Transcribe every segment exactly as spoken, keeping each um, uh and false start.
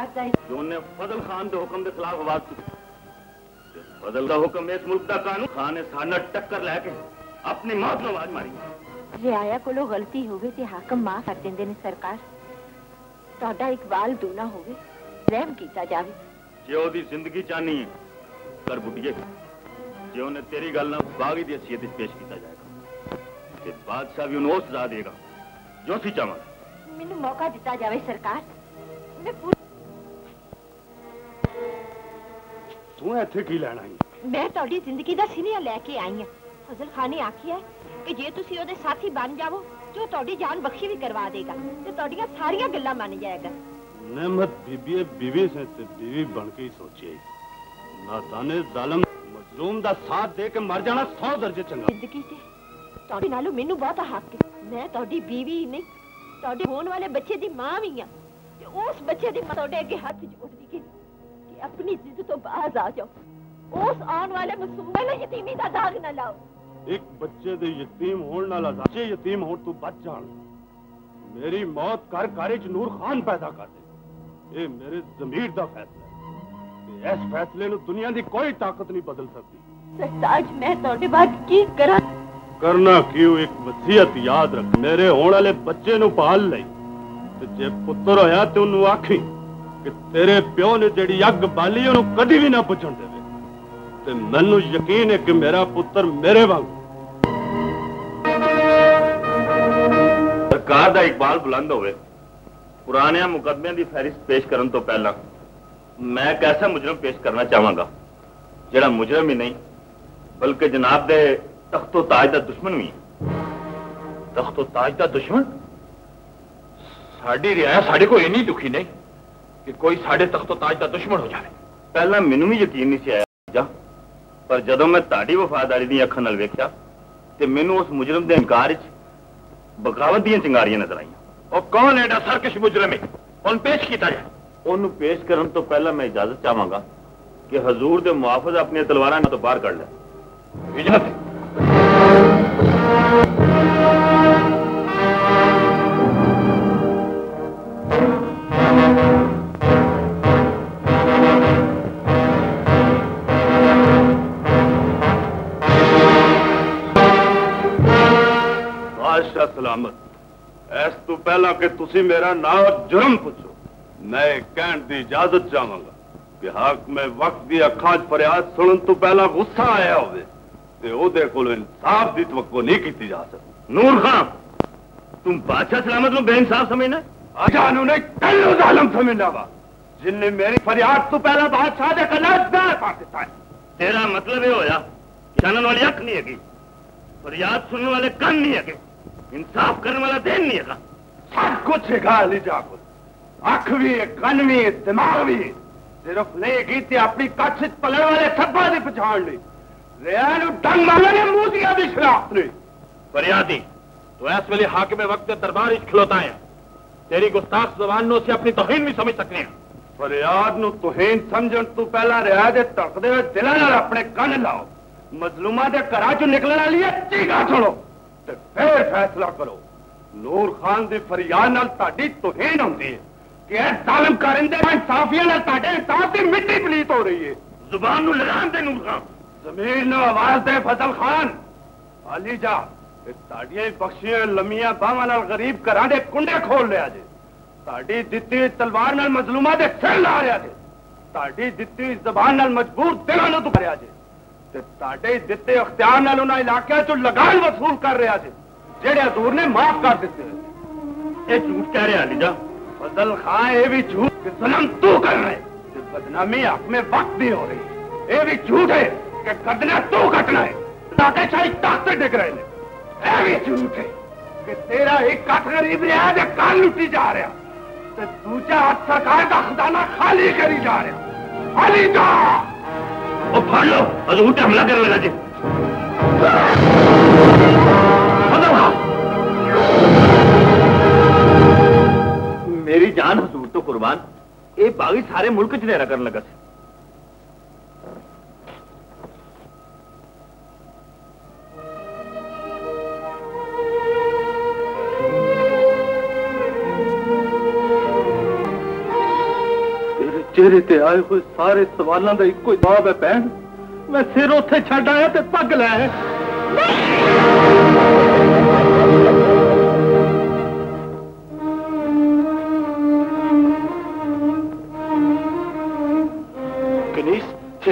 सरकार का जो ने फजल खान के हुक्म के खिलाफ आवाज चुकी। फजल का हुक्म इस मुल्क का कानून खान ने साडा टक्कर लैके अपनी मौत में आवाज मारी। रियाया को गलती होवे ते हाकम माफ कर देंदे ने सरकार। ਤੁਹਾਡਾ ਇਕਬਾਲ दूना होवे रहम कीता जावे। जे ओदी जिंदगी चाहनी है कर बुढ़िए, जे उन्हें तेरी गल ना बागी दी हैसियत पेश किया जाएगा ते बादशाह भी उन्हें सजा देगा जो सी चाहवां। मैनू मौका दिता जावे सरकार। मैं तू इत्थे की लैना है? मैं तुहाडी जिंदगी दा सिनिया लैके आई हां। फजल खान ने आखिया कि जे तुसी ओदे साथी बन जावो जो तुहाडी जान बख्शी भी करवा देगा ते तुहाडियां सारियां गल्लां मान जाएगा। नेमत बीबी बीवी से ते बीवी बन के ही सोचे नादाने जालिम मजलूम दा साथ दे के मर जाना सौ दर्जे चंगा। जिंदगी ते तुहाडे नालों मैनू बहुत हक है। मैं तुहाडी बीवी नहीं तुहाडे होने वाले बच्चे दी मां भी हां ते उस बच्चे दी मां तुहाडे अगे हाथ जोड़दी कि कि अपनी जिद तो बाज आ जाओ। उस आने वाले मासूम वाले यतीमी दा दाग ना लाओ। एक बच्चे दे यतीम होने नाल बच्चे यतीम होने तो बच जान। मेरी मौत कर घर च नूर खान पैदा कर दे। ये मेरे ज़मीर दा फैसला है। इस फैसले नु दुनिया दी कोई ताकत नहीं बदल सकती। सरताज मैं तोड़े बाद की करा? करना क्यों, एक वसीयत याद रख। मेरे होने वाले बच्चे नु पाल ले ते जे पुत्र होया ते उन्नू आखी कि तेरे प्यो ने जेड़ी अग बाली उन्नू कदी भी ना बुझण देवे ते मैनू यकीन है कि मेरा पुत्र मेरे वांग। सरकार दा इकबाल बुलंद होवे। पुराने मुकदमे की फहरिस्त पेश करने तो पहला मैं एक ऐसा मुजरम पेश करना चाहांगा जिहड़ा मुजरम ही नहीं बल्कि जनाब दे तख्तो ताज दा दुश्मन भी है। तख्तो ताज दा दुश्मन? साडी रियाया साडे को इन्नी दुखी नहीं कि कोई साडे तख्तो ताज दा दुश्मन हो जाए। पहला मैनू भी यकीन नहीं सी आया जा, पर जदों मैं ताड़ी वफादारी दी अखां नाल वेख्या ते मैनू उस मुजरम दे इनकार च बगावत दी चिंगारियां नजर आईयां। और कौन एडा सरकश मुजरम है? उन पेश किया जाए। उन्होंने पेश करने तो पहला मैं इजाजत चाहांगा कि हजूर दे मुआफिज अपनी तलवारां तो बाहर कर ले। इजाजत बादशाह सलामत। इस तो पहला कि तुसी मेरा नाम जुर्म पूछो मैं कहने की इजाजत चाहांगा कि हक में वक्त की अखां च फरियाद सुनने तो पहला गुस्सा आया होवे ते ओदे कोलों इंसाफ की तवक्को नहीं की जा सकती। नूर खान तुम बादशाह सलामत नु बेइंसाफ समझना? आजानू ने कल्लू जालिम समझना वा जिन्ने मेरी फरियाद तो पहला बादशाह दे कल्ला दार पा दिता है। तेरा मतलब ये होया कि जानन वाली अख नहीं है, फरियाद सुनने वाले कान नहीं है, इंसाफ करने वाला दिन नहीं है। सब कुछ है अली जाकुल, अख भी है, कन भी है, दिमाग भी है। सिर्फ लेगी ते अपनी कच्छ पलने वाले थब्बा की पछाण ली। रियान डंग मारने ने मूतिया भी शराफत ने। फरियादी तो इस वेले हाकिम वक्त दरबार खलोता है। तेरी गुस्ताख जबान नो से अपनी तौहीन भी समझ सकते हैं। फरियाद नु तौहीन समझण तो पहला रिया दे तड़कदे हुए दिलां नाल अपने कन लाओ। मजलूमा दे घरां चों निकलण वाली चीखा सुनो ते फिर फैसला करो। नूर खान दी फरियाद नाल ताडी तौहीन होंदी है कि ए जालिम कारिंदे इंसाफियां नाल ताडे इंसाफ दी मिट्टी पलीत हो रही है। जुबान नु लगाम दे नूर खान। जमीन नु आवाज दे फजल खान। अली जा ताड़ियां बख्शियां लम्मियां बावां नाल गरीब घरां दे कुंडे खोल लिया जे। ताड़ी दित्ती तलवार नाल मजलूमा दे सिर ला रिया जे। ताड़ी दित्ती जबान नाल मजबूर दिलां नूं दुखरिया जे ते ताड़े दित्ते अख्तियार नाल उन्हां इलाकियां चों लगान वसूल कर रिया जे जेड़े हजूर ने माफ कर दित्ते। ये झूठ कह रहा अली जा। फजल खान ये भी झूठ कि जुल्म तू कर रहे ते बदनामी हक में वक्त भी हो रही। ये भी झूठ है कि कदना तू कटना है ताकि शाही तख्त डिग रहे हैं। ये भी झूठ है कि तेरा एक कट गरीब रहा है कान लुटी जा रहा ते दूजा हाथ सरकार का खजाना खाली करी जा रहा। अली जा ओ फाड़ लो हजूर पे हमला करने लगा जी। मेरी जान हजूर तो कुर्बान ये बागी सारे मुल्क च डेरा करने लगा सी। चेहरे ते आए हुए सारे सवालों का इको जवाब है भैन, मैं सिर उत्थे छड्ड आया ते पग लै। कनीस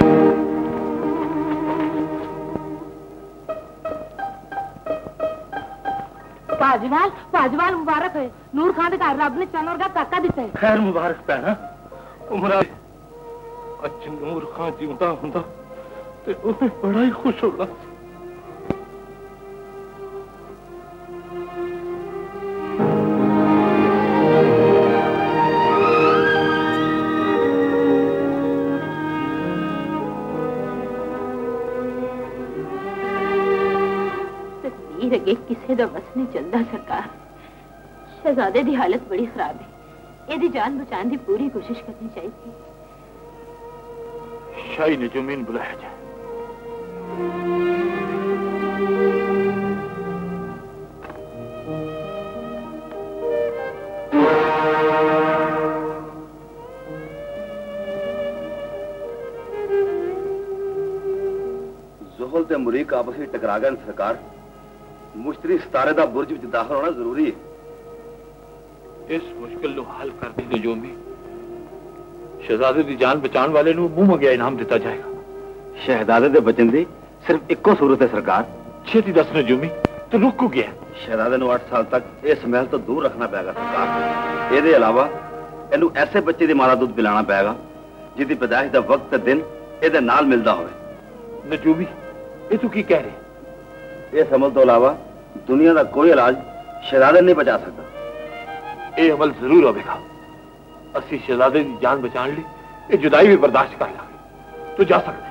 पाजवाल पाजवाल मुबारक है, नूर खान का रब ने चल वर्गा काका दिता है। खैर मुबारक भैन, उमरा अज नूर खान जिंदा हुंदा ते उन्हें बड़ा ही खुश होना। तकदीर अगे किसी दा बस नहीं चलता सरकार। शहजादे की हालत बड़ी खराब है, एदी जान बचाने की पूरी कोशिश करनी चाहिए। शाही ने जमीन बुलाया जाए। जुहल ते मुरीक आपस में टकरा गए सरकार। मुश्तरी सितारे का बुर्ज में दाखिल होना जरूरी है। इस मुश्किल को हल करने के जो भी शहजादे की जान बचाने वाले को मुंह मंगिया इनाम दिता जाएगा। शहजादे के बचन की सिर्फ इको सूरत है सरकार। छेती दस ने जूमी तो रुक गया। शहजादे को अठ साल तक इस महल तो दूर रखना पेगा सरकार। ये अलावा इनू ऐसे बच्चे की मां दूध पिलाना पेगा जिसकी पैदाइश का वक्त दिन ये नाल मिलता हो। नजूमी ये तू की कह रहे? इस अमल तो अलावा दुनिया का कोई इलाज शहजादे नहीं बचा सकता। ये अमल जरूर होगा। असी शहजादे की जान बचाने ली ये जुदाई भी बर्दाश्त कर लागे। तू जा सकता है।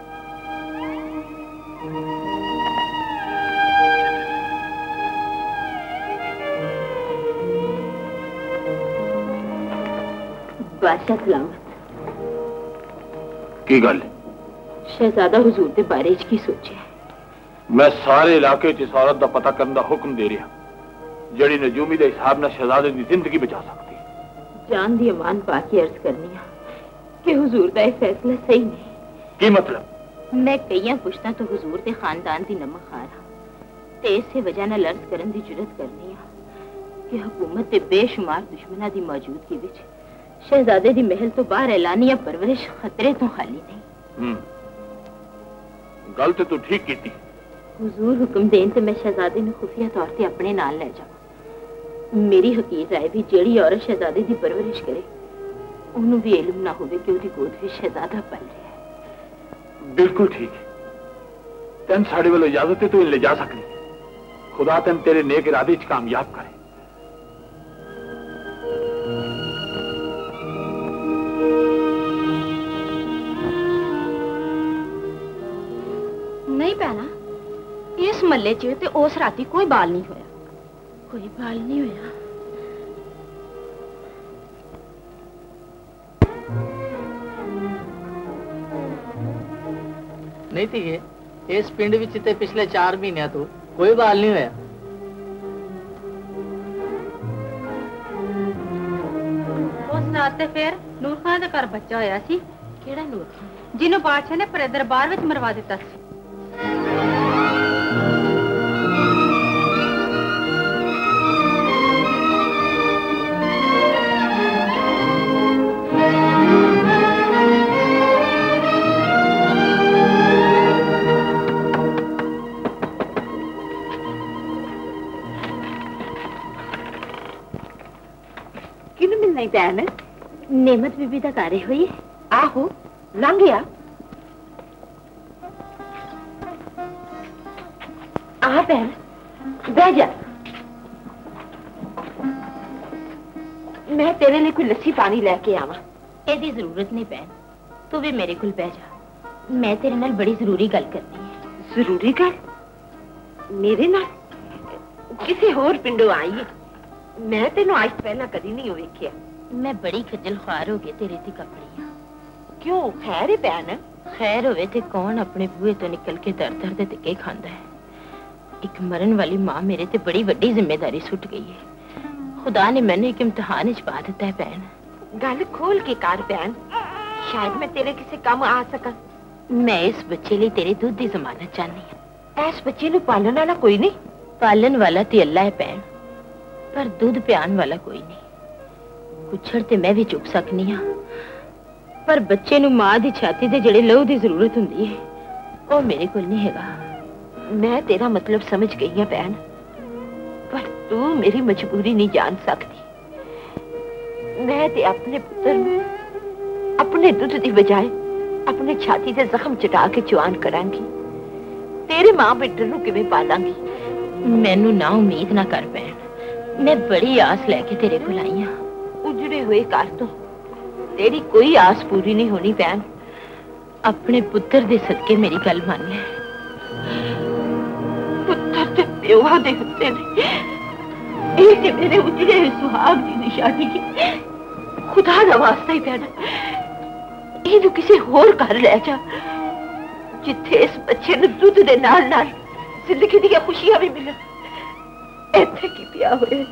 बादशाह सलामत। की गल? शहजादा हुजूर के बारे की सोचे? मैं सारे इलाके च इस औरत का पता करने का हुक्म दे रहा जड़ी नजूमी के हिसाब न शहजादे की जिंदगी बचा सकती। जान दी अमान पाके अर्ज करनी कि हुजूर का यह फैसला सही नहीं। की मतलब? मैं कई पुछता तो हुजूर के खानदान की नमक खा रहा ते इसे वजह न अर्ज करने की जुरत करनी कि हुकूमत के बेशुमार दुश्मना की मौजूदगी विच शहजादे की महल तो बाहर ऐलानिया परवरिश खतरे तो खाली नहीं। गल तो तू ठीक की थी। हुजूर हुक्म देन ते मैं शहजादे ने खुफिया तौर पर अपने नाल ले जावां। मेरी हकीर राय भी जेड़ी औरत शहजादे की परवरिश करे उन्होंने भी इल्म ना होवे कि उसकी गोद में शहजादा पल रहा है। बिल्कुल ठीक है। तेन साढ़े वालों इजाजत है तो ले जा सकती। खुदा तेन तेरे नेक इरादे च कामयाब करे। नहीं भैना, इस महल्ले च ते उस राती कोई बाल नहीं होया। कोई बाल नहीं होया। नहीं थी इस पिंड विच ते पिछले चार महीने तो कोई बाल नहीं होया। उस रात फिर नूर खान के घर बच्चा होया सी। केड़ा नूर खान? जिन्हों बादशाह ने परे दरबार विच मरवा दिता सी। भैन नेमत बीबी का कार्य हुई। आहो लंघ गया। आ भैन बह जा। मैं तेरे लिए कोई लस्सी पानी लेके आवा। एदी जरूरत नहीं भैन, तू भी मेरे को बह जा। मैं तेरे नाल बड़ी जरूरी गल करनी है। जरूरी गल? मेरे नाल? किसी होर पिंडों आई है। मैं तेनों आज पहला कदी नहीं वेख्या। मैं बड़ी खजल ख्वार हो गई तेरे दी कपड़ियां। क्यों खैर है भैन? खैर होवे ते कौन अपने बूहे तो निकल के दर दर दे धक्के खांदा है। एक मरन वाली मां मेरे ते बड़ी वड्डी जिम्मेदारी सुट गई है। खुदा ने मैंने एक इम्तिहान च पा दिता है भैन। गल खोल के कर भैन। शायद मैं तेरे किसी काम आ सका। मैं इस बच्चे लिए तेरे दूध की जमानत चाहनी हूँ। इस बच्चे नू पालन वाला कोई नहीं? पालन वाला ते अल्लाह है भैन, पर दूध पियान वाला कोई नहीं। कुछड़ ते मैं भी चुक सकनी हाँ, पर बच्चे नू मां दी छाती दे जड़े लहू दी जरूरत हुंदी है वो मेरे कोल नहीं हैगा। मैं तेरा मतलब समझ गई है भैन, पर तू मेरी मजबूरी नहीं जान सकती। मैं ते अपने पुत्र अपने दूध की बजाय अपने छाती से जख्म चटा के जवान करांगी। तेरे मां बेटे नू किवें पालांगी? मैनू ना उम्मीद ना कर भैन, मैं बड़ी आस लेके तेरे को आई हाँ। उजड़े हुए घर तो तेरी कोई आस पूरी नहीं होनी भैन। अपने पुत्र दे सदके मेरी गल मान ले। पुत्र ते प्योआ दे होते ने, एक ते मेरे उजड़े हुए सुहाग दी निशानी की। खुदा दा वास्ता ही भैन, इनू किसी होर घर ले जा जिथे इस बच्चे नू दुध दे नाल नाल जिंदगी दी खुशियां भी मिलन। इत्थे की पिया होए।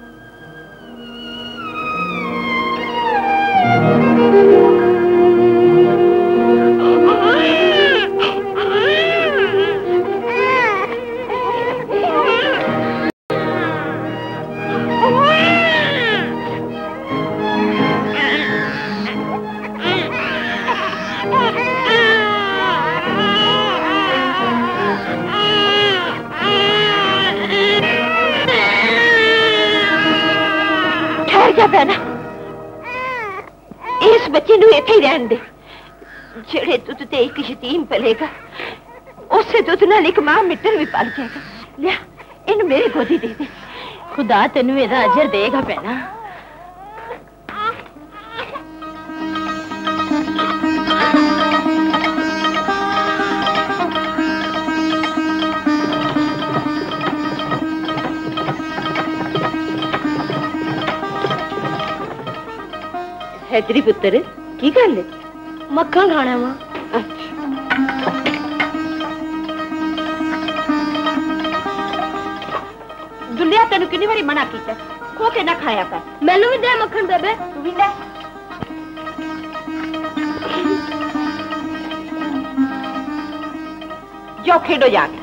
बहना, इस बच्चे नू इत्थे ही रहन दे। जेड़े दुध ते एक यतीम पलेगा, उसे दुध नाल एक मां मिट्टर भी पल जाएगा। लिया इन मेरी गोदी दे दे। खुदा तेनू एदा अजर देगा भैना। हैदरी पुत्र की गल है? मक्खन खाना मां। दुनिया तेन कितनी बारी मना किया खो के ना खाया कर। मैनू भी दे मक्खन बेबे। तू भी ले। जाओ खेडो जाके।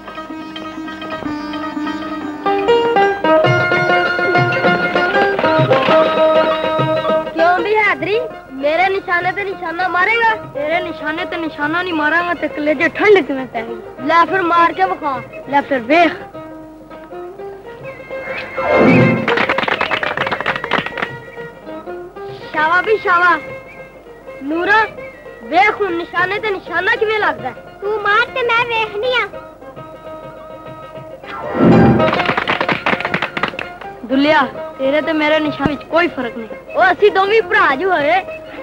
मेरे निशाने पे निशाना मारेगा? तेरे निशाने ते निशाना नहीं मारांगा ते कलेजे ठंड किवें पैगी। ले फिर मार के बखा। ले फिर वेख। शावा भी शावा। नूरा वेख हुन निशाने ते निशाना किवें लगदा है। तू मार ते मैं वेखनी आ। दुलिया तेरे ते मेरे निशान विच कोई फर्क नहीं। ओ असी दोवें भरा जो होए।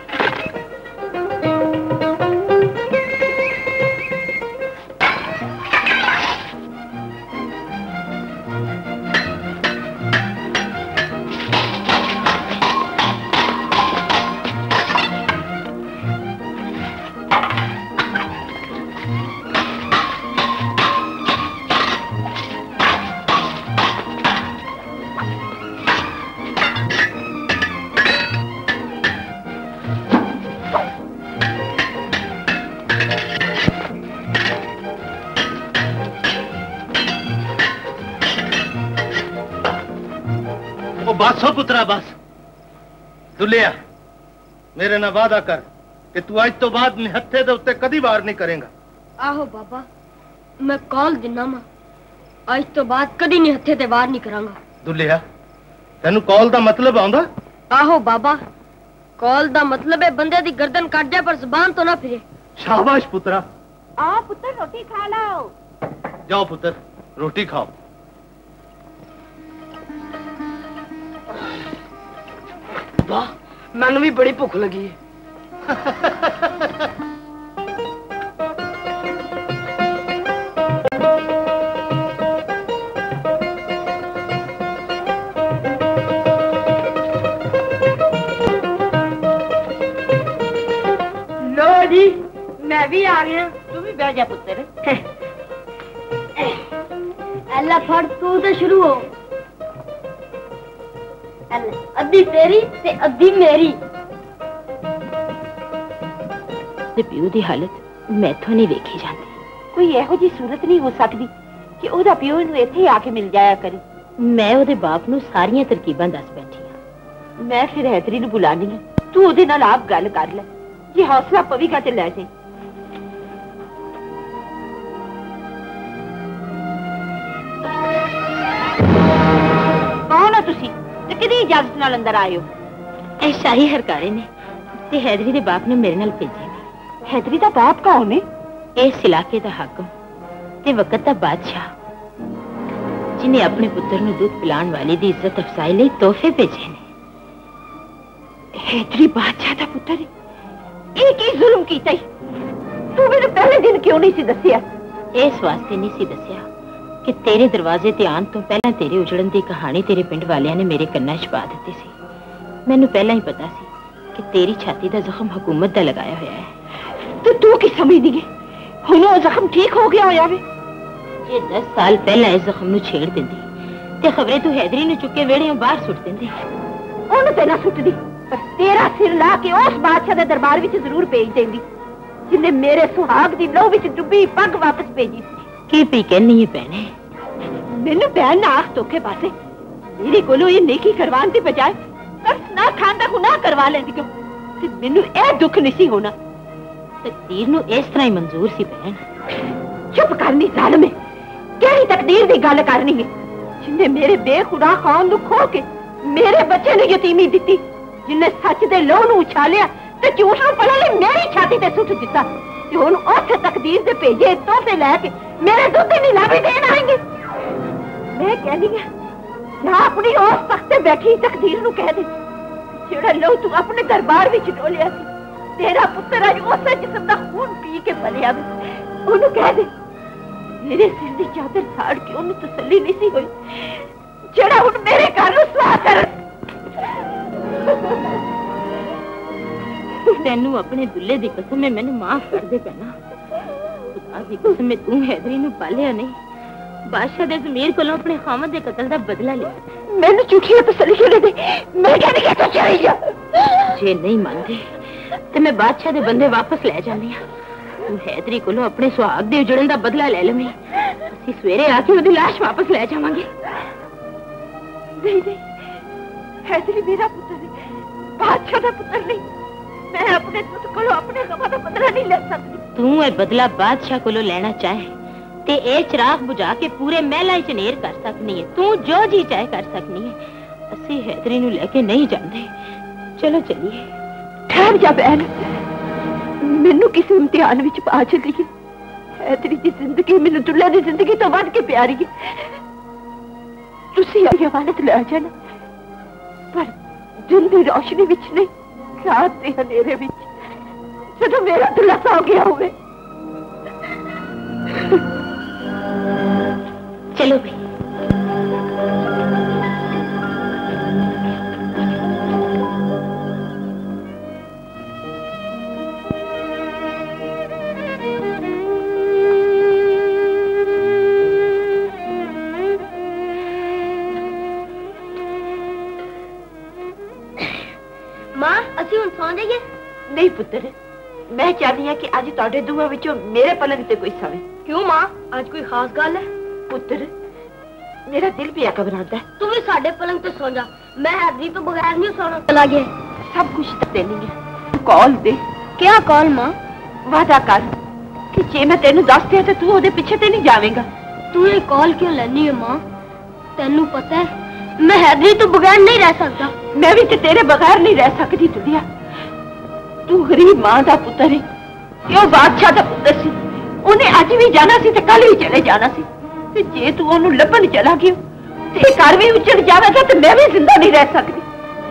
बस हो पुत्रा बस। दुलिया मेरे ना वादा कर कि तू आज तो बाद निहत्थे दे उत्ते कदी वार नहीं करेगा। आहो बाबा मैं कॉल दिना मा आज तो बाद कदी निहत्थे ते वार नहीं करांगा। दुलिया तेनू कॉल दा मतलब आंदा? आहो बाबा कॉल दा मतलब है बंदे दी गर्दन काट जाए पर जुबान तो ना फिरे। शाबाश पुत्रा। आओ पुत्र रोटी खा लो। जाओ पुत्र रोटी खाओ। वाह मैनू भी बड़ी भुख लगी है। लो जी मैं भी आ गया। तू भी बैठ जा पुत्र। अल्लाह फड़ तू तो शुरू हो। अद्धी तेरी ते अद्धी मेरी। दे प्यो दी हालत मैथों नहीं वेखी जाती। कोई एहो जी सूरत नहीं हो सकती कि ओदा प्यो इन्हू इत्थे आके मिल जाया करे। मैं ओदे बाप नू सारियां तरकीबां दस बैठी हां। मैं फिर हैदरी नू बुलानी है, तू ओदे नाल आप गल कर ले, जे हौसला पवेगा ते लै जाई। कौन हो तुसी ते किदी इजाजत नाल अंदर आए हो? ए शाही हरकारे ने ते हैदरी दे बाप ने मेरे नाल भेजे ने। हैदरी दा बाप कौन है? इस इलाके दा हाकम ते वक्त दा बादशाह, जिन्हें अपने पुत्र नू दूध पिलाण वाली दी इज्जत अफजाई लई तोहफे भेजे ने। हैदरी बादशाह दा पुत्र है? ये की जुल्म कीता? तू मेरे पहले दिन क्यों नहीं सी दसिया? इस वास्ते नहीं सी दसिया कि तेरे दरवाजे ते आन तो पहला तेरे उजड़न दी कहानी तेरे पिंड वालियां ने मेरे कन्ना च पा दी सी। मैनू पहला ही पता सी कि तेरी छाती दा जख्म हुकूमत दा लगाया होया है। तो तू की समझदी है हुण वो जख्म ठीक हो गया होया वे? जे दस साल पहला इस जख्म नू छेड़ दिंदी ते खबरे तू हैदरी नू चुके वेड़ियों बाहर सुट दिंदी। ओनू ते ना सुटदी, पर तेरा सिर ला के उस बादशाह दे दरबार विच जरूर भेज देंदी जिन्ने मेरे सुहाग दी लहू विच डुबी पग वापस भेजी। की पी कहनी है भैने? मैनू भैन ना आख धोखे पासे। मेरे कोलों ये नेकी करवाने की बजाय कर्ज ना खान दा गुनाह करवा लेंदी क्यों? ते मैनू ए दुख नहीं होना। तकदीर नू इस तरह ही मंजूर सी बहन। चुप करनी जालमे, केड़ी तकदीर दी गल करनी है जिन्ने मेरे बेखुदा खान नू खो के मेरे बच्चे ने यतीमी दिती, जिन्ने सच दे लोह नू उछालिया ते झूठ नू पला ले मेरी छाती ते सुट दिता, ते हुण उस तकदीर दे भेजे तोहफे लैके मेरे दुध दी नीलामी देन आएंगे। मैं कहनी है ना अपनी उस तख्ते बैठी तकदीर नू कह दे जेड़ा लो तू अपने दरबार विच डोलिया सी, तेरा पुत्र अज उस जिस्म दा खून पी के पलिया वे। ओनू कह दे मेरे सिर दी चादर फाड़ के ओनू तसल्ली नहीं सी होई जेड़ा हुण मेरे घर नू सुहा कर। तेनू अपने दुल्ले दी कसम में मैनू माफ कर दे पैना। खुदा दी कसम में तू हैदरी नू पालिया नहीं, बादशाह दे ज़मीर कोलों अपने खामद दे कत्ल दा बदला लिया। मैनू झूठी तसल्ली कर दे, मैं कहनी कि तू चली जा। जे नहीं मानदे ते मैं बादशाह दे बंदे वापस ले जानी हां। तू हैदरी कोलों अपने सुहाग दे उजड़न दा बदला ले लवी, असीं सवेरे आके ओदी लाश वापस ले जावांगे। नहीं नहीं, हैदरी मेरा पुत्र है, बादशाह दा पुत्र नहीं। मैं अपने पुत्र कोलों अपने गम दा बदला नहीं ले सकती। तू ए बदला बादशाह कोलों लेना चाहे ते ए चिराग बुझा के पूरे महला च नेर कर सकनी है। तू जो जी चाहे कर सकनी है। असीं हैदरी नू लेके नहीं जांदे। चलो चलिए। ठहर जा बहन, मैनू किसी इम्तिहान विच पा चली है। हैदरी दी जिंदगी मैनू दुल्ला दी जिंदगी तो वध के प्यारी है। तुसी अपनी अमानत ले जाना, पर दिन दी रोशनी विच नहीं, रात दे अंधेरे विच, जदों मेरा दुल्ला सो गया होवे। चलो भाई। मां असी हुण सौ जाइए? नहीं पुत्र, मैं चाहती हूं कि अज तुहाडे दोवां विचों मेरे पलंग ते कोई सवे। क्यों मां, आज कोई खास गल है? पुत्र मेरा दिल भी घबराता है। तू भी साडे पलंग ते सो जा, मैं हैदरी तो बगैर नहीं सोना। चला गया सब कुछ तो देनी है। कॉल दे। क्या कॉल मां? वादा कर कि जे मैं तेनू दस दिया तो तू ओदे पीछे ते नहीं जावेगा। तू ये कॉल क्यों लेनी है मां? तेनू पता है मैं हैदरी तो बगैर नहीं रह सकता। मैं भी ते तेरे बगैर नहीं रह सकती दुनिया। तू गरीब मां दा पुत्र है, क्यों बादशाह दा पुत्र सी। उन्हें अज भी जाना सी ते कल भी चले जाना सी। ते जे तू ओनू लभन चला गया ते घर भी उजड़ जावेगा ते मैं भी जिंदा नहीं रह सकती।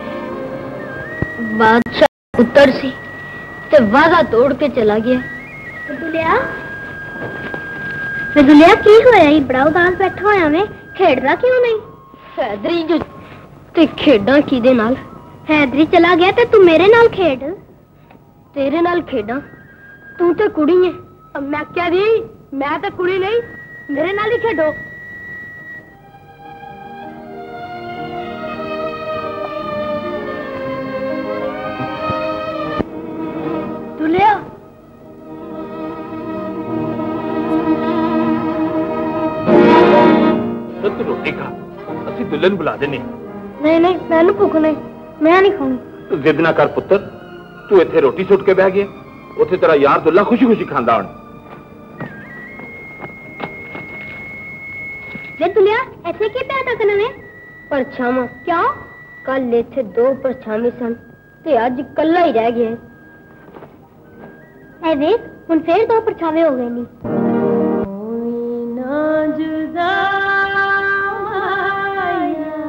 बादशाह पुत्र सी ते वादा तोड़ के चला गया। दुलिया दुलिया की होया? ही बड़ा उदास बैठा होया मैं, खेडदा क्यों नहीं? हैदरी जो ते खेडा किदे नाल? हैदरी चला गया ते तू मेरे नाल खेड। तेरे नाल खेडा? तू ते कुड़ी है। अब मैं क्या दी, मैं तो कुड़ी नहीं, मेरे नाल ही खेडो। दुलिया दुल्ले नूं बुला देने। नहीं नहीं मैनू भुख नहीं, मैं नहीं खाऊंगी। जिद ना कर पुत्र, तू इत्थे रोटी सुट के बह गया, उत्थे तेरा यार दुल्ला खुशी खुशी खांदा हुण। वे दुलिया ऐसे की पैदा करने परछावा क्या? कल इत्थे दो परछावे सन ते अज कल्ला ही रह गया। ऐ वेख हुण फिर दो परछावे हो गए नी। ना जुदा माया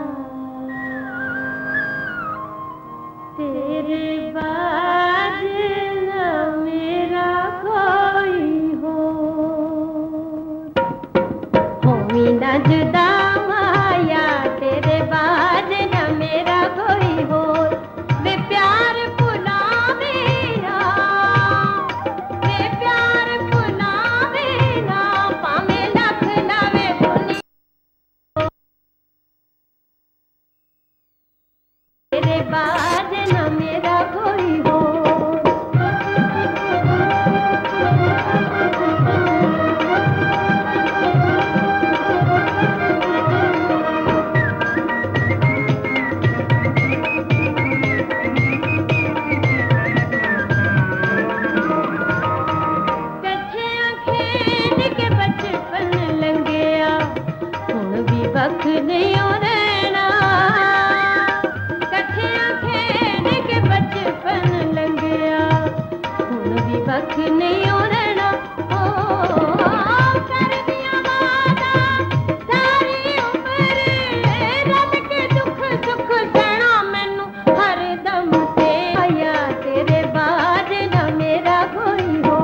तेरे बाद ना मेरा कोई हो, होवी ना जुदा माया तेरे बाद ना मेरा कोई हो। वे प्यार भुलावे ना, वे प्यार भुलावे ना, पावे लख लावे दुनिया तेरे बाद ना मेरा कोई हो। वक्त नहीं रहना, कठिया खेल के बचपन लंघिया, हुण भी वक्त नहीं रहना। ओ कर दिया वादा सारी उम्र, रल के दुख सुख सहना मैनू हर दम ते आया तेरे बाद ना मेरा कोई हो।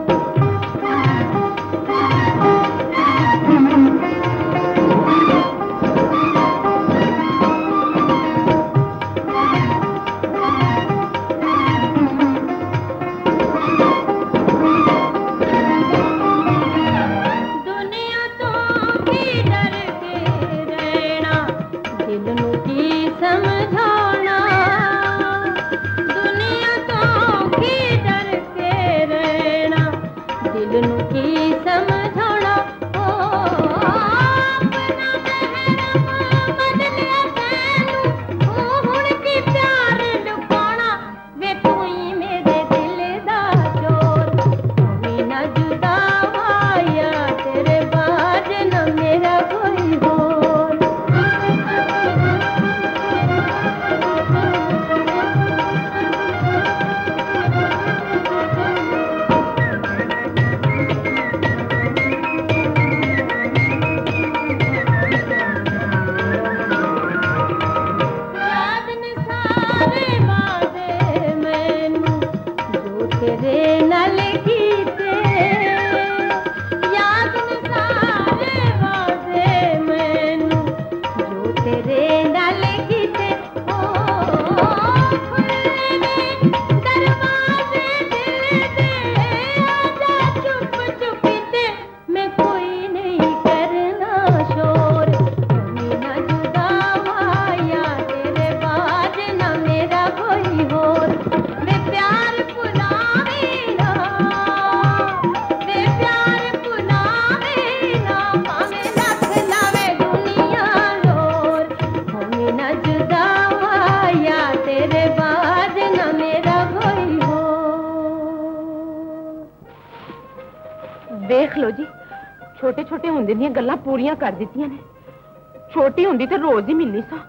देख लो जी, छोटे छोटे होंदे दियां गल्लां पूरियां कर दित्तियां ने। छोटी होंदी ते रोज ही मिलनी सा,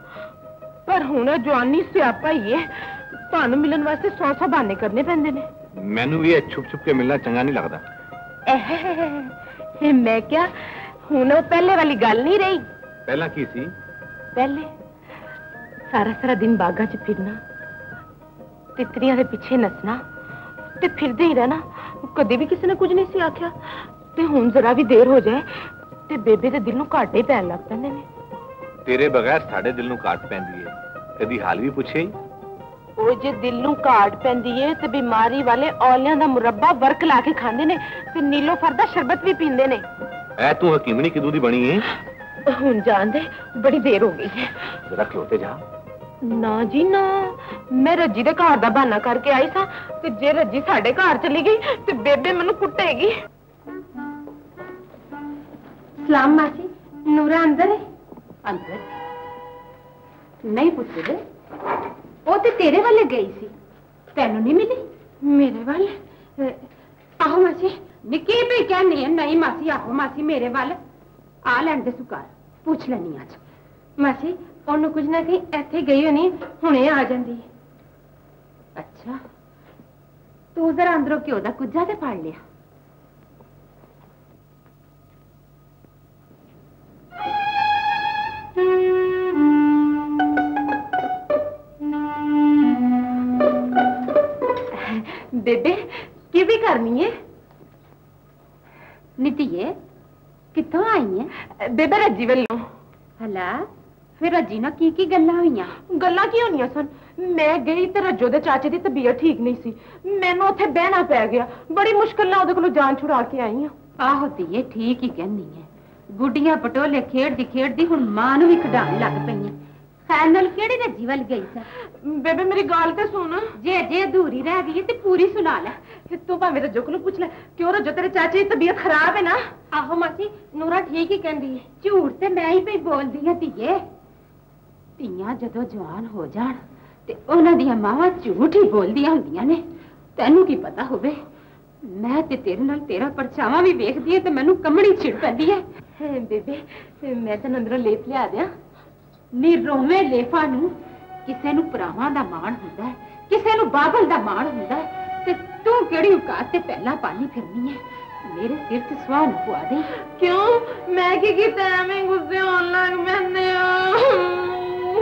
पर हुण जवानी स्यापा ही है, तुहानू मिलन वास्ते सौ सौ बहाने करने पैंदे ने। मैनू भी छुप छुप के मिलना चंगा नहीं लगता। एहे, मैं क्या हुण वो पहले वाली गल नहीं रही। पहला की सी? पहले सारा सारा दिन बागा च फिरना, तितरियां दे पीछे नसना ते फिरदे ही रहना, कदे भी किसी ने कुछ नहीं सी आख्या। ते हुण जरा भी देर हो जाए ते बेबे दे दिल नूं घाटे पैण लग पैंदे ने। तेरे बगैर साडे दिल नूं घाट पैंदी है, कदी हाल भी पुछे? ओ जे दिल नूं घाट पैंदी है ते बीमारी वाले औलियां दा मुरब्बा वर्क ला के खांदे ने ते नीलोफर दा शरबत भी पींदे ने। ऐ तू हकीमनी किदू दी बनी है? हुण जान दे, बड़ी देर हो गई है। जरा खलोते जा। ना जी ना, मैं रज्जी दे घर दा बहाना करके आई सा ते जे रज्जी साडे घर चली गई ते बेबे मैनू कुटेगी। सलाम मासी, नूरा अंदर है? अंदर? नहीं पुत्र, वो तो तेरे वाले गई सी, तेनू नहीं मिली? मेरे वाले? आहो मासी, निकी भी कहनी है। नहीं मासी, आहो मासी मेरे वाल आ लैन दे सुकार, पूछ लेनी आज। मासी ओनू कुछ ना कहीं इत्थे गई होनी, हुणे आ जांदी। अच्छा, तू जरा अंदरों घ्यो दा कुज्जा ते फाड़ लिया। बेबे की भी करनी है? नितिये कितों आई है? बेबे रजी वालों। हला फिर रजी ना की की गल्लां होईयां? गल्लां की होनियां सन? मैं गई ते रज्जो दे चाचे दी तबीयत ठीक नहीं सी, मैनू उत्थे बहना पै गया, बड़ी मुश्किल नाल ओदे कोलों जान छुड़ा के आई हां। आहो धीए ठीक ही कहनी है, गुड्डियां पटोले खेड़दी खेड़दी हुण मां नूं भी खडाण लग पईयां। खैर नाल केड़ी रजी वाल गई सा? बेबे मेरी गल ते सुन, जे जे अधूरी रह गई ते पूरी सुना ले। तू भावें रज्जो कोलों पूछ ले, क्यों रज्जो तेरे चाचे दी तबीयत खराब है ना? आहो मासी, नूरा ठीक ही कहंदी है, झूठ ते मैं ही पे बोलदी हां धीए। धीयां जदों जवान हो जाण ते उन्हां दियां मावां झूठ ही बोलदियां हुंदियां ने। तैनू की पता होवे, मैं ते तेरे नाल तेरा परछावां भी वेखदी है ते मैनू कमड़ी छिड़ पैंदी है। बेबे मैं तैनूं अंदरों लेप लिया दियां। नी रोवे लेफा नूं किसे नूं भरावां दा माण हुंदा है, किसे नूं बाबल दा माण हुंदा है, ते तू केड़ी औकात ते पहला पानी फिरनी है? मेरे सिर ते सुहा न पुआ दे। क्यों मैं की कीता? एवें गुस्से होण लग पैंदे हो।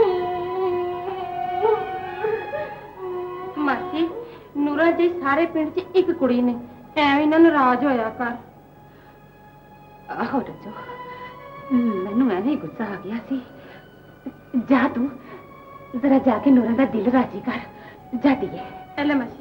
मासी नूरा जी सारे पिंड च एक कुड़ी ने, एवें ना नाराज होया कर। आहो रजो, मैनू एवें गुस्सा आ गया सी। जा तू जरा जाके नूरा दा दिल राजी कर, जा दिए। एले मासी।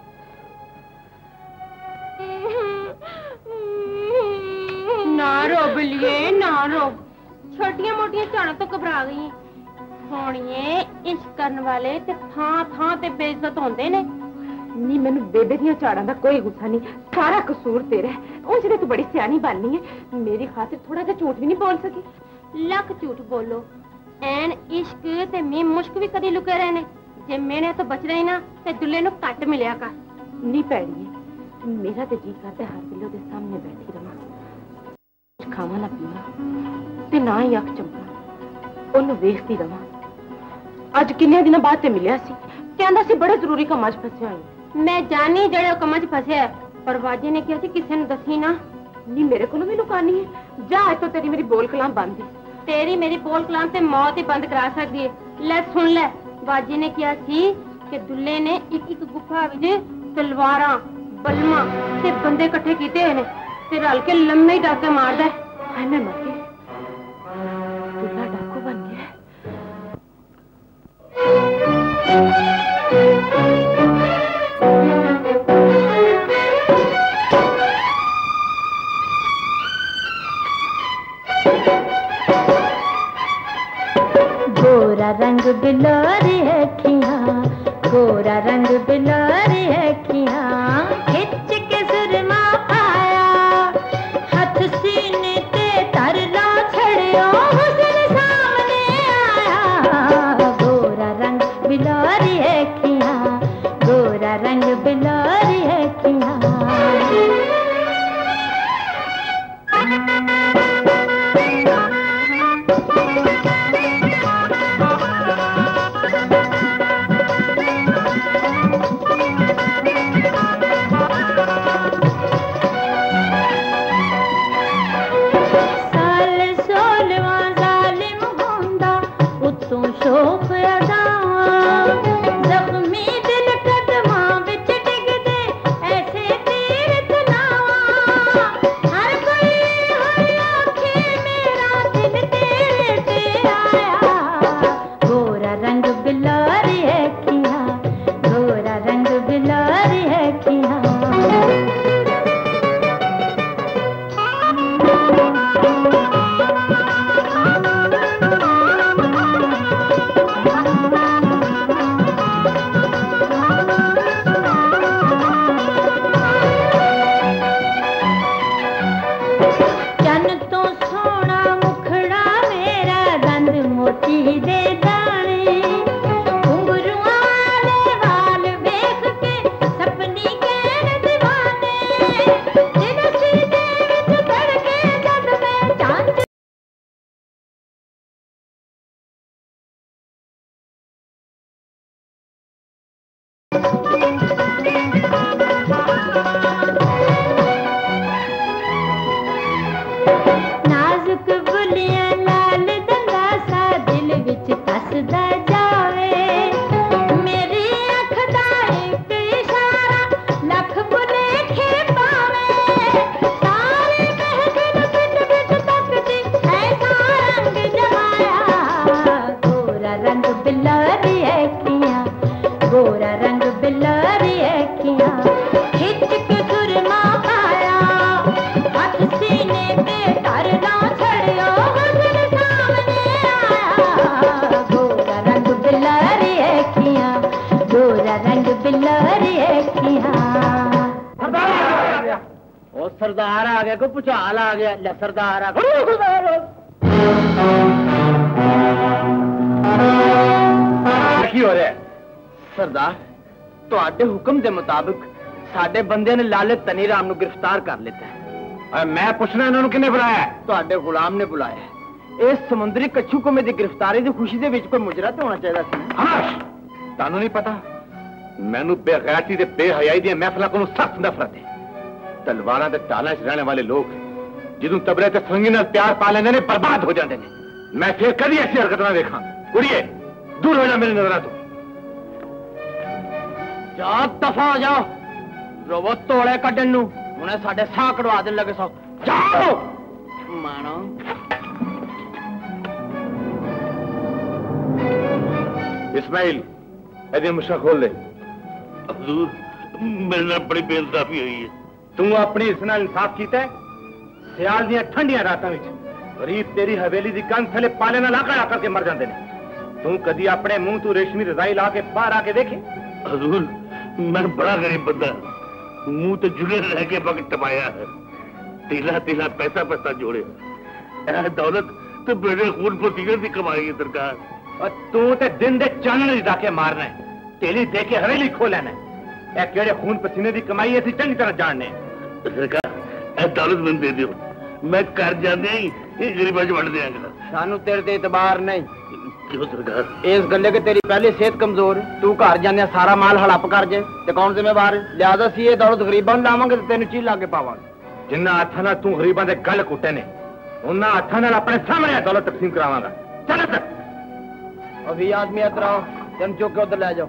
ना रो बलिए ना रो, छोटियां मोटियां झाड़ां तो घबरा गई। सोनिए इश्क करन वाले ते थां थां ते बेइज्जत होंदे ने। नी मैनू बेबे दियां झाड़ां दा कोई गुस्सा नहीं, सारा कसूर तेरा है। उस जेह्ड़े तू बड़ी सियानी बननी है, मेरी खातिर थोड़ा जा झूठ भी नहीं बोल सकी। लख झूठ बोलो, एन इश्क ते मी मुश्क भी कदी लुके रहे ने। जे मेने तो बचना ही ना ते दुल्ले नूं घट मिलिया कर। नी पैड़िए, मेरा ते जी करदा हर बिल्लो दे सामने बैठी रवां, खावां ना पीवां ते ना ही अख चमकां, ओनू वेखदी रवां। अज किन्ने दिनों बाद ते मिलिया सी, कहंदा सी बड़े जरूरी कम्मां च फसिया होई। मैं जानी जेड़े कम्मां च फसिया, पर बाजे ने कहा सी किसे नूं दसी ना। नी मेरे कोलों भी लुकानी है? जा तो तेरी मेरी बोल कलाम बंद है। तेरी मेरी बोल कलाम ते मौत ही बंद करा सकती है। ले सुन ले, बाजी ने कहा सी कि दुल्ले ने एक एक गुफा विच तलवारां बलमा ते बंदे इकट्ठे कीते हुए ने ते रल के लम्मे ही डाके मारदा है। हाय मैं मर गई, दुल्ला डाकू बन गया। गोरा रंग बिलारी है खिया, गोरा रंग बिलारी है खिया, खिच के सुरमा पाया, हथ सीने ते तरला छड़ियो हुस्न सामने आया। गोरा रंग बिलारी है खिया, गोरा रंग बिलारी है खिया। चन तो सोना मुखड़ा मेरा दंद मोती दे दाने, और सरदार आ गया, कोई भुचाल आ गया, ले सरदार आ गया। की हो रहा है सरदार, ਤੁਹਾਡੇ ਹੁਕਮ ਦੇ ਮੁਤਾਬਕ ਸਾਡੇ ਬੰਦਿਆਂ ਨੇ ਲਾਲੇ ਤਨੀ ਰਾਮ ਨੂੰ ਗ੍ਰਿਫਤਾਰ ਕਰ ਲਿੱਤਾ ਹੈ। मैं पूछना इन्होंने किन्ने बुलाया? ਤੁਹਾਡੇ ਗੁਲਾਮ ਨੇ ਬੁਲਾਇਆ। ਇਸ ਸਮੁੰਦਰੀ ਕੱਛੂ ਕੁਮੇ ਦੀ ਗ੍ਰਿਫਤਾਰੀ ਦੀ ਖੁਸ਼ੀ ਦੇ ਵਿੱਚ ਕੋਈ ਮੁਜਰਾ ਤੇ ਹੋਣਾ ਚਾਹੀਦਾ ਸੀ। ਹਮਾਸ਼ ਤੁਹਾਨੂੰ ਨਹੀਂ ਪਤਾ ਮੈਨੂੰ ਬੇਗੈਰਤੀ ਤੇ ਬੇਹਯਾਈ ਦੀਆਂ ਮਹਿਫਲਾਂ ਕੋਲੋਂ ਸਖਤ ਨਫ਼ਰਤ ਹੈ। ਤਲਵਾਰਾਂ ਤੇ ਢਾਲਾਂ 'ਚ ਰਹਿਣ ਵਾਲੇ ਲੋਕ ਜਦੋਂ ਤਬਰੇ ਤੇ ਸੰਗੀ ਨਾਲ ਪਿਆਰ ਪਾ ਲੈਂਦੇ ਨੇ ਬਰਬਾਦ ਹੋ ਜਾਂਦੇ ਨੇ। ਮੈਂ ਫਿਰ ਕਦੀ ਐਸੀ ਹਰਕਤ ਨਾ ਵੇਖਾਂ। ਕੁੜੀਏ ਦੂਰ ਹੋ ਜਾ ਮੇਰੀ ਨਜ਼ਰਾਂ ਤੋਂ। ਜਾ ਦਫਾ ਹੋ ਜਾਓ, ਰੋਵੋ ਤੋੜੇ ਕੱਢਣ ਨੂੰ, ਹੁਣੇ ਸਾਡੇ ਸਾਹ ਕਢਵਾ ਦੇਣ ਲੱਗੇ ਸੋ। ਜਾਓ ਮਾਣੋ। इस्माइल ਇਹਦੀ ਮੁਸ਼ਕ ਖੋਲ ਲੈ। ਹਜ਼ੂਰ ਮੇਰੇ ਨਾਲ ਬੜੀ ਬੇਇਨਸਾਫੀ ਹੋਈ ਹੈ। ਤੂੰ ਆਪਣੀ ਇਸ ਨਾਲ ਇਨਸਾਫ ਕੀਤਾ ਹੈ? ਸਿਆਲ ਦੀਆਂ ਠੰਡੀਆਂ ਰਾਤਾਂ ਵਿੱਚ ਗਰੀਬ ਤੇਰੀ ਹਵੇਲੀ ਦੀ ਕੰਧ ਥਲੇ ਪਾਲੇ ਨਾਲ ਆਕੜ ਆਕੜ ਕੇ ਮਰ ਜਾਂਦੇ ਨੇ। ਤੂੰ ਕਦੀ ਆਪਣੇ ਮੂੰਹ ਤੋਂ ਰੇਸ਼ਮੀ ਰਜ਼ਾਈ ਲਾ ਕੇ ਬਾਹਰ ਆ ਕੇ ਦੇਖੇ? ਹਜ਼ੂਰ ਮੈਂ ਬੜਾ ਗਰੀਬ ਬੰਦਾ, ਮੂੰਹ ਤੇ ਜੁੜੇ ਰਹਿ ਕੇ ਵਕਤ ਟਪਾਇਆ ਹੈ। ਤੀਲਾ ਤੀਲਾ ਪੈਸਾ ਪੈਸਾ ਜੋੜਿਆ। ਇਹ ਦੌਲਤ ਤੇ ਮੇਰੇ ਖੂਨ ਪਸੀਨੇ ਦੀ ਕਮਾਈ ਹੈ ਸਰਕਾਰ। और तू ते दिन दे चानने दी डाके मारना है, तेली दे के हवेली खो लेना है। ए केड़े खून पसीने दी कमाई ऐसी चंगी तरह जानने। सरकार ए दौलत मैंने दे दियो, मैं कर जाने ही ये गरीबां च वंड देंगा। सानू तेरे ते इतबार नहीं। क्यों सरकार? इस गल्ले के तेरी पहले सेहत कमजोर, तू घर जाने सारा माल हड़प कर जाए ते कौन जिम्मेवार? लिहाजा सी ये दौलत गरीबां नूं लावांगे ते तैनूं चीज लाके पावांगे। जिन्ना हत्थां नाल तू गरीबां दे गल कुटे ने उन्ना हत्थां नाल अपने सामने दौलत तकसीम करावांगा। चल इधर। अभी आदमी इधर आओ, तुम चुक के उधर ले जाओ।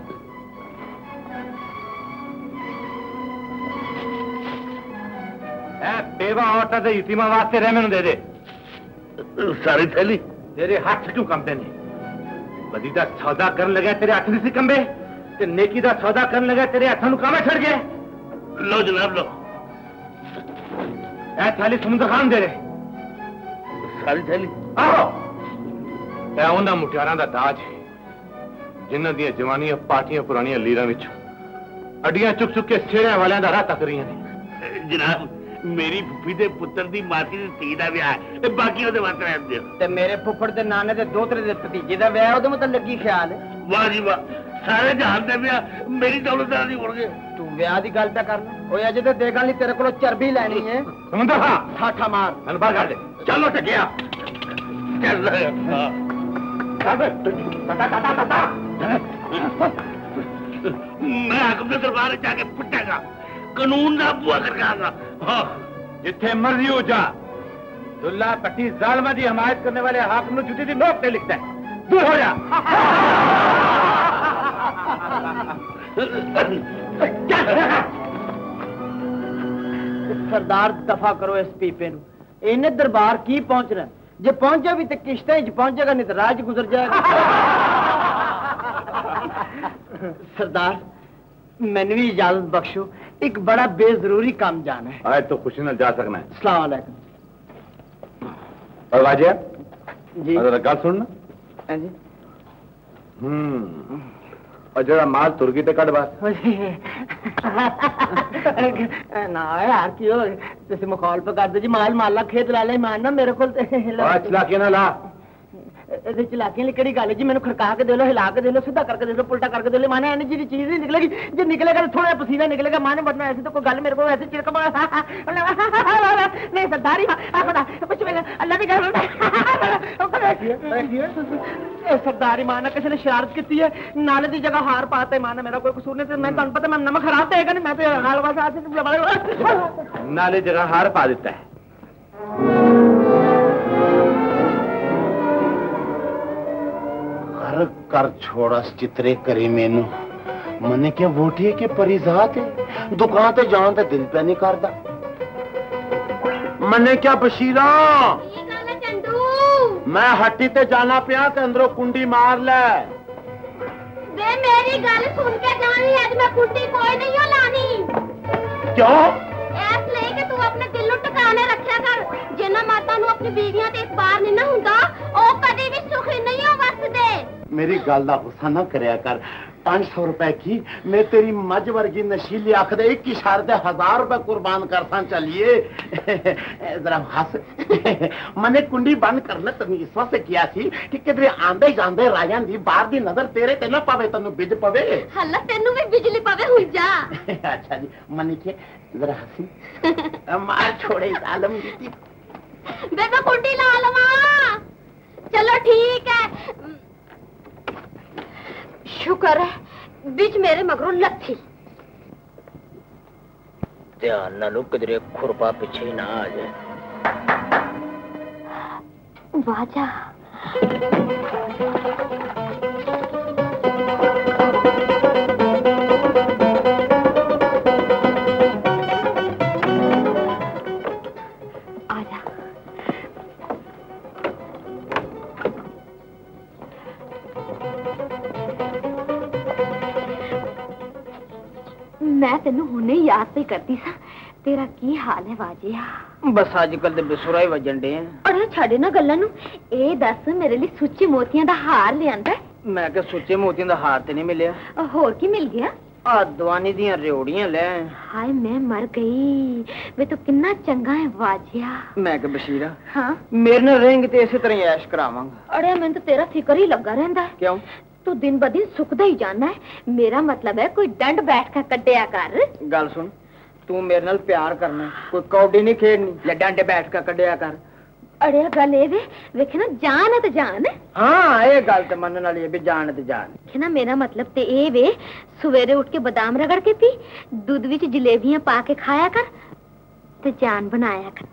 ए बेवा औरतां ते यतीमां वास्ते रह मैनूं दे दे। सारी थैली तेरे हाथ क्यों कंबदे ने? बदी दा सौदा करन लगा तेरे हाथ नहीं सी कंबे ते नेकी दा सौदा करन लगा तेरे हाथां नूं कावे छड़ गए? लो जनाब लो। ए थैली समुंदर खान दे दे। सारी थैली आओ। ਇਹ ਉਹਨਾਂ ਮੁਟਿਆਰਾਂ ਦਾ ਦਾਜ ਹੈ ਜਿਨ੍ਹਾਂ ਦੀਆਂ ਜਵਾਨੀਆਂ ਪਾਟੀਆਂ ਪੁਰਾਣੀਆਂ ਲੀਰਾਂ ਵਿੱਚ ਅੱਡੀਆਂ ਚੁੱਕ ਚੁੱਕ ਕੇ ਸੇੜਿਆਂ ਵਾਲਿਆਂ ਦਾ ਰਾਹ ਤੱਕ ਰਹੀਆਂ ਨੇ। ਜਨਾਬ ਮੇਰੀ ਫੁੱਫੀ ਦੇ ਪੁੱਤਰ ਦੀ ਮਾਸੀ ਦੀ ਧੀ ਦਾ ਵਿਆਹ ਹੈ ਤੇ ਬਾਕੀ ਉਹਦੇ ਵਾਸਤੇ ਰਹਿ ਦਿਓ। ਤੇ ਮੇਰੇ ਫੁੱਫੜ ਦੇ ਨਾਨੇ ਦੇ ਦੋਤਰੇ ਦੇ ਭਤੀਜੇ ਦਾ ਵਿਆਹ, ਉਹਦੇ ਮੁਤਲਕ ਕੀ ਖਿਆਲ ਹੈ? ਵਾਹ ਜੀ ਵਾਹ, ਸਾਰੇ ਜਹਾਨ ਦੇ ਵਿਆਹ ਮੇਰੀ ਦੌਲਤ ਨਾਲ ਨਹੀਂ ਹੋਣਗੇ। ਤੂੰ ਵਿਆਹ ਦੀ ਗੱਲ ਤਾਂ ਕਰ ਲੈ। ਓਏ ਅਜੇ ਤਾਂ ਦੇਖਾਂ ਲਈ ਤੇਰੇ ਕੋਲੋਂ ਚਰਬੀ ਲੈਣੀ ਹੈ। ਸਮੁੰਦਰ ਹਾਂ ਠਾਠਾ ਮਾਰ ਮੈਨੂੰ ਬਾਹਰ ਕੱਢ ਦੇ। ਚੱਲੋ ਟਕਿਆ ਚੱਲ ਰਿਹਾ मैं हुक्म के दरबार जाके पिटेगा, कानून का बुआ करगा। हाँ जिथे मर्जी हो जा, दुल्ला पट्टी जालमा की हमायत करने वाले हाकिम ने जुती दी नोट पे लिखता है। दूर हो जा। सरदार दफा करो इस पीपे नूं। इन्हें दरबार की पहुंच रहा? जे पहुंचा भी तो किश्तें पहुंचेगा, नहीं तो राज गुजर जाएगा। सरदार मैंने भी इजाजत बख्शो, एक बड़ा बेजरूरी काम जाना है। आज तो खुशी न जा सकना है। अस्सलाम वालेकुम। और वाजिया जी जरा गल सुन। हाँ जी। हम्म और जरा माल तुर्की ते कट बात ना यार क्यों तुम मखौल पे कर दो जी। माल माला खेत ला ले मारना मेरे को चलाकी ना ला। चलाकियां लिए कड़ी गल जी, मैंने खड़का के दे लो, हिला के दे लो, सीधा करके दे लो, उल्टा करके दे लो। माने जी चीज नहीं निकलेगी, जो निकलेगा थोड़ा पसीना निकलेगा माने, वरना ऐसे तो कोई गल मेरे को ऐसे चिड़क नहीं सरदारी कुछ अल्लाह भी सरदारी माना किसी ने शरारत की है, नाले की जगह हार पाता है माना, मेरा कोई कसूर नहीं। मैं तुम पता मैं नमक खराब देगा नहीं, मैं तो नाले जगह हार पा देता है। कर छोड़ा चित्रे करी मेनू मने क्या वोटी के परिजात है, दुकान ते जान ते दिल पे नहीं करदा। मने क्या बशीरा मैं हट्टी ते जाना पिया ते अंदरों कुंडी मार ले। वे मेरी गल सुन के जानी है, मैं कुंडी कोई नहीं हो लानी। क्यों? इसलिए कि तू अपने दिल नु टकाने रखया कर। जिन्ना माता नु अपनी बीवियां ते इस बार नहीं ना हुंदा, ओ कदी भी सुखी नहीं हो वसदे। मेरी गल दा गुस्सा ना करया कर। पांच सौ रुपए की मैं तेरी मज वर्गी नशीली आख दे एक इशारे हजार रुपए कुर्बान करता चलिए। जरा हंस। मैंने कुंडी बंद करना तेन इस वास्ते किया थी कि किधरे आंदे जांदे राजन दी बाहर दी नजर तेरे ते ना पावे, तेन बिज पवे। हल्ला तेनू भी बिजली पवे हुई जा। अच्छा जी मनी के जरा हंसी। मार छोड़े इस आलम की बेबे कुंडी ला लवा। चलो ठीक है। शुक्र है बीच मेरे मगरों लथी। ध्यान नालो किधरे खुरपा पीछे ना आ जाए। वाजा आजा। मैं तेनू हुणे याद पे करती सा। तेरा की हाल है वाजिया? बस अजकल ते बेसुरा ही वजन डे। अरे छाड़े ना गल्लां नू। ए दस मेरे लिए सुच्चे मोतियां दा हार लियांदा? मैं के सुच्चे मोतियां दा हार ते नहीं मिलिया। होर की मिल गया? आ दवानी दियां रेवड़ियां ले। हाय मैं मर गई। वे तो कितना चंगा है वाजिया। मैं के बशीरा हाँ मेरे नाल रहेंगे ते इसी तरह ऐश करावांगा। अरे मैंने तो तेरा फिक्र ही लगा रहंदा है। क्यों? तू दिन ब दिन सुखदा ही जाना है। मेरा मतलब है कोई डंड बैठ कर कड्डिया कर। गल सुन, तू मेरे नाल प्यार करना, कोई कौडी नहीं खेडनी या डंडे बैठ कर कड्डिया कर। अरे गल ए वे वेखे ना जान है तो जान है। हाँ ये गल तो मनन वाली है भी जान तो जान। देखे ना मेरा मतलब ते ए वे सवेरे उठ के बादाम रगड़ के पी, दूध विच जलेबियां पा के खाया कर ते जान बनाया कर।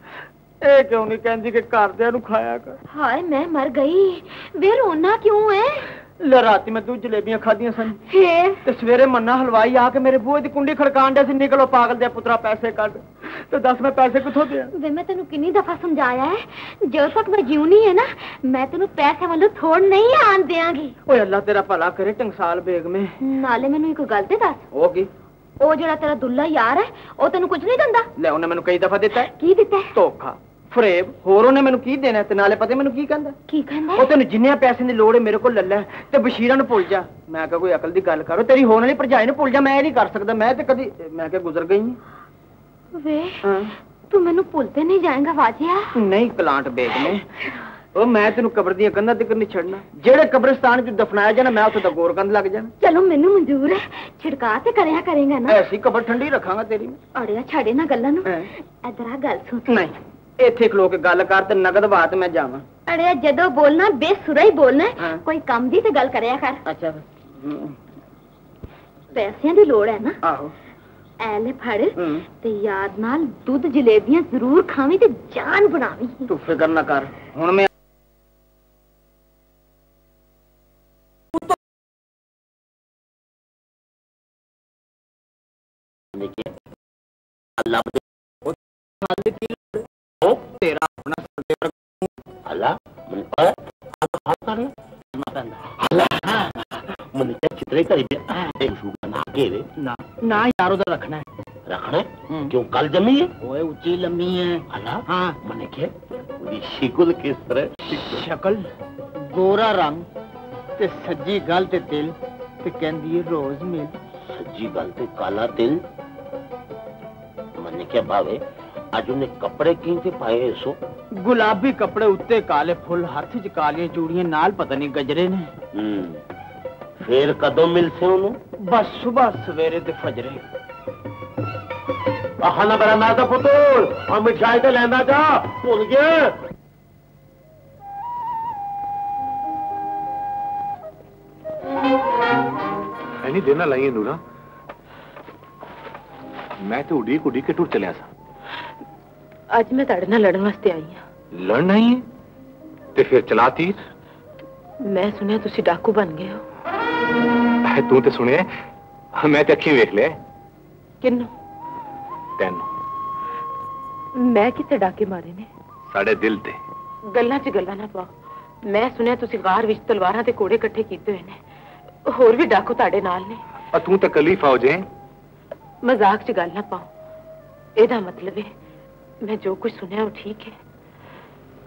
ए क्यों नहीं कहंदी कि घरदियां नू खाया कर? हाय मैं मर गई। वे रोना क्यों है? ले राती मैं दो जलेबियां खादियां सन फिर ते सवेरे मन्ना हलवाई आके मेरे बूहे दी कुंडी खड़कान दे सी, निकलो पागल दे पुत्रा पैसे कढ। तो दस मैं पैसे किथों दियां? वे मैं तेनू कितनी दफा समझाया है जब तक मैं जीवनी है ना मैं तेनू पैसे वालों थोड़ नहीं आन देंगी। ओए अल्लाह तेरा भला करे टंगसाल बेगमे। नाले मैनू एक गल ते दस, ओ की? ओ जेड़ा तेरा दुल्ला यार है ओ तेनू कुछ नहीं दिंदा? ले उन्हें मैनू कई दफा दिता है। की दिता है? धोखा फरेब। होर उन्हें मैनू की देना ते नाले पता मैनू की कहंदा? की कहंदा? ओ तेनू जिन्ने पैसे दी लोड़ है मेरे को ले ले ते बशीरा नू भुल जा। मैं कहा कोई अकल दी गल करो, तेरी होने वाली भरजाई नू भुल जा। मैं नहीं कर सकदा, मैं ते कदी मैं क्या गुजर गई हूं। वे तू मैनू भूलते नहीं जाएगा वाजिया? नहीं कलांट बेगमे, ओ मैं तेनू कब्र दी कंधा तक नहीं छड़ना। जेड़े कब्रिस्तान च दफनाया जाना मैं उत्थे दा गोरकंद लग जाना। चलो मैनू मंजूर है, छिड़का ते करया करेगा ना? ऐसी कब्र ठंडी रखांगा तेरी मैं। अड़िया छाड़े ना गल्लां नू। इधर आ गल सुन। नहीं इत्थे खलो के गल कर ते नगद बात मैं जावां। अड़िया जदों बोलना बेसुरा ही बोलना है। कोई काम दी ते गल करया कर। अच्छा पैसिਆਂ ਦੀ ਲੋੜ है ना? आहो ਐਲੇ ਫੜ ਤੇ ਯਾਦ ਨਾਲ ਦੁੱਧ ਜਲੇਬੀਆਂ ਜ਼ਰੂਰ ਖਾਵੀਂ ਤੇ ਜਾਨ ਬਣਾਵੀਂ। ਤੂੰ ਫਿਕਰ ਨਾ ਕਰ ਹੁਣ ਮੈਂ अल्लाह तेरा अपना अल्लाह मन पर हाथ कर मन क्या चित्रे करी एक शुगर ना के रे ना ना यार उधर रखना है। रखना है? क्यों कल जमी है? ओए ऊंची लंबी है। अल्लाह हाँ मन के शिकुल किस तरह? शक्ल गोरा रंग ते सज्जी गल ते तिल ते कहंदी है रोज मिल। सज्जी गल ते काला तिल मन क्या भावे आज उन्हें कपड़े किंते पाए सो? गुलाबी कपड़े उत्ते काले फुल हाथ च कालियां चूड़ियां नाल पता नहीं गजरे ने। फिर कदों मिलसे उन्हों? बस सुबह सवेरे ते फजरे। खाना बड़ा मैं तो पुतुल और मिठाई तो लेना जा भूल गया। नहीं देना लाइए नूरा, मैं तो उड़ी उड़ी के टूर चलिया सा। आज मैं ताड़े नाल लड़न वास्ते आई हां। लड़ना ही है ते फिर चला तीर। मैं सुनिया तुसी डाकू बन गए हो। तू तो सुने मैं तो अखी वेख ले। किन्नू? तेन। मैं किते डाके मारे ने? साढ़े दिल ते। गल्लां च गल्लां ना पाओ। मैं सुनिया तुसी गार विच तलवारां ते कोड़े इकट्ठे कीते हुए ने, होर भी डाकू ताड़े नाल ने। और तू तो कली फौज है। मजाक च गल ना पाओ। एदा मतलब है मैं जो कुछ सुनिया वो ठीक है?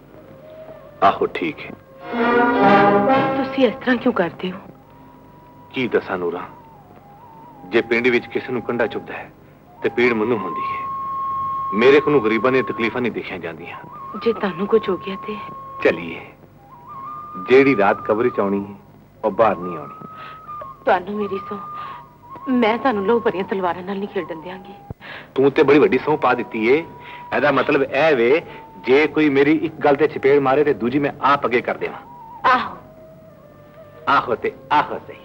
आहो ठीक है। तुसी इस तरह क्यों करते हो? की दसा नूरा, जे पिंड विच किसी नूं कंडा चुभदा है ते पीड़ मनु होंदी है। मेरे को गरीबां दी तकलीफां नहीं देखियां जांदियां। जे तानू कुछ हो गया ते चलिए, जेड़ी रात कब्र च आउणी है और बाहर नहीं आउणी। तानू मेरी सौ, मैं तानू लो भरियां तलवारां नाल नहीं खेडन देंगी। तू ते बड़ी वड्डी सौं पा दित्ती है। एदा मतलब ऐ वे जे कोई मेरी एक गल ते चपेड़ मारे ते दूजी मैं आप अगे कर देवां। आहो आहो ते आहो सही।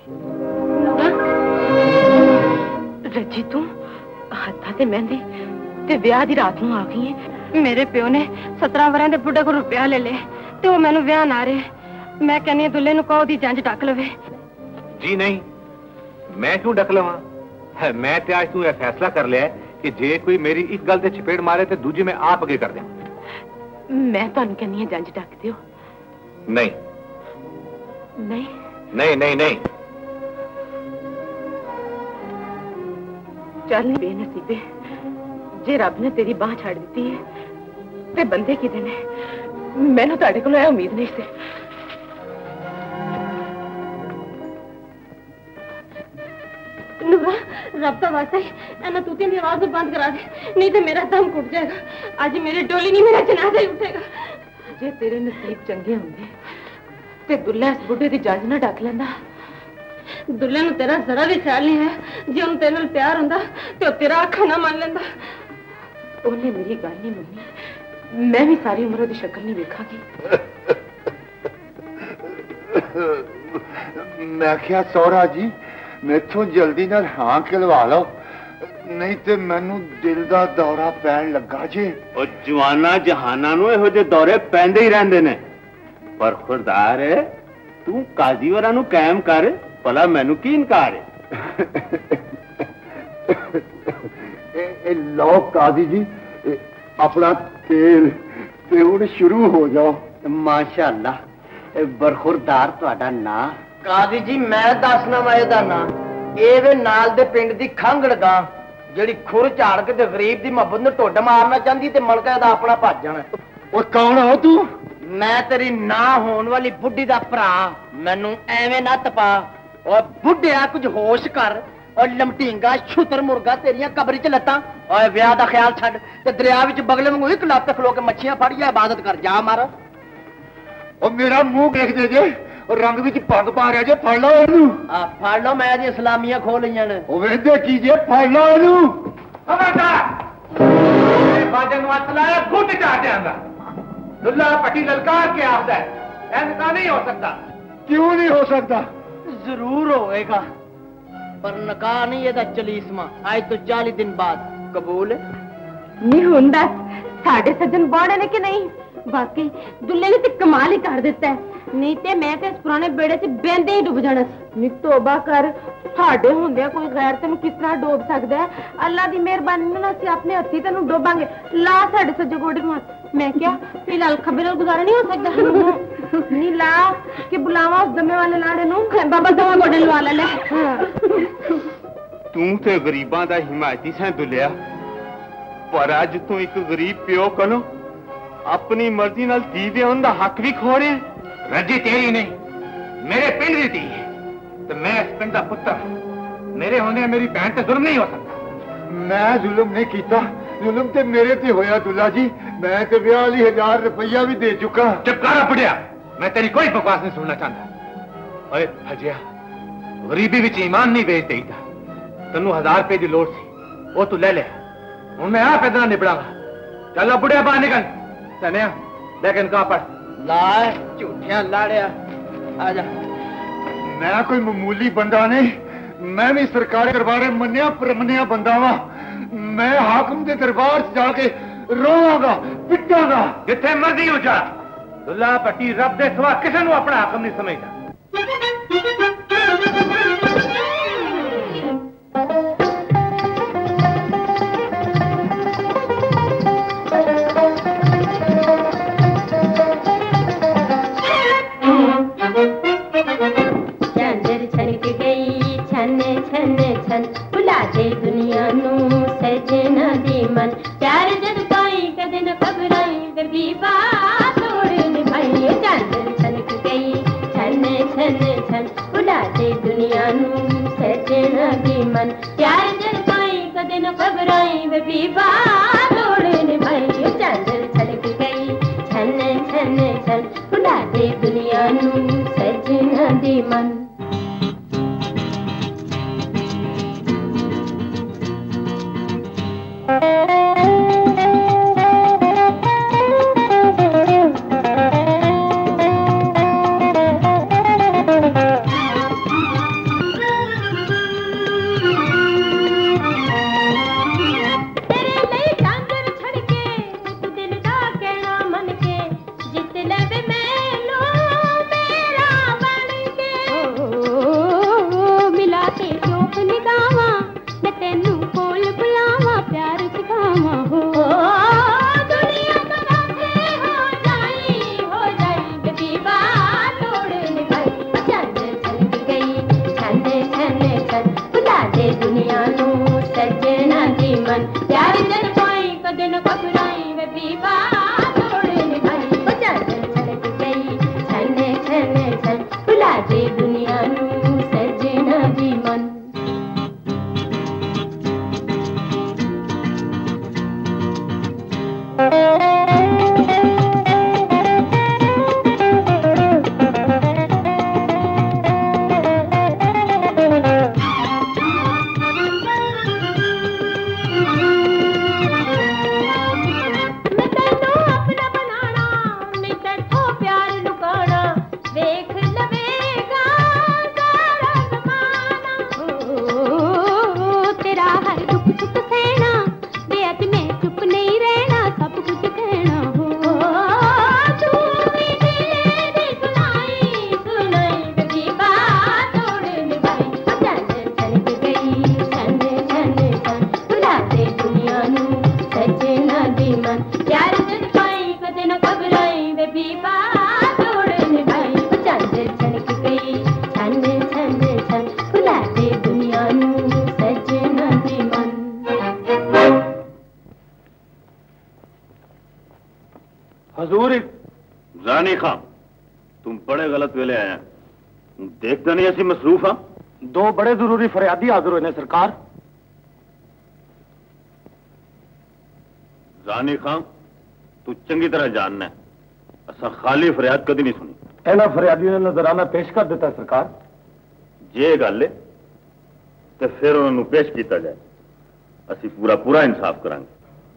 रजी तू हत्था ते मेहंदी ते ब्याह दी रात नूं आ गई है। मेरे प्यो ने सत्रह वरां दे बुढ़े को रुपया ले ले ते वो मैनू ब्याह ना रहे। मैं कहनी दुल्ले नूं कहो दी जंज डक लवे। जी नहीं, मैं क्यों डक लवां? मैं ते आज तू यह फैसला कर लिया कि जे कोई मेरी एक गल ते चपेड़ मारे ते दूजी मैं आप अगे कर देवां। मैं तुहानू कहनी है जंज डक दियो। नहीं नहीं नहीं नहीं नहीं। चल नहीं बेनसीबे, जे रब ने तेरी बांह छड़ दी है ते बंदे किदे ने? मैनू तुहाडे कोलों उम्मीद नहीं सी। नूरा, रब का वास्ता है एना तूतियां दी आवाज बंद करा दे, नहीं तो मेरा दम घुट जाएगा। आज मेरी डोली नहीं, मेरा जनाजा ही उठेगा। जे तेरे नसीब चंगे होंदे ते दुल्ला इस बुढ़े दी जंज ना डक लैंदा। दुल्ले नूं तेरा जरा भी ख्याल नहीं है। जे उन तेरे नाल प्यार हुंदा ते ओ तेरा आखा ना मान लैंदा। ओने मेरी गल नहीं मन्नी, मैं भी सारी उम्र ओदी शक्ल नहीं वेखांगी। मैं क्या सौरा जी मैथों जल्दी नाल हां कहलवा लो, नहीं ते मैनू दिल दा दौरा पैण लगा जे। ओ जवाना जहाना नूं इहो जे दौरे पैंदे ही रहंदे ने, पर खुरदार तू काजी वरा नूं कायम कर, भला मैनू की इनकार है? ए, ए लो काजी जी ए, अपना तेल ते हुण शुरू हो जाओ। माशाअल्लाह, बरखुरदार तुहाडा नां? काजी जी मैं दसना वा एदा नां, ए वे नाल दे पिंड दी खांगड़ गां ਜਿਹੜੀ ਖੁਰ ਝਾੜ ਕੇ ਤੇ ਗਰੀਬ ਦੀ ਮੁਹੱਬਤ ਨੂੰ ਢੁੱਡ ਮਾਰਨਾ ਚਾਹੁੰਦੀ ਤੇ ਮਲਕਾ ਦਾ ਆਪਣਾ ਭੱਜ ਜਾਣਾ। ਉਹ ਕੌਣ ਹੋ ਤੂੰ? ਮੈਂ ਤੇਰੀ ਨਾ ਹੋਣ ਵਾਲੀ ਬੁੱਢੀ ਦਾ ਭਰਾ। ਮੈਨੂੰ ਐਵੇਂ ਨਾ ਤਪਾ। ਓਏ ਬੁੱਢਿਆ ਕੁਝ ਹੋਸ਼ ਕਰ। ਓ ਲਮਟਿੰਗਾ ਛੁੱਤਰ ਮੁਰਗਾ ਤੇਰੀਆਂ ਕਬਰ 'ਚ ਲੱਤਾਂ। ਓਏ ਵਿਆਹ ਦਾ ਖਿਆਲ ਛੱਡ ਤੇ ਦਰਿਆ ਵਿੱਚ ਬਗਲੇ ਵਾਂਗੂ ਇੱਕ ਲੱਤ ਖਲੋ ਕੇ ਮੱਛੀਆਂ ਫੜ ਜਾ, ਇਬਾਦਤ ਕਰ ਜਾ ਮਾਰ। ਉਹ ਮੇਰਾ ਮੂੰਹ ਦੇਖ ਦੇ ਜੇ, रंग विच पग पा रहा जे, फड़ लो इनू। आ फड़ लो, मैं दी इस्लामियां खो लईयां ने। ओ वेंदे की जे, फड़ लो इनू। खबरदार, बाजे नु हथ लाया घुट चाट देंगा। दुल्ला पट्टी ललकार के आखदा है, ऐसा नहीं हो सकता। क्यों नहीं हो सकता? जरूर होएगा, पर निकाह नहीं एदा चलीसमा। आज तो चालीस दिन बाद कबूल नहीं हुंदा। साडे सज्जन बड़े ने कि नहीं? बाकी दुल्ले ने तो कमाल ही कर दिता है, नहीं ते मैं ते इस पुराने बेड़े च बेंदे ही डुब जाना सी। नी तौबा कर, साडे हुंदे कोई गैर तेनू किस तरह डोब सकदा है? अल्लाह दी मेहरबानी नाल असीं अपने हत्थी तेनू डोबांगे। ला साडे सज्जे गोडे नूं हत्थ। मैं क्या फिलहाल खबरे नाल गुजारा नहीं हो सकदा? नी ला कि बुलावा उस जमे वाले लाड़े नूं, बाबा दवा गोडे लवा ले। तू ते गरीबां दा हिमायती सैं दुलिया, पर अज तू एक गरीब प्यो कोलों अपनी मर्जी नाल धी दे उनदा हक भी खो रहे। रजी तेरी नहीं, मेरे पिंड दी धी है, तो मैं इस पिंड का पुत्र। मेरे होने मेरी बहन से जुल्म नहीं हो सकता। मैं जुल्म नहीं किया, जुल्म ते मेरे ते होया दुल्ला जी। मैं तो बयाली हजार रुपया भी दे चुका। चुप कर बुढ़िया, मैं तेरी कोई बकवास नहीं सुनना चाहता। ओए फजिया, गरीबी विच ईमान नहीं बेच देता। तेनू हजार रुपए की लोड़ सी, वो तू ले ले। हूं मैं आप इतना निबड़ांगा। चलो बुढ़िया बाहर निकल। सनिया लेकिन कहा पढ़ ला झूठिया लाड़िया। आजा, मैं कोई मामूली बंदा नहीं, मैं भी सरकारी दरबारे मन्निया परमनिया बंदा वा। मैं हाकम के दरबार से जाके रोवांगा पिटांगा। जिथे मर्जी हो जा, दुल्ला पट्टी रब दे सिवा किसी नूं अपना हाकम नहीं समझदा। दुनिया नू सजना दी मन प्यार जद पाई कदे न घबराई गरीबा तोड़ निभाई। चांदर छनक गई छन छन छन उड़ा दे दुनिया नू दी मन प्यार जन पाई कदे न घबराई वे बीबा तोड़ने भाई चांदर छलक गई छन छन छन उड़ा दे दुनिया नू सजना दी मन रानी खां, तुम बड़े गलत वेले आए हैं। देखते नहीं ऐसी मसरूफ हाँ। दो बड़े जरूरी फरियादी हाजिर हुए ने सरकार। रानी खां, तू चंगी तरह जानना है, असा खाली फरियाद कदी नहीं सुनी। इन्होंने फरियादियों ने नजराना पेश कर दिता सरकार। जे गल है तो फिर उन्होंने पेश किया जाए, असी पूरा पूरा इंसाफ करांगे।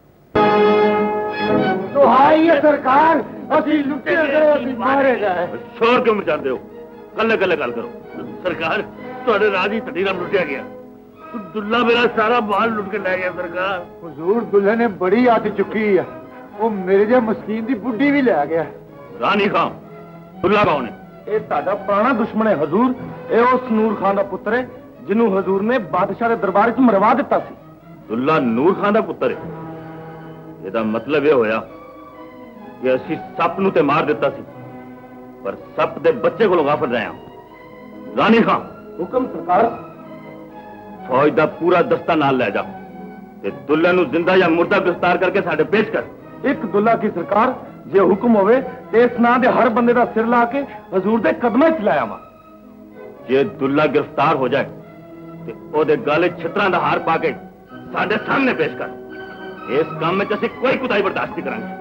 तो हाई है सरकार, असी लुटे गए, असी मारे गए। शोर क्यों मचाते हो? कल्ले कल्ले गल करो। सरकार, थोड़े राजी तटीरा लुटिया गया, दुल्ला मेरा सारा माल लुट के ले गया सरकार। हुजूर, दुल्हे ने बड़ी आत चुकी है, वो मेरे जे मस्कीन दी बुड्ढी भी ले गया। रानी खां, दुल्ला कौन है? ये ताजा पुराना दुश्मन है हजूर। ये उस नूर खान का पुत्र है जिन्हों हजूर ने बादशाह के दरबार च मरवा दिता सी। दुल्ला नूर खान का पुत्र है? ਇਹਦਾ मतलब यह होया कि ਅਸੀਂ ਸੱਪ ਨੂੰ ਤੇ ਮਾਰ ਦਿੱਤਾ ਸੀ, ਪਰ ਸੱਪ ਦੇ ਬੱਚੇ ਕੋਲੋਂ ਗਾਫਲ ਰਹੇ ਹਾਂ। ਰਾਣੀ ਖਾਂ, ਹੁਕਮ ਸਰਕਾਰ। ਫੌਜ ਦਾ ਪੂਰਾ ਦਸਤਾ ਨਾਲ ਲੈ ਜਾ ਤੇ ਦੁੱਲੇ ਨੂੰ ਜ਼ਿੰਦਾ ਜਾਂ ਮੁਰਦਾ ਗ੍ਰਿਫਤਾਰ ਕਰਕੇ ਸਾਡੇ ਪੇਸ਼ ਕਰ। ਇੱਕ ਦੁੱਲਾ ਕੀ ਸਰਕਾਰ, ਜੇ ਹੁਕਮ ਹੋਵੇ ਤੇ ਇਸ ਨਾਂ ਦੇ ਹਰ ਬੰਦੇ ਦਾ ਸਿਰ ਲਾ ਕੇ ਹਜ਼ੂਰ ਦੇ ਕਦਮਾਂ 'ਚ ਲਾਇਆ ਵਾ। ਜੇ ਦੁੱਲਾ ਗ੍ਰਿਫਤਾਰ ਹੋ ਜਾਏ ਤੇ ਉਹਦੇ ਗਲੇ ਛਿੱਤਰਾਂ ਦਾ ਹਾਰ ਪਾ ਕੇ ਸਾਡੇ ਸਾਹਮਣੇ ਪੇਸ਼ ਕਰ। इस काम में जैसे कोई कुताही बर्दाश्त नहीं करेंगे।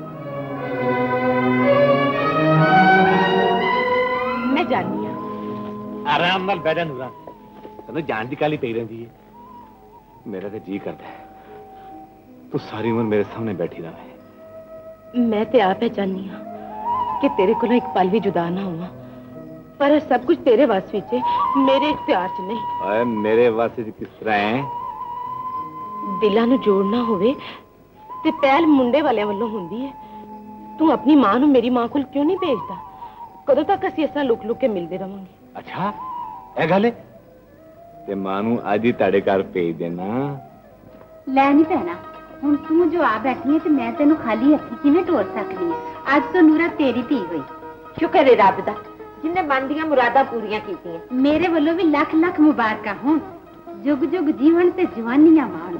मैं जाननी हूं। आराम नाल बैठा नूरा, तेन जान की काली पई रही है। मेरा तो जी करता है तू सारी उम्र मेरे सामने बैठी रहे। मैं तो आप चाहनी हाँ कि तेरे को एक पल भी जुदा ना हुआ, पर सब कुछ तेरे वास विच है, मेरे इख्तियार च नहीं। मेरे वास किस तरह है? दिलां नूं जोड़ना होवे ते पहल मुंडे वाले वालों हुंदी है। तू अपनी मां नूं मेरी मां कोल क्यों नहीं भेजदा? कदों तक असीं इस तरह लुक लुक के मिलते रहांगे? अच्छा ए गल है ते मां नूं अज ही तुहाडे घर भेज देना। लै नहीं पैना, हुण तू जो आ बैठी है ते मैं तैनूं खाली हत्थी किवें टोर सकनी है? अज तो नूरा तेरी धी होई। शुक्र है रब दा जिन्ने मन दियां मुरादां पूरियां कीतियां। मेरे वालों भी लख लख मुबारकां होण। जुग जुग जीवन ते जवानियां माण।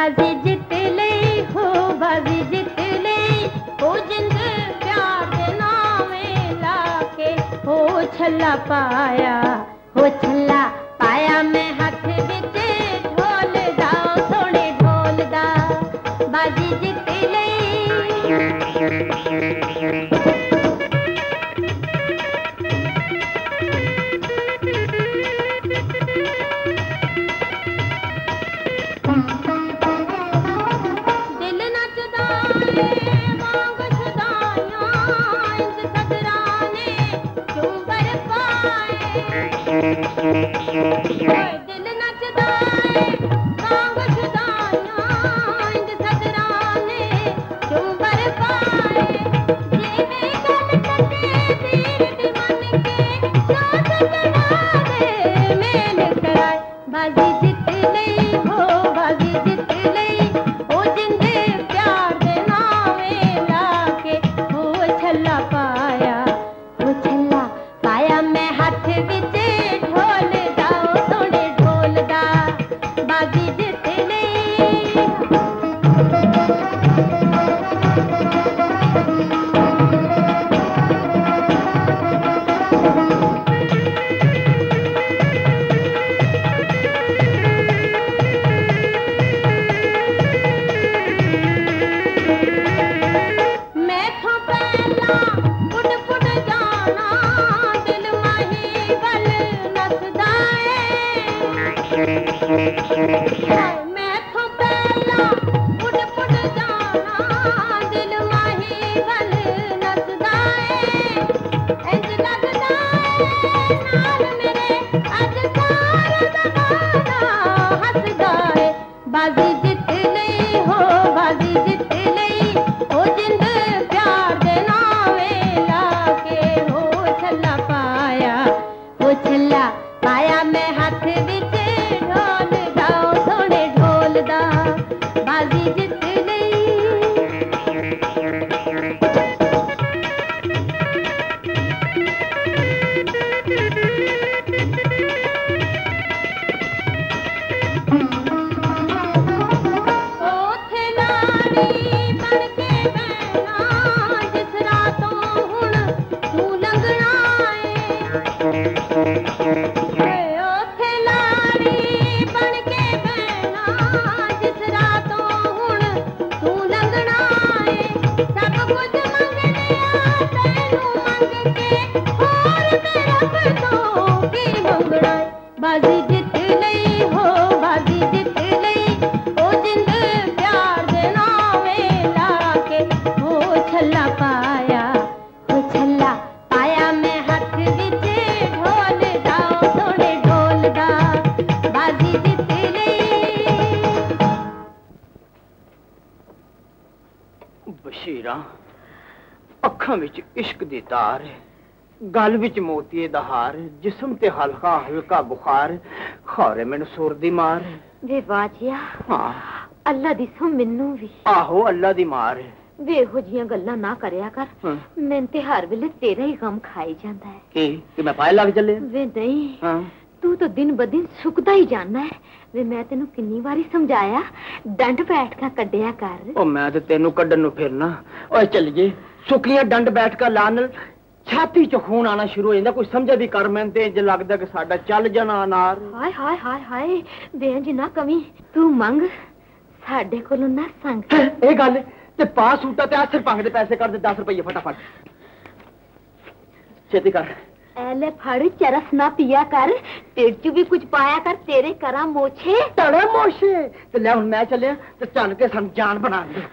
बाजी जित ले हो बाजी जित ले ओ जिंद प्यार दे नावे लाके हो छल्ला पाया हो छल्ला पाया मैं हाथ विच ढोल दा सोने ढोल दा बाजी जित ले दिल नचदा मांग छुदाया इंज सदराने चुंबर पाए जीवे गल कटे दीर मन के साथ जनावे मेल कराए बाजी जित लई हो बाजी जित लई ओ जिंद प्यार दे नावे लाके हो छल्ला पाया हो छल्ला पाया मैं हाथ विच मैं तो पहला उड़ उड़ जाना दिल माही गल नसदा इंज लगदा नाल मेरे अज सारा जमाना हसदा है बाजी जित लई हो बाजी जित लई ओ जिंद प्यार दे नावे लाके हो छल्ला पाया हो छल्ला पाया मैं हाथ विच बाजी जित बाजी जित लई हो बाजी जित लई ओ जिंद प्यार दे नावे लाके हो छल्ला पाया हो छल्ला पाया मैं हाथ विच ढोल दा सोने ढोल दा बाजी जित लई बशीरा अखां विच इश्क दी तार गल विच मोतीए दा हार जिस्म ते हल्का हल्का बुखार खौरे मैनू सुर दी मार वे बाजिया हाँ अल्लाह दी सो मैनू भी आहो अल्लाह दी मार वे हो जियां गल्लां ना करया कर हाँ। मैं ते हर वेले तेरा ही गम खाई जांदा है की कि मैं पाए लग चले वे नहीं हाँ। तू तो दिन ब दिन सुकदा ही जाना है वे मैं तेनू किन्नी बारी समझाया डंड बैठ का कड्डिया कर ओ मैं ते तेनू कड्डन नु फिरना ओए चलिए सुकियां डंड बैठ का लानल छाती च खून आना शुरू हो जाता कोई समझे भी कर मैं ते इंज लगदा कि साडा चल जाना अनार हाय हाय हाय हाय बेंज ना कमी तू मंग साडे कोलों ना संग ए गल ते पा सूटा ते आसर पंग दे पैसे कर दे दस रुपये फटाफट छेती कर एले फड़ चरस ना पिया कर तेरे च भी कुछ पाया कर तेरे करा मोछे तड़े मोछे ते ले हुन मैं चलिया ते चल के सन जान बना दे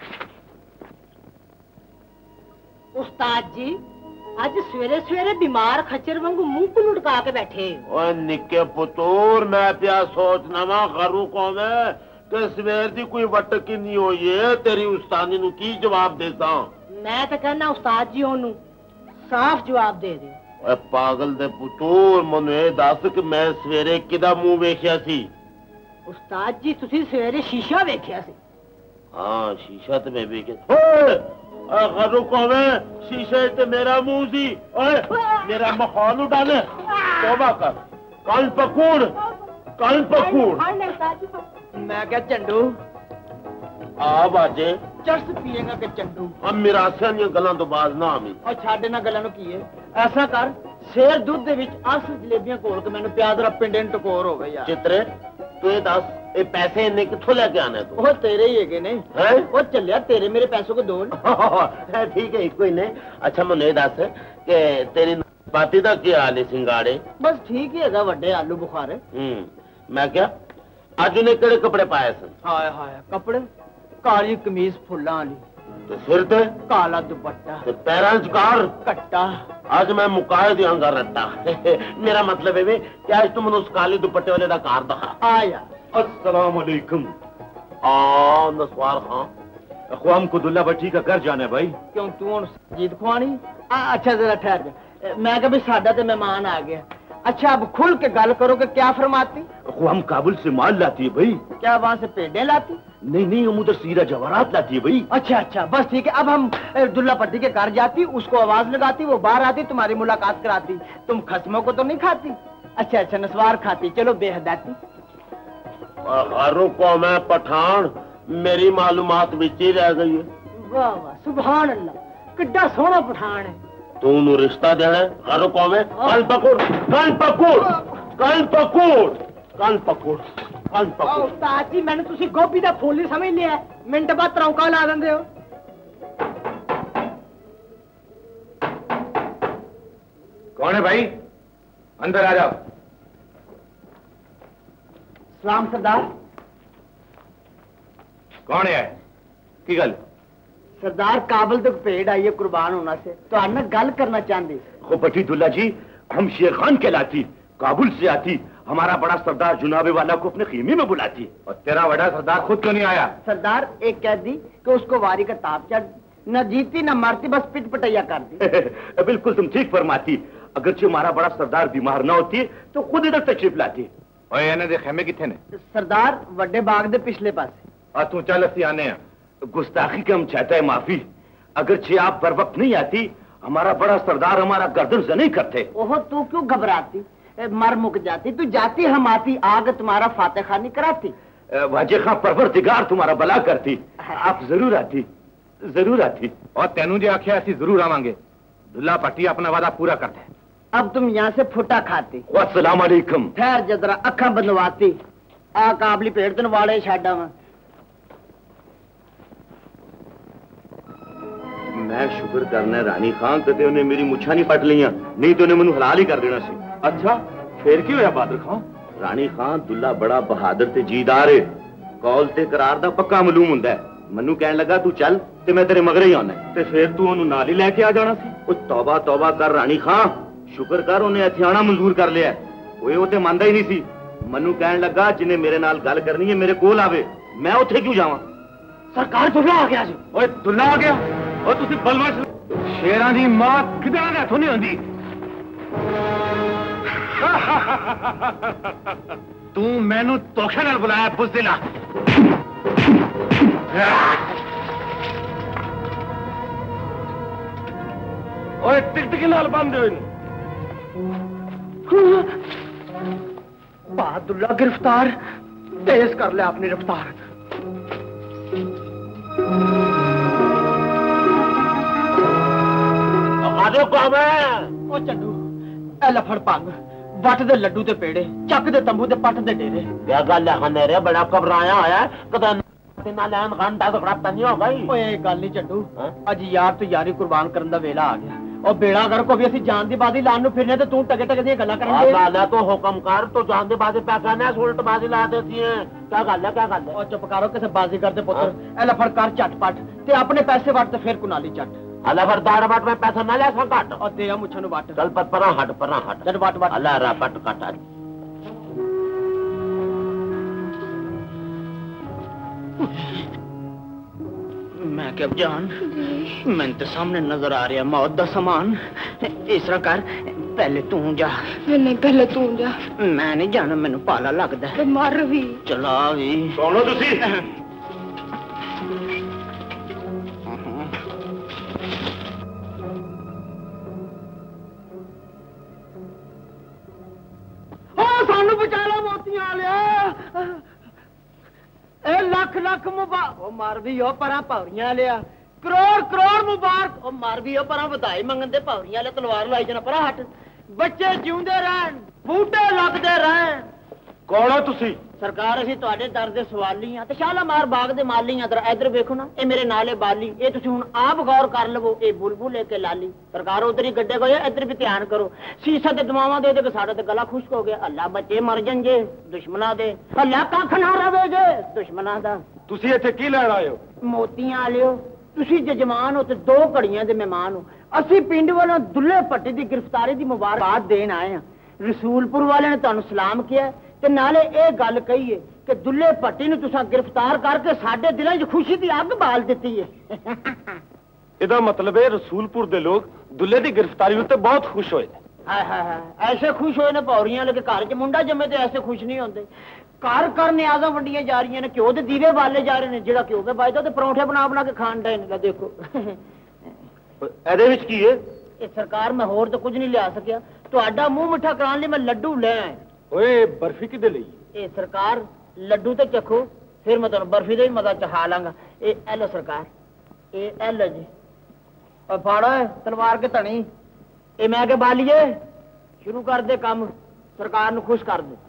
उस्ताद जी आज सवेरे सवेरे बीमार खच्चर वांगू मुंह को लुटका के बैठे ओए निक्के पुतूर मैं पिया सोचना वा करू कौन है कि सवेर दी कोई वट किन्नी होई है तेरी उस्तादी नु की जवाब देता मैं तो कहना उस्ताद जी ओनू साफ जवाब दे दे ओए पागल दे पुतूर मनु ए दस कि मैं सवेरे किदा मुंह वेखिया सी उस्ताद जी तुसी सवेरे शीशा वेखिया सी हां शीशा ते मैं वेखिया ओए खरू कौन है शीशे ते मेरा मुंह सी ओए मेरा मखौल उड़ाने तौबा कर कल पकूड़ कल पकूड़ मैं क्या चंडू आ बाजे चरस पिएगा कि चंडू हम मिरासियां दी गल्लां तो बाज ना आवी और छाड़े ना गल्लां नु की है ऐसा कर शेर दूध दे विच आस जलेबियां घोल के मैनू पिया दे पिंडे नु टकोर हो गई यार चित्रे तू ये दस ये पैसे इन्ने कित्थों लेके आने तू वो तेरे ही है ने हैं वो चलिया तेरे मेरे पैसों को दो ठीक है कोई नहीं अच्छा मैनू ये दस कि तेरी पाती दा की हाल है सिंगाड़े बस ठीक ही है वड्डे आलू बुखारे हम्म मैं क्या आज उन्हें केड़े कपड़े पाए सन हाय हाय कपड़े काली कमीज फुल्लां वाली तो सिर ते काला दुपट्टा ते पैरां च कार कट्टा आज मैं मुकाए दियांगा रट्टा मेरा मतलब है कि आज तुम उस काली दुपट्टे वाले दा कार दखा आया अस्सलाम वालेकुम आ नसवार खां अखवाम को दुल्ला भट्टी का घर जाना है भाई क्यों तू हुन जीत खुआनी अच्छा जरा ठहर जा मैं कहा भी साडा ते मेहमान आ गया अच्छा अब खुल के गल करो कि क्या फरमाती हम काबुल से माल लाती है भाई क्या वहाँ से पेड़े लाती नहीं नहीं हम उधर सीरा जवाहरात लाती है भाई अच्छा अच्छा बस ठीक है अब हम दुल्ला पट्टी के घर जाती उसको आवाज लगाती वो बाहर आती तुम्हारी मुलाकात कराती तुम खस्मों को तो नहीं खाती अच्छा अच्छा नस्वार खाती चलो बेहदाती रुको मैं पठान मेरी मालूमात विच ही रह गई है वाह वाह सुभान अल्लाह किड्डा सोहना पठान है तू नु रिश्ता देना है हर को में कल पकड़ कल पकड़ कल पकड़ कल पकड़ कल पकड़ उस्ताद जी मैंने तुसी गोभी दा फूल नहीं समझ लिया मिनट बाद तरौका ला देंदे हो कौन है भाई अंदर आ जाओ सलाम सरदार कौन है की गल सरदार काबल तक पेड़ आई है कुर्बान होना से तो आना गल करना चाहती खो पटी दुल्ला जी हम शेर खान कहलाती काबुल से आती हमारा बड़ा सरदार जुनाबे वाला को अपने खीमे में बुलाती और तेरा बड़ा सरदार खुद क्यों नहीं आया सरदार एक कह दी कि उसको वारी का ताप चढ़ न जीती न मारती बस पिट पटैया कर दी बिल्कुल तुम ठीक फरमाती अगरचे हमारा बड़ा सरदार बीमार ना होती तो खुद इधर तशरीफ लाती दे खेमे किथे ने सरदार वड्डे बाग दे पिछले पासे और तू चल असी आने गुस्ताखी के हम चाहते हैं माफी अगरचे आप बर वक्त नहीं आती हमारा बड़ा सरदार हमारा गर्दन से नहीं करते ओहो तू क्यों घबराती मर मुक जाती तू जाती हम आती आग तुम्हारा फाते खानी कराती वाजे खां परवरदिगार तुम्हारा भला करती आप जरूर आती जरूर आती और तेनू जो आख्या ऐसी जरूर आवांगे दुल्ला पट्टी अपना वादा पूरा करते अब तुम यहाँ से फुटा खाती अस्सलाम वालेकुम ठहर जरा अखा बंदवाती आ काबली पेड़ तन वाले छाड़ा वा मैं शुक्र करना रानी खान कदे उन्हें मेरी मुछा नहीं पट लिया नहीं तो उन्हें मैनू हलाल ही कर देना सी अच्छा फिर की होया बहादुर खान रानी खान दुल्ला बड़ा बहादुर ते जीदार है कौल ते करार दा पक्का मालूम हुंदा है मनु कहन लगा तू चल ते मैं तेरे मगरे ही आना ते फिर तू ओनू नाल ही लेके आ जाना सी ओ तौबा तौबा कर रानी खान शुक्र कर उन्हें इत्थे आना मंजूर कर लिया ओए ओ ते मानदा ही नहीं सी मनु कहन लगा जिन्हें मेरे नाल गल करनी है मेरे कोल आवे मैं उत्थे क्यों जावां सरकार दुल्ला आ गया जी ओए दुल्ला आ गया और तुसी बलवा शेरां दी मां किदां दे हथों नहीं होंदी तू मैनू धोखे नाल बुलाया बुज़दिला ओए टिकटिकी नाल बंद होए बहादुल्ला गिरफ्तार तेज कर ले अपनी रफ्तार आजो काम है ओ चंडू ए लफड़ पंग वट दे लड्डू ते पेड़े चक दे तंबू ते पट दे डेरे क्या गल है खनेरे बड़ा घबराया होया कदा ना लैन घंटा तो खड़ा नहीं हो गई ओए गल नहीं चंडू अज यार तू यारी कुर्बान करन दा वेला आ गया और बेड़ा घर को भी असि जान दी बादी लान नु फिरने ते तू टके टके दी गल्ला करन दे लाला तो हुक्म कर तो जान दी बादी पे कहना उल्ट बाजी ला देती है क्या गल है क्या गल है ओ चुप करो किसे बाजी करते पुत्र ए लफड़ कर चटपट ते अपने पैसे वट ते फिर कुनाली चट अल्लाह पर दाड़ बट में पैसा ना ले सा काट और दे मुछन नु वट चल पत परा हट परा हट चल वट वट अल्लाह रा पट काटा मैं क्या जान मैं तो सामने नजर आ रहा मौत दा सामान इस तरह कर पहले तू जा नहीं पहले तू जा मैं नहीं जाना मैनू पाला लगदा है मर भी चला भी सुनो तुसी ओ सानू बचा लो मोतियां वालिया ए लख लख मुबारक ओ मार भी हो परा पौड़ियां लिया करोड़ करोड़ मुबारक ओ मार भी हो परा बधाई मंगन दे पौड़ियां ले तलवार लाई जना परा हट बच्चे जिउंदे रहन बूटे लगदे रहन कौन हो तुसी सरकार असीं तुहाडे दर दे सवाली हां ते शालामार बाग दे माली हां इधर वेखो ना ए मेरे नाले बाली ए तुसीं हुण आप गौर कर लवो ए बुलबुल के लाली सरकार उधर ही गड्डे गए इधर भी ध्यान करो शीशा ते दवावां दे दे साडा ते गला खुश्क हो गया अल्लाह बच्चे मर जांगे दुश्मना दे अल्लाह कख ना रवे जे दुश्मना दा तुसी इत्थे की लैण आए हो मोतियां लियो तुसी जजमान हो ते दो घड़ियां दे मेहमान हो असीं पिंड वालों दुल्ले भट्टी दी गिरफ्तारी दी मुबारकबाद देन आए हां रसूलपुर वाले ने तुहानूं सलाम किया ते नाले ये गल कही है कि दुल्ले भट्टी नूं तुसां गिरफ्तार करके साडे दिलां च खुशी दी अग बाल दित्ती है इहदा मतलब है रसूलपुर दे लोग दुल्ले दी गिरफ्तारी उत्ते बहुत खुश होए हाय हाय हाय ऐसे खुश होए ने पौड़ियां लगे घर च मुंडा जम्मे ते ऐसे खुश नहीं होंदे घर घर न्याज़ां वंडियां जा रही ने घ्यो दे दीवे बाले जा रहे ने जेड़ा घ्यो के बचदा ते परौंठे बना बना के खाण डे ने देखो ਇਹਦੇ ਵਿੱਚ ਕੀ है ये सरकार मैं होर तो कुछ नहीं लिया सकिया तुहाडा मुंह मिठा कराने लिए मैं लड्डू ले आया ओए बर्फी किदे ਲਈ ए सरकार लड्डू ते चखो फिर मैं तुहानू बर्फी दे भी मजा चखा लांगा ए एलो सरकार ए एलो जी और फाड़ो तलवार के धनी ए मैं के बालिए शुरू कर दे काम सरकार नू खुश कर दे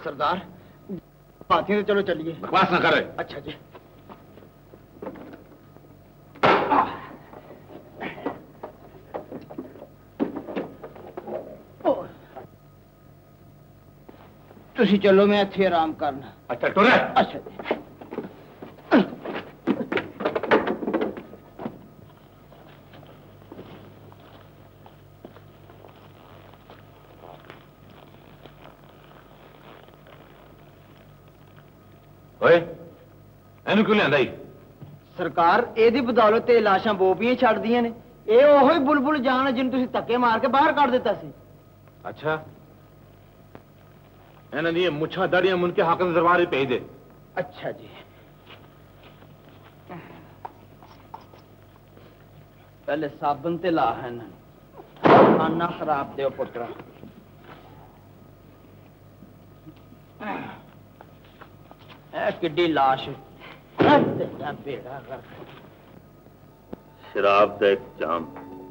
सरदार हाथी तो चलो चलिए। बकवास ना करे। अच्छा जी। तुसी चलो मैं इत्थे आराम करना। अच्छा टुर। अच्छा ओए एनू क्यों लियांदा ही? सरकार एदी बदौलत ते लाशां बोपियां छड़ दियां ने। ए ओहो ही बुलबुल जान जिन तुसी धक्के मार के बाहर कढ दिता सी। अच्छा इन्हां दी मुछां दाड़ियां मुन के हाकम दरबार ही भेज दे। अच्छा जी। पहले साबन ते ला है ना खाना खराब दे पुत्रा। ए किड्डी लाश तेरा बेड़ा कर। शराब दा एक जाम,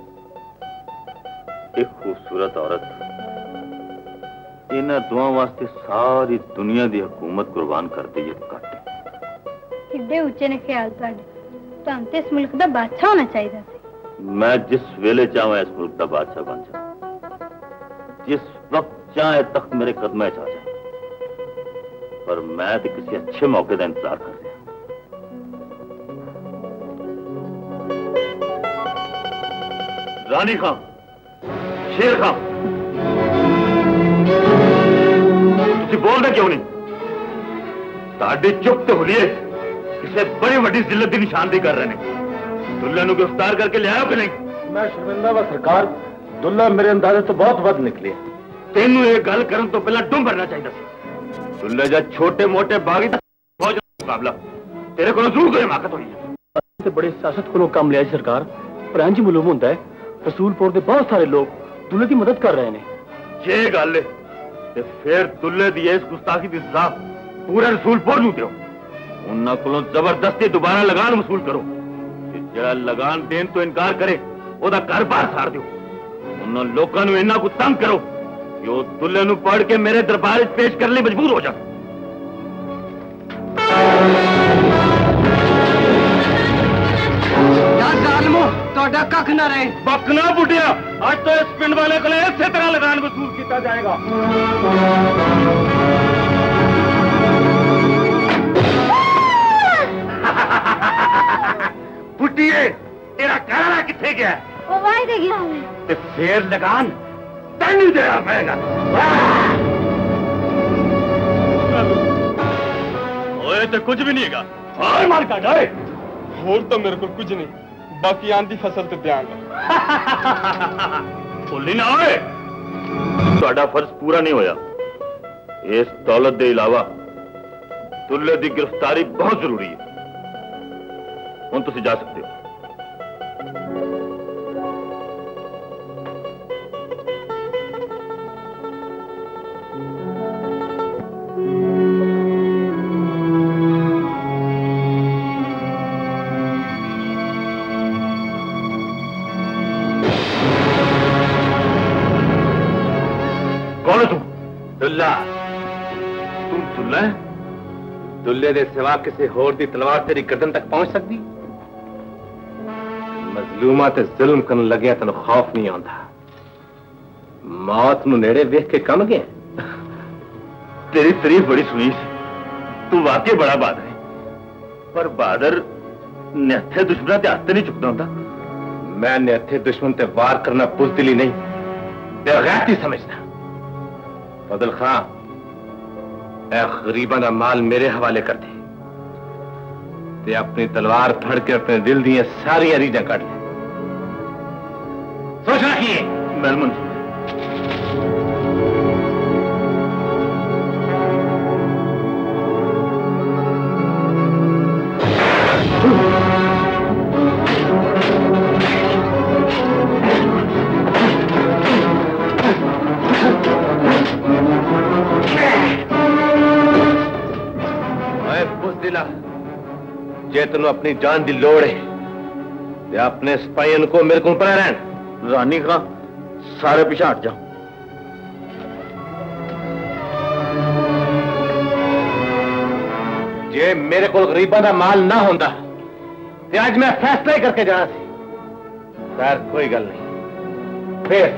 एक खूबसूरत औरत, इन्हां दुआ वास्ते सारी दुनिया की हुकूमत कुर्बान कर दी है। घट किड्डे उच्चे ने ख्याल तुहाडे। तुहानू ते इस मुल्क दा बादशाह होना चाहिदा सी। मैं जिस वेले चाहे इस मुल्क का बादशाह बन जाऊं, जिस वक्त चाहे तख्त मेरे कदम च आ जाए, पर मैं तो किसी अच्छे मौके का इंतजार कर रहा। रानी खां, शेर खां, तुम बोलते क्यों नहीं? साड़ी चुप तो होलिए किसी बड़ी बड़ी जिल्लत की निशानदेही कर रहे हैं। दुल्ले को गिरफ्तार करके ले आयो कि नहीं? मैं शर्मिंदा व सरकार, दुल्ला मेरे अंदाजे तो बहुत वध निकले। तेनू ये गल करन तो पहला डुम भरना चाहिए था। दुल्ले जा छोटे मोटे बागी फौज मुकाबला तेरे को जरूर कोई हिमाकत हुई है। बड़े सियासत को कम लिया सरकार, पर इंज मालूम होता है रसूलपुर के बहुत सारे लोग दुल्ले की मदद कर रहे हैं। ये गल है फिर दुल्ले की इस गुस्ताखी की सजा पूरे रसूलपुर नूं दिओ। उन्हां कोलों जबरदस्ती दोबारा लगान वसूल करो। जड़ा लगान देन तो इनकार करे ओदा घर बाहर साड़ दिओ। उन्हां लोकां नूं इन्ना को तंग करो कि वो दुल्ले नूं पढ़ के मेरे दरबार च पेश करने मजबूर हो जाए। कख ना रहे बकना बुढ़िया, आज तो इस पिंड वाले को इसी तरह लगान वसूल किया जाएगा। बुढ़िए तेरा घराना किथे गया? वो वायदे गया ते फिर लगान तेन देना पड़ेगा। ओए तो कुछ भी नहीं है। और मार का डरे होर तो मेरे को कुछ नहीं, बाकी आंधी फसल ते ध्यान बोली ना होए। ਤੁਹਾਡਾ फर्ज पूरा नहीं होया। इस दौलत के अलावा दुल्ले की गिरफ्तारी बहुत जरूरी है। हुण तुसीं जा सकते हो। दुल्ला, तुम दुल्ला है? दुल्ले दे सिवा किसी होर दी तलवार तेरी गर्दन तक पहुंच सकती? मजलूमा ते जुल्म करन लगे तेन खौफ नहीं आता। मौत नूं नेड़े वेख के कम गए। तेरी तारीफ बड़ी सुनी सी, तू वाकई बड़ा बहादुर है। पर बहादुर निहत्थे दुश्मन ते हत्थ नहीं चुकता होता। मैं निहत्थे दुश्मन ते वार करना बुज़दिली नहीं, बेगैरती समझदा। फजल खां, ए गरीबां दा माल मेरे हवाले कर दे ते अपनी तलवार फड़ के अपने दिल दी सारी रीझां कट ले। सोच रखिए मेहरबान। जे तेन अपनी जान की लोड़ है ते अपने सिपाहियों को मेरे को पड़ा रहन। रानी खां, सारे पीछे हट जाओ। जे मेरे को गरीबों का माल ना होंदा ते आज मैं फैसला ही करके जाना सी। खैर कोई गल नहीं, फिर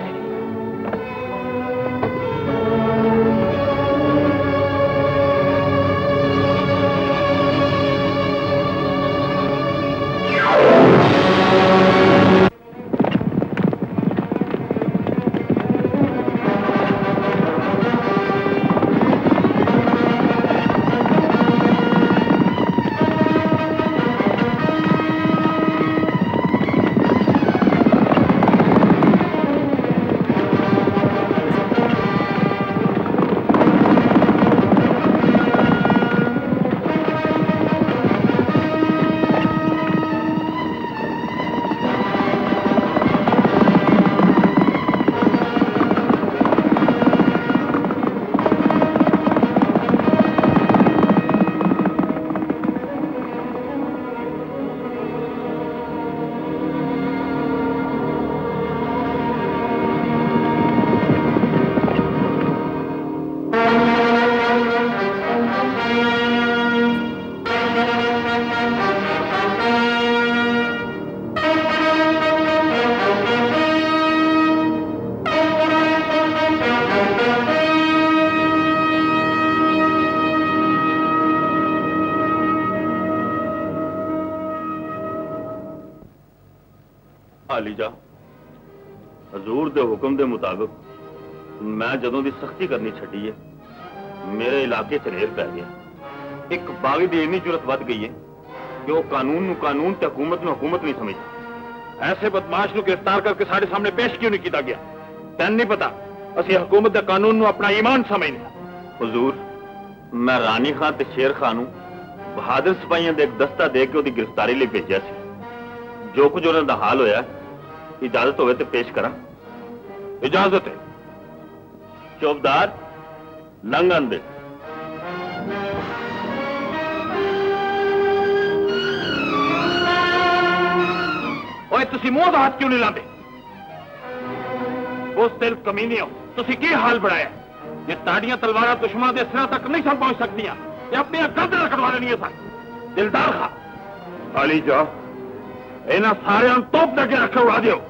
आलीजा, हजूर दे हुक्म दे मुताबिक मैं जदों दी सख्ती करनी छड़ी है, मेरे इलाके च रेल पै गया। एक बागी दी इन्नी जुरत वध गई है कि वो कानून नू कानून ते हुकूमत नू हुकूमत नहीं समझदा। ऐसे बदमाश नू गिरफ्तार करके साढ़े सामने पेश क्यों नहीं किया गया? तैन नहीं पता असी हुकूमत दे कानून नू अपना ईमान समझने। हुजूर, मैं रानी खां ते शेर खां नू बहादुर सिपाहियों दे एक दस्ता दे के उहदी गिरफ्तारी लई भेजिया सी। जो कुछ उन्होंने दा हाल होया, इजाजत होवे तो पेश करा। इजाजत है। चौबदार लंघन दे। ओए तुसी मुंह दा हाथ क्यों नहीं लाते? उस दिल कमीनियों, तुसी की हाल बनाया? ये ताड़ियां तलवारां दुश्मन के सिरा तक नहीं सन पहुंच सकदियां। ये अपनी गर्दन कटवा लेनी सन। दिलदार खा अली जा, इन्हां सारे तोप दे के रखे उड़ा दियो।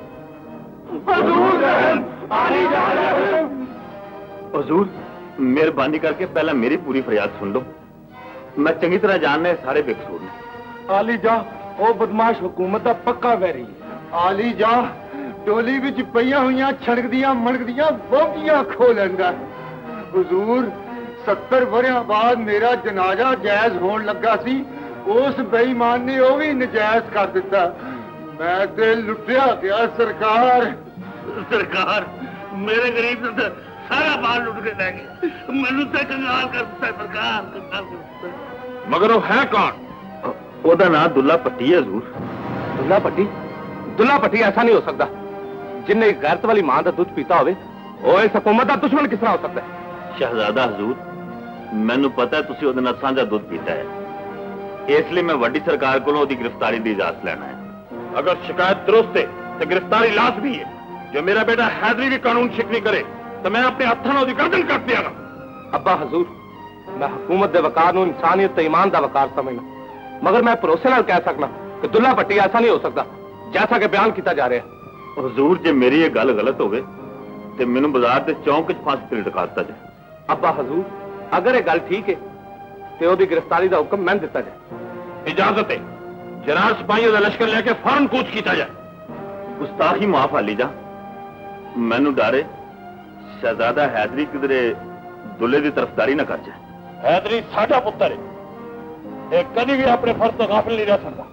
हुजूर, मेहरबानी करके पहला मेरी पूरी फरियाद सुन लो। मैं चंगी तरह जानना है सारे बेकसूर ने। आली जा, ओ बदमाश हुकूमत का पक्का वैरी। आली जा, डोली विच पईयां हुईयां छड़कदियां मणकदियां बोगियां खो लैंदा। हुजूर, सत्तर वरियां बाद मेरा जनाजा जायज होण लगा सी, उस बेईमान ने वो भी नजायज कर दिता। मैं ते लुटिया गया सरकार। सरकार, मेरे गरीब ने सारा माल लुट के ले गए। मैनू तो कंगाल कर दिता सरकार, कंगाल कर दिता। मगर वो है कौन? ओदा नाम दुल्ला पट्टी है हजूर। दुल्ला पट्टी? दुल्ला पट्टी ऐसा नहीं हो सकता। जिन्हें गैरत वाली मां का दूध पीता होवे, वो इस हुकूमत का दुश्मन किस तरह हो सकता है? शहजादा हजूर, मैनू पता है तुसी ओदे नाल साझा दूध पीता है, इसलिए मैं वड्डी सरकार को ओदी गिरफ्तारी की इजाजत लेना है। अगर शिकायत दुरुस्त है तो गिरफ्तारी लाजमी है। जो मेरा बेटा हैदरी भी कानून शिकनी करे तो मैं अपने हत्थों नाल ओदी गर्दन कट दियागा। अब्बा हजूर, मैं हुकूमत के वकार नूं इंसानियत ते ईमान का वकार समझना, मगर मैं भरोसे नाल कह सकना कि दुल्ला भट्टी ऐसा नहीं हो सकता जैसा कि बयान किया जा रहा है। हजूर, जे मेरी ये गल गलत होवे ते मैनू बाजार के चौंक च फांसी ते लटका दिता जाए। अब्बा हजूर, अगर ये गल ठीक है तो ओदी गिरफ्तारी का हुक्म मैं दिता जाए। इजाजत है। जनार सिपाहियों का लश्कर लेके फौरन कूच किया जाए। गुस्ताखी माफ आली जा, मैनू डर है शहजादा हैदरी किधरे दुल्ले की तरफदारी ना कर जाए। हैदरी साडा पुत्र है, ये कभी भी अपने फर्ज तो गाफिल नहीं रह सकता।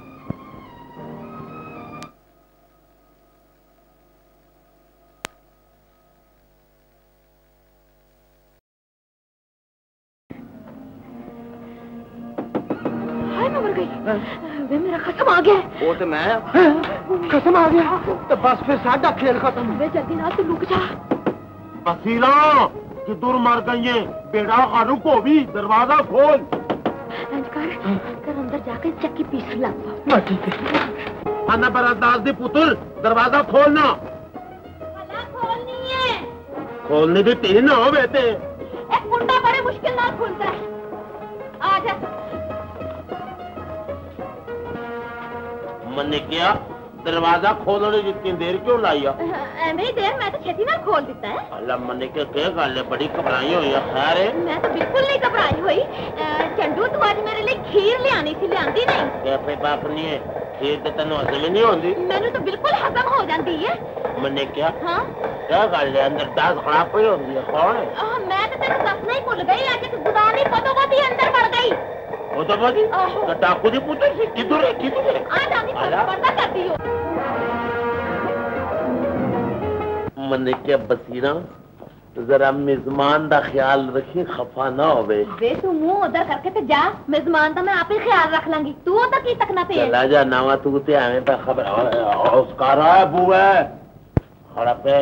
वे मेरा खत्म आ गया। वो तो मैं खत्म आ गया तो बस फिर साडा खेल खत्म। वे जल्दी ना तू लुक जा। वसीला किधर मर गई है? बेड़ा खानू को भी दरवाजा खोल। इंज कर, कर अंदर जाकर चक्की पीस ला। अन्ना बरदास दी पुत्र, दरवाजा खोलना। खोलनी है। खोलने दी तीन ना हो बेटे। एक कुंडा बड़े मुश्किल नाल खुलता है। आ जा। मैंने क्या दरवाजा खोलने जितनी देर क्यों लाई आ? एवं ही देर मैं तो छेती ना खोल दिता है। अल्लाह मैंने क्या क्या गल है, बड़ी घबराई हुई है। खैर है? मैं तो बिल्कुल नहीं घबराई हुई। चंडू तू आज मेरे लिए खीर लियानी सी, लियांदी नहीं? कैफे पाप नहीं है, खीर तो तेन हजम ही नहीं होती। मैंने तो बिल्कुल हजम हो जाती है। मैंने क्या? हाँ क्या गल है, अंदर दास खराब हुई होती है? कौन है? आ, मैं तो तेरे दसना ही भूल गई। आज एक गुदानी पदोपति अंदर बढ़ गई। वो तो बदी तो डाकू दी पुत्र सी किधर है किधर है? आ जानी पर्दा करती हो। मैंने क्या बसीरा जरा मेजमान दा ख्याल रखी, खफा ना होवे। वे तू मुंह उधर करके ते जा, मेजमान दा मैं आप ही ख्याल रख लांगी। तू उधर की तकना पे? चला जा नावा तू ते हमें पे खबर उसका रहा है बुआ खड़ा पे।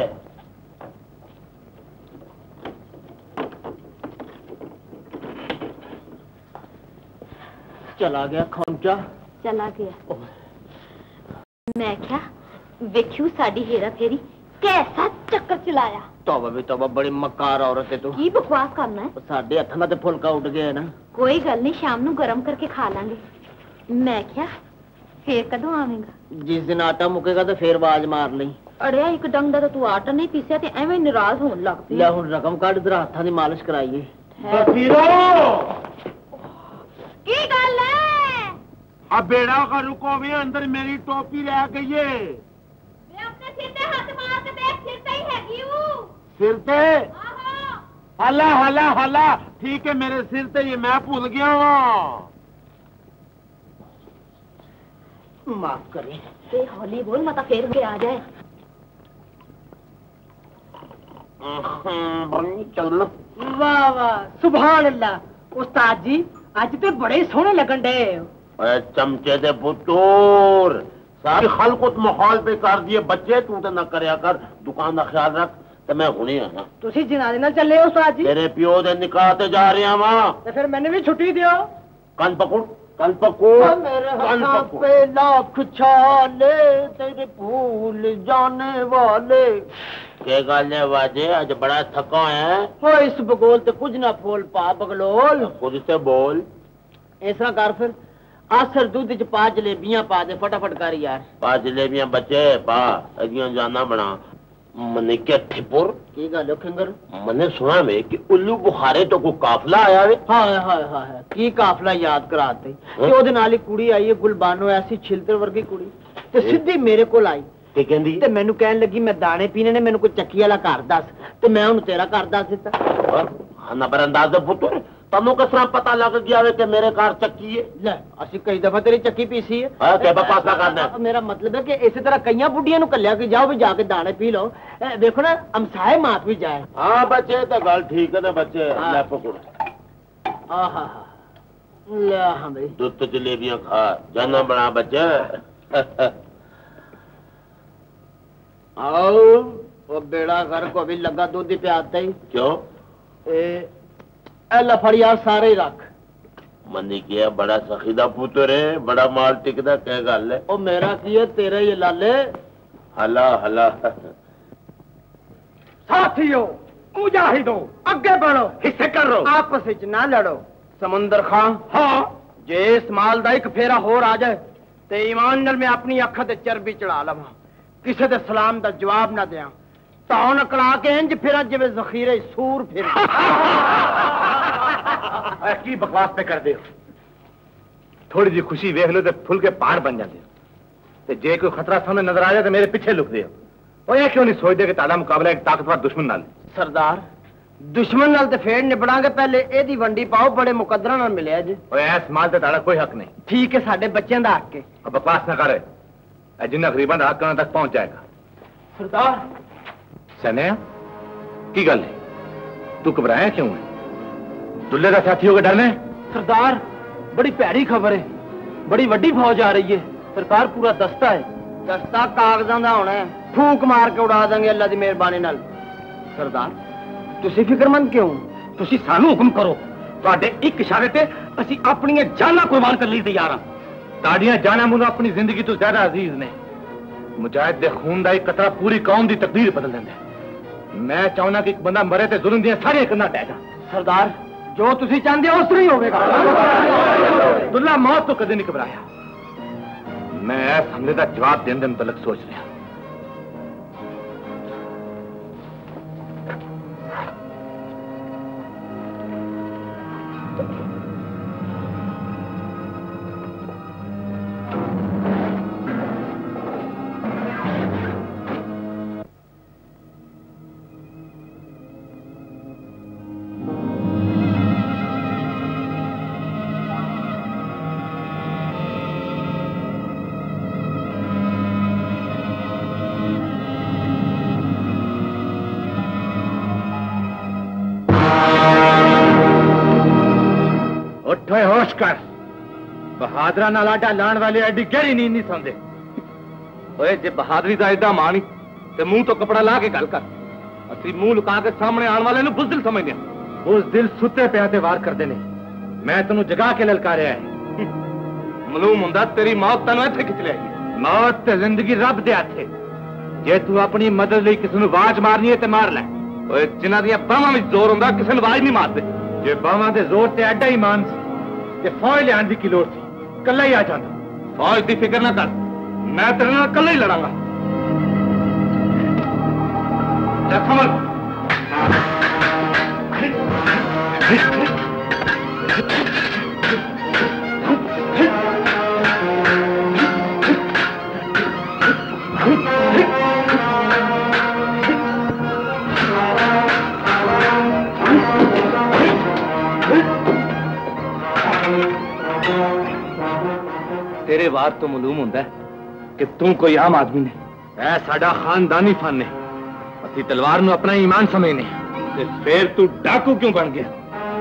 चला गया खौंचा? चला गया। मैं क्या वेख्यू साडी हेरा फेरी कैसा चक्कर चलाया। तौबा भी तौबा, बड़ी मकार औरत है तू। की बकवास करना है? साडे हत्थां दा ते फुलका उठ गया ना। कोई गल नहीं, शाम नू गरम करके खा लांगे। मैं क्या फिर कदों आवेगा? जिस दिन आटा मुकेगा तो फिर आवाज मार ली। अरे एक डंग दा तू आटा नहीं पीसिया ते एवें नाराज होन लग पई। ले हुन रकम काट इधर हत्थां दी मालिश कराइए। की गल है? अब बेड़ा का रुको भी, अंदर मेरी टोपी रह गई है। मैं अपने सिर पे हाथ मार के देख, सिर पे ही हैगी हूं। सिर पे? हला हला हला ठीक है, मेरे सिर पे ये मैं भूल गया हूँ। माफ करें। ते हौली बोल मत फेर के आ जाए। चल वाह वाह सुभान अल्लाह। उस्ताद जी आज तो बड़े सोहने लगन डे। चमचे दे पुतूर सारी खलकुत माहौल पे कर दिए बच्चे, तू तो न करया कर। दुकान का ख्याल रख। तो मैं हुने आना। तुसी जनाजे नाल चले हो उस्ताद जी? तेरे प्यो दे निकाह ते जा रहे वहां। तो फिर मैंने भी छुट्टी दियो। कन पकड़ कन पकड़ मेरे हाथ पे लाख छाले तेरे भूल जाने वाले। के गल है वाजे, आज बड़ा थका है। हो इस बगोल ते कुछ ना फोल पा बगलोल। कुछ से बोल। ऐसा कर फिर आसर दूध च पा जलेबियां पा दे, फटाफट कर यार। पा जलेबियां बच्चे पा, अजियां जाना बना। मने क्या ठिपुर की गल खिंगर? मने सुना वे कि उल्लू बुखारे तो कोई काफला आया वे। हाय हाय हाय की काफला याद कराते कि ओदे नाल ही कुड़ी आई है गुलबानो, ऐसी छिलतर वर्गी कुड़ी ते सीधी मेरे कोल आई ते कहंदी ते मैनू कहन लगी मैं दाने पीने ने, मैनू कोई चक्की वाला घर दस। ते मैं उन्हें तेरा घर दस दिता। ना पर अंदाज पुत्र तनु किस तरह पता लग गया वे कि मेरे घर चक्की है? ले असि कई दफा तेरी चक्की पीसी है। हां क्या बकवास ना करना। मेरा मतलब है कि इसी तरह कई बुढ़ियां नु कल्ल्या के जाओ भी जाके दाने पी लो। देखो ना अमसाए मात भी जाए। हां बच्चे तो गल ठीक है ना बच्चे। ले पकड़। आहा ले हां भाई दूध तो जलेबियां खा जाना बना बच्चे। आओ वो बेड़ा घर को भी लगा दूध ही पियाते ही। क्यों? ए लफड़िया सारे ही रख। मनी किया बड़ा सखीदा पुत्र है, बड़ा माल टिकदा क्या गल है? ओ मेरा की है तेरा ये लाले। हला हला साथियों मुजाहिदों आगे बढ़ो, हिस्से करो, आपस में ना लड़ो। समंदर खां हाँ जे इस माल दा एक फेरा होर आ जाए ते ईमान नाल मैं अपनी अख ते चरबी चढ़ा लवां, किसी दे सलाम दा जवाब ना दियां, तां नकड़ा के इंज फिरा जिवें जखीरे सूर फिर। की बकवास पे कर दे हो? थोड़ी जी खुशी वेख लो तो फुल के पहाड़ बन जाते हो। जे कोई खतरा सामने नजर आ जाए तो मेरे पीछे लुक दे हो। यह क्यों नहीं सोचते कि ताड़ा मुकाबला एक ताकतवर दुश्मन नाल? सरदार दुश्मन नाल ते फेड़ निपटांगे, पहले एदी वंडी पाओ, बड़े मुकद्दरा नाल मिले जी। ओए ऐस माल ते ताड़ा कोई हक नहीं। ठीक है साडे बच्चों दा हक है। अब बकवास ना करे, जिन्ना गरीबां दा हक करने तक पहुंच जाएगा। सरदार सने की गल है, तू घबराया क्यों है? दुल्ले का साथी होकर डरने? सरदार बड़ी प्यारी खबर है, बड़ी वड्डी फौज आ रही है। सरकार पूरा दस्ता है। दस्ता कागजां दा होना है, फूक मार के उड़ा देंगे अल्लाह दी मेहरबानी नाल। सरदार तुसी फिक्रमंद क्यों? तुसी सानू हुक्म करो, तुहाडे एक इशारे ते असी अपनी जाना कुर्बान करने लई तैयार हां। ताड़ियां जाना मुझे अपनी जिंदगी तो ज्यादा अजीज ने। मुजाहिद दे खून दा एक कतरा पूरी कौम दी तकदीर बदल देंदा है। मैं चाहना कि एक बंदा मरे ते जुल्म दियां सारियां करना पैगा। सरदार जो तुसी चाहते हो उस तरह ही होगा। दुल्ला मौत तो कदे नहीं घबराया। मैं इस हमले का जवाब देने के मुतलक सोच रहा। होश कर, बहादुरा नाल आडा लाण वाले एडी गहरी नींद नहीं सौंदे। ओए जे बहादुरी का एडा मान ही ते मुंह तो कपड़ा ला के गल कर। असी मुंह लुका के सामने आने वाले नु बुज़दिल समझदे हां। बुज़दिल सुते पिया ते वार करदे ने। मैं तैनू जगा के ललकारिया है। मालूम हुंदा तेरी मौत तैनू इत्थे खिच लिआई। मौत ते जिंदगी रब दे हत्थ है। जे तू अपनी मदद लई किसी नू आवाज मारनी है ते मार ले। ओए जिन्हां दी बाहां विच जोर हुंदा किसी नू आवाज नहीं मारदे। जे बाहां दे जोर ते एडा ही मान कि फौज लियान की लोड़ थी, कल्ला ही आ जाता। फौज की फिक्र ना कर, मैं तेरे नाल कल्ला ही लड़ांगा। तेरे बात तो मालूम होता है कि तू कोई आम आदमी नहीं। ऐ साडा खानदानी फन है। असी तलवार नू अपना ईमान समझने। ते फिर तू डाकू क्यों बन गया?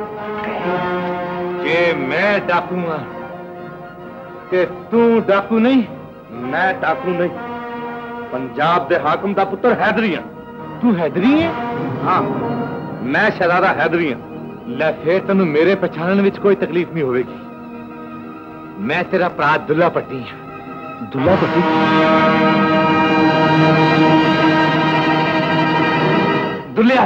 जे मैं डाकू हां ते तू डाकू नहीं, मैं डाकू नहीं। पंजाब दे हाकम दा पुत्र हैदरी हां। तू हैदरी है? हाँ, मैं शहजादा हैदरी हां। ले फिर तेनू मेरे पहचानने विच कोई तकलीफ नहीं होगी। मैं तेरा भरा दुल्ला पट्टी हूं। दुल्ला पट्टी? दुल्लिया,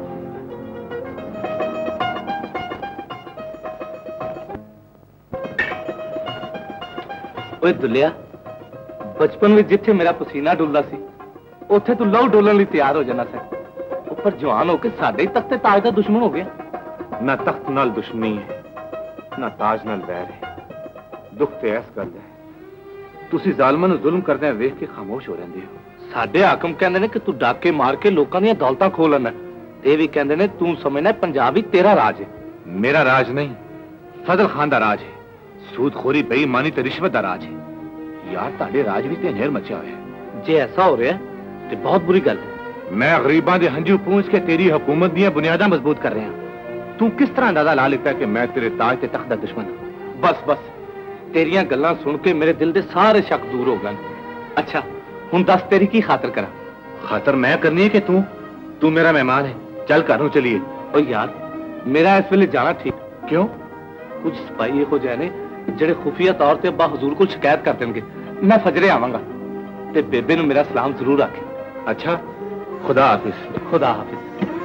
ओए दुल्लिया, बचपन में जिथे मेरा पसीना डुलदा सी उथे तू लहू डोलन लई तैयार हो जाना सी। ऊपर जवान होके साडे ही तख्ते ताज दा दुश्मन हो गया। ना तख्त नाल दुश्मनी है, ना ताज नाल वैर है। दुख ते इस गल है तुसी जालमां नूं जुल्म करदे वेख के खामोश हो रहिंदे हो। साडे हाकम कहंदे ने कि तू डाके मार के लोकां दीयां दौलतां खो लैंदा। ते भी कहंदे ने तू समझना पंजाब ही तेरा राज है। मेरा राज नहीं, फजल खान दा राज है। सूदखोरी, बेईमानी ते रिश्वत दा राज है। यार ताडे राज भी ते अंधेर मचा होया है। जे ऐसा हो रहा है ते बहुत बुरी गल है। मैं गरीबां दे हंझू पूंछ के तेरी हुकूमत दीयां बुनियादां मजबूत कर रहा। तू किस तरह अंदाजा ला लेता कि मैं तेरे ताज ते तख्त दा दुश्मन हूं? बस बस तेरियां गल्लां सुन के मेरे दिल दे सारे शक दूर हो गए। अच्छा हुण दस तेरी की खातर करा? खातर मैं करनी है कि तू तू मेरा मेहमान है। चल घर नूं चलिए। ओ यार मेरा इस वेले जाना ठीक क्यों? कुछ सिपाही हो जाए ने जेड़े खुफिया तौर ते अब्बा हुजूर को शिकायत कर देंगे। मैं फजरे आवांगा ते बेबे नूं मेरा सलाम जरूर आखे। अच्छा खुदा हाफिज। खुदा हाफिज।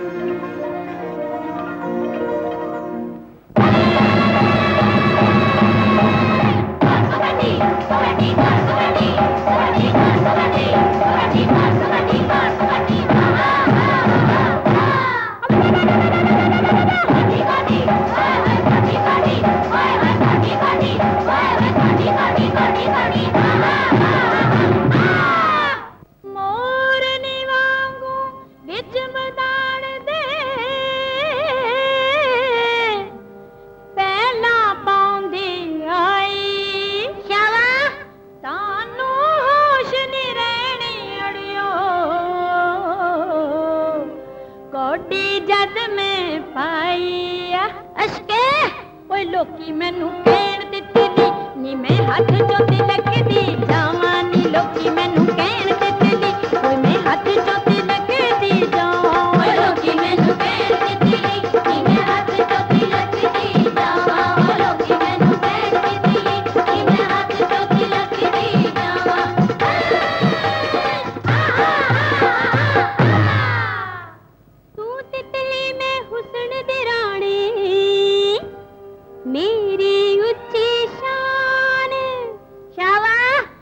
लोकी मैनू कहण दित्ती दी नी मैं हाथ चो तिलक दी जावां नी लोकी मैनू कहण दित्ती दी ओए मैं हाथ चो तिलक दी जावां ओए लोकी मैनू कहण दित्ती दी नी मैं हाथ चो तिलक दी जावां ओए लोकी मैनू कहण दित्ती दी नी मैं हाथ चो तिलक दी जावां तू तितली में हुस्न दी रानी मेरी उच्ची शान शावा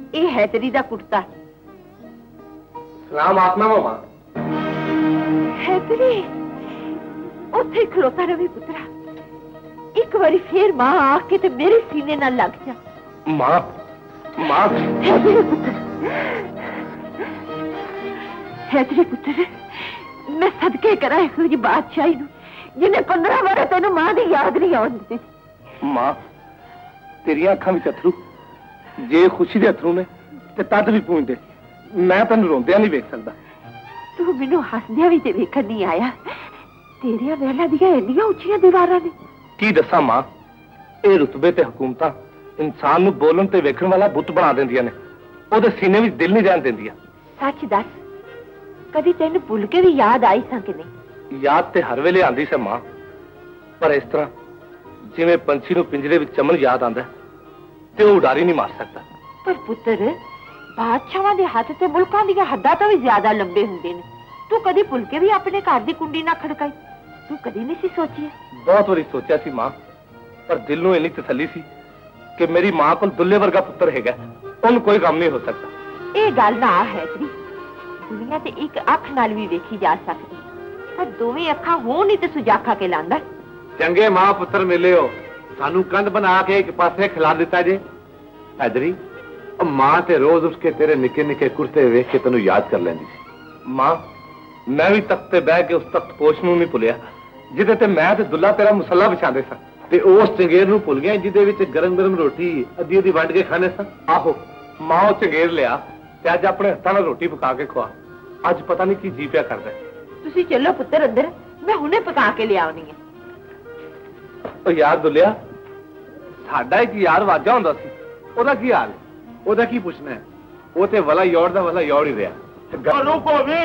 ਇਹ ਹੈਦਰੀ ਦਾ ਕੁੜਤਾ। ਸਲਾਮ ਆਤਮਾ ਮਾਮਾ। ਹੈਦਰੀ ਉੱਥੇ ਖਲੋਤਾ ਰਵੀ ਪੁੱਤਰਾ, ਇੱਕ ਵਾਰੀ ਫੇਰ ਮਾਂ ਆ ਕੇ ਤੇ ਮੇਰੇ ਸੀਨੇ ਨਾਲ ਲੱਗ ਜਾ। ਮਾਂ ਮਾਂ ਹੈਦਰੀ ਪੁੱਤਰ, ਹੈਦਰੀ ਪੁੱਤਰ, मैं सदके करा ਇਹੋ ਜਿਹੀ ਬਾਦਸ਼ਾਹੀ ਨੂੰ ਜਿਹਨੇ पंद्रह ਵਾਰ ਤੈਨੂੰ ਮਾਂ ਦੀ ਯਾਦ ਨਹੀਂ ਆਉਣ ਦਿੱਤੀ। ਮਾਂ ਤੇਰੀਆਂ ਅੱਖਾਂ ਵਿੱਚ ਅਥਰੂ ਜੇ ਖੁਸ਼ੀ ਦੇ ਅਥਰੂ ਨੇ ਤੇ ਤਦ ਵੀ ਪੂੰਝਦੇ, ਮੈਂ ਤੈਨੂੰ ਰੋਂਦਿਆਂ ਨਹੀਂ ਵੇਖ ਸਕਦਾ। ਤੂੰ ਮੈਨੂੰ ਹੱਸਦਿਆਂ ਵੀ ਤੇ ਵੇਖਣ ਨਹੀਂ ਆਇਆ। ਤੇਰੀਆਂ ਮਹਿਲਾਂ ਦੀਆਂ ਇੰਨੀਆਂ ਉੱਚੀਆਂ ਦੀਵਾਰਾਂ ਨੇ। ਕੀ ਦੱਸਾਂ ਮਾਂ, ਇਹ ਰੁਤਬੇ ਤੇ ਹਕੂਮਤਾਂ ਇਨਸਾਨ ਨੂੰ ਬੋਲਣ ਤੇ ਵੇਖਣ ਵਾਲਾ ਬੁੱਤ ਬਣਾ ਦਿੰਦੀਆਂ ਨੇ, ਉਹਦੇ ਸੀਨੇ ਵਿੱਚ ਦਿਲ ਨਹੀਂ ਰਹਿਣ ਦਿੰਦੀਆਂ। ਸੱਚ ਦੱਸ, ਕਦੀ ਤੈਨੂੰ ਭੁੱਲ ਕੇ ਵੀ ਯਾਦ ਆਈ ਸਾਂ ਕਿ ਨਹੀਂ? ਯਾਦ ਤੇ ਹਰ ਵੇਲੇ ਆਂਦੀ ਸੀ ਮਾਂ, ਪਰ ਇਸ ਤਰ੍ਹਾਂ ਜਿਵੇਂ ਪੰਛੀ ਨੂੰ ਪਿੰਜਰੇ ਵਿੱਚ ਚਮਨ ਯਾਦ ਆਂਦਾ ਤੇ ਉਹ ਉਡਾਰੀ ਨਹੀਂ ਮਾਰ ਸਕਦਾ। ਪਰ ਪੁੱਤਰ, ਬਾਦਸ਼ਾਹਾਂ ਦੇ ਹੱਥ ਤੇ ਮੁਲਕਾਂ ਦੀਆਂ ਹੱਦਾਂ ਤੋਂ ਵੀ ਜ਼ਿਆਦਾ ਲੰਬੇ ਹੁੰਦੇ ਨੇ। ਤੂੰ ਕਦੀ ਭੁੱਲ ਕੇ ਵੀ ਆਪਣੇ ਘਰ ਦੀ ਕੁੰਡੀ ਨਾ ਖੜਕਾਈ? ਤੂੰ ਕਦੀ ਨਹੀਂ ਸੀ ਸੋਚਿਆ? ਬਹੁਤ ਵਾਰੀ ਸੋਚਿਆ ਸੀ ਮਾਂ, ਪਰ ਦਿਲ ਨੂੰ ਇੰਨੀ ਤਸੱਲੀ ਸੀ ਕਿ ਮੇਰੀ ਮਾਂ ਕੋਲ ਦੁੱਲੇ ਵਰਗਾ ਪੁੱਤਰ ਹੈਗਾ, ਉਹਨੂੰ ਕੋਈ ਗਮ ਨਹੀਂ ਹੋ ਸਕਦਾ। ਇਹ ਗੱਲ ਨਾ ਹੈ ਤੇਰੀ। ਦੁਨੀਆ ਤੇ ਇੱਕ ਅੱਖ ਨਾਲ ਵੀ ਵੇਖੀ ਜਾ ਸਕਦੀ, ਪਰ ਦੋਵੇਂ ਅੱਖਾਂ ਹੋਣ ਨਹੀਂ ਤੇ ਸੁਜਾਖਾ ਕੇ ਲਾਂਦਾ। ਚੰਗੇ ਮਾਂ ਪੁੱਤਰ ਮਿਲੇ ਹੋ, ਸਾਨੂੰ ਕੰਧ ਬਣਾ ਕੇ ਇੱਕ ਪਾਸੇ ਖਿਲਾ ਦਿੱਤਾ ਜੇ। ਹੈਦਰੀ, ਮਾਂ ਤੇ ਰੋਜ਼ ਉਸ ਕੇ ਤੇਰੇ ਨਿੱਕੇ ਨਿੱਕੇ ਕੁਰਤੇ ਵੇਖ ਕੇ ਤੈਨੂੰ ਯਾਦ ਕਰ ਲੈਂਦੀ ਸੀ। ਮਾਂ, ਮੈਂ ਵੀ ਤਖਤ ਤੇ ਬਹਿ ਕੇ ਉਸ ਤਖਤ ਪੋਸ਼ ਨੂੰ ਨਹੀਂ ਭੁੱਲਿਆ ਜਿਹਦੇ ਤੇ ਮੈਂ ਤੇ ਦੁੱਲਾ ਤੇਰਾ ਮੁਸੱਲਾ ਵਿਛਾਉਂਦੇ ਸਾਂ, ਤੇ ਉਸ ਚੰਗੇਰ ਨੂੰ ਭੁੱਲ ਗਿਆ ਜਿਹਦੇ ਵਿੱਚ ਗਰਮ ਗਰਮ ਰੋਟੀ ਅੱਧੀ ਅੱਧੀ ਵੰਡ ਕੇ ਖਾਣੇ ਸਾਂ। ਆਹੋ ਮਾਂ, ਉਹ ਚੰਗੇਰ ਲਿਆ ਤੇ ਅੱਜ ਆਪਣੇ ਹੱਥਾਂ ਨਾਲ ਰੋਟੀ ਪਕਾ ਕੇ ਖਵਾ। ਅੱਜ ਪਤਾ ਨਹੀਂ ਕੀ ਜੀ ਪਿਆ ਕਰਦਾ। ਤੁਸੀਂ ਚੱਲੋ ਪੁੱਤਰ ਅੰਦਰ, ਮੈਂ ਹੁਣੇ ਪਕਾ ਕੇ ਲਿਆਉਣੀ ਹੈ। ਉਹ ਯਾਰ ਦੁੱਲਿਆ, ਸਾਡਾ ਇੱਕ ਯਾਰ ਵਾਜਾ ਹੁੰਦਾ ਸੀ, ਉਹਦਾ ਕੀ ਹਾਲ? ਉਹਦਾ ਕੀ ਪੁੱਛਣਾ ਹੈ? ਉਹ ਤੇ ਵਲਾ ਯੌੜ ਦਾ ਵਲਾ ਯੌੜ ਹੀ ਰਿਹਾ। ਰੁਕੋ ਵੀ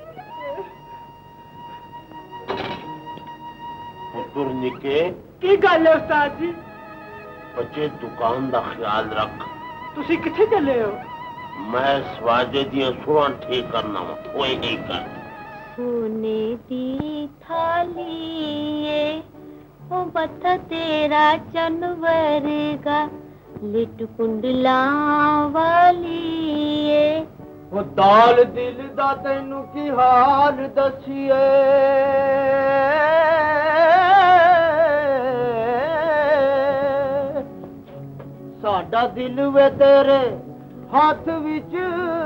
ਪੁੱਤਰ ਨਿੱਕੇ, ਕੀ ਗੱਲ ਹੈ ਉਸਤਾਦ ਜੀ? ਬੱਚੇ ਦੁਕਾਨ ਦਾ ਖਿਆਲ ਰੱਖ। ਤੁਸੀਂ ਕਿੱਥੇ ਚੱਲੇ ਹੋ? ਮੈਂ ਸਵਾਜੇ ਦੀਆਂ ਸੁਰਾਂ ਠੀਕ ਕਰਨਾ ਵਾ, ਕੋਈ ਨਹੀਂ ਕਰ। सोने दी थाली ओ मत्था तेरा चनवर का लिट कुंडला वाली ओ दाल दिल दा तैनू की हाल दसिए साडा दिल वे तेरे हाथ विच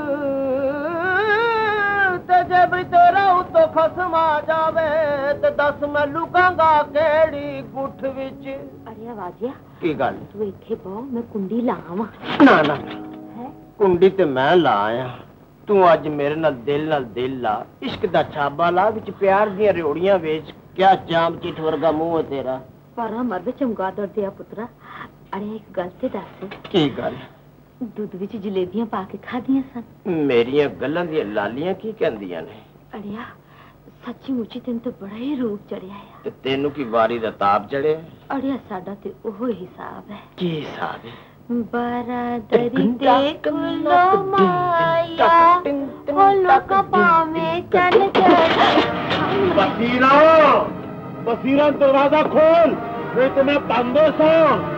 ते जब तेरा उतो खसम आ जावे ते दस मैं लुकांगा केड़ी गुठ विच। अरे वाजिया की गल तू इत्थे बहु, मैं कुंडी लावां। ना ना है कुंडी ते मैं ला आया, तू अज मेरे नाल दिल नाल दिल ला, इश्क दा छाबा ला, विच प्यार दी रेवड़ियां वेच। क्या जाम चिट वर्गा मुंह है तेरा? पर मर्द चमगादड़ दिया पुत्रा। अरे एक गल ते दस, की गल? दूध विच जलेबियां पा के खादियां सन। मेरियां गल्लां दी लालियां की कहंदियां ने? अड़िया सच्ची मुची तेन तो बड़ा ही रूप चढ़िया है। ते तेनू की वारी दा ताप चढ़े? अड़िया साडा ते ओहो हिसाब है। की हिसाब है? बरादरी दे कुलो माया ओ लोका पावे चल चल। बसीरा बसीरा दरवाजा खोल, नहीं तो मैं बंदो सो।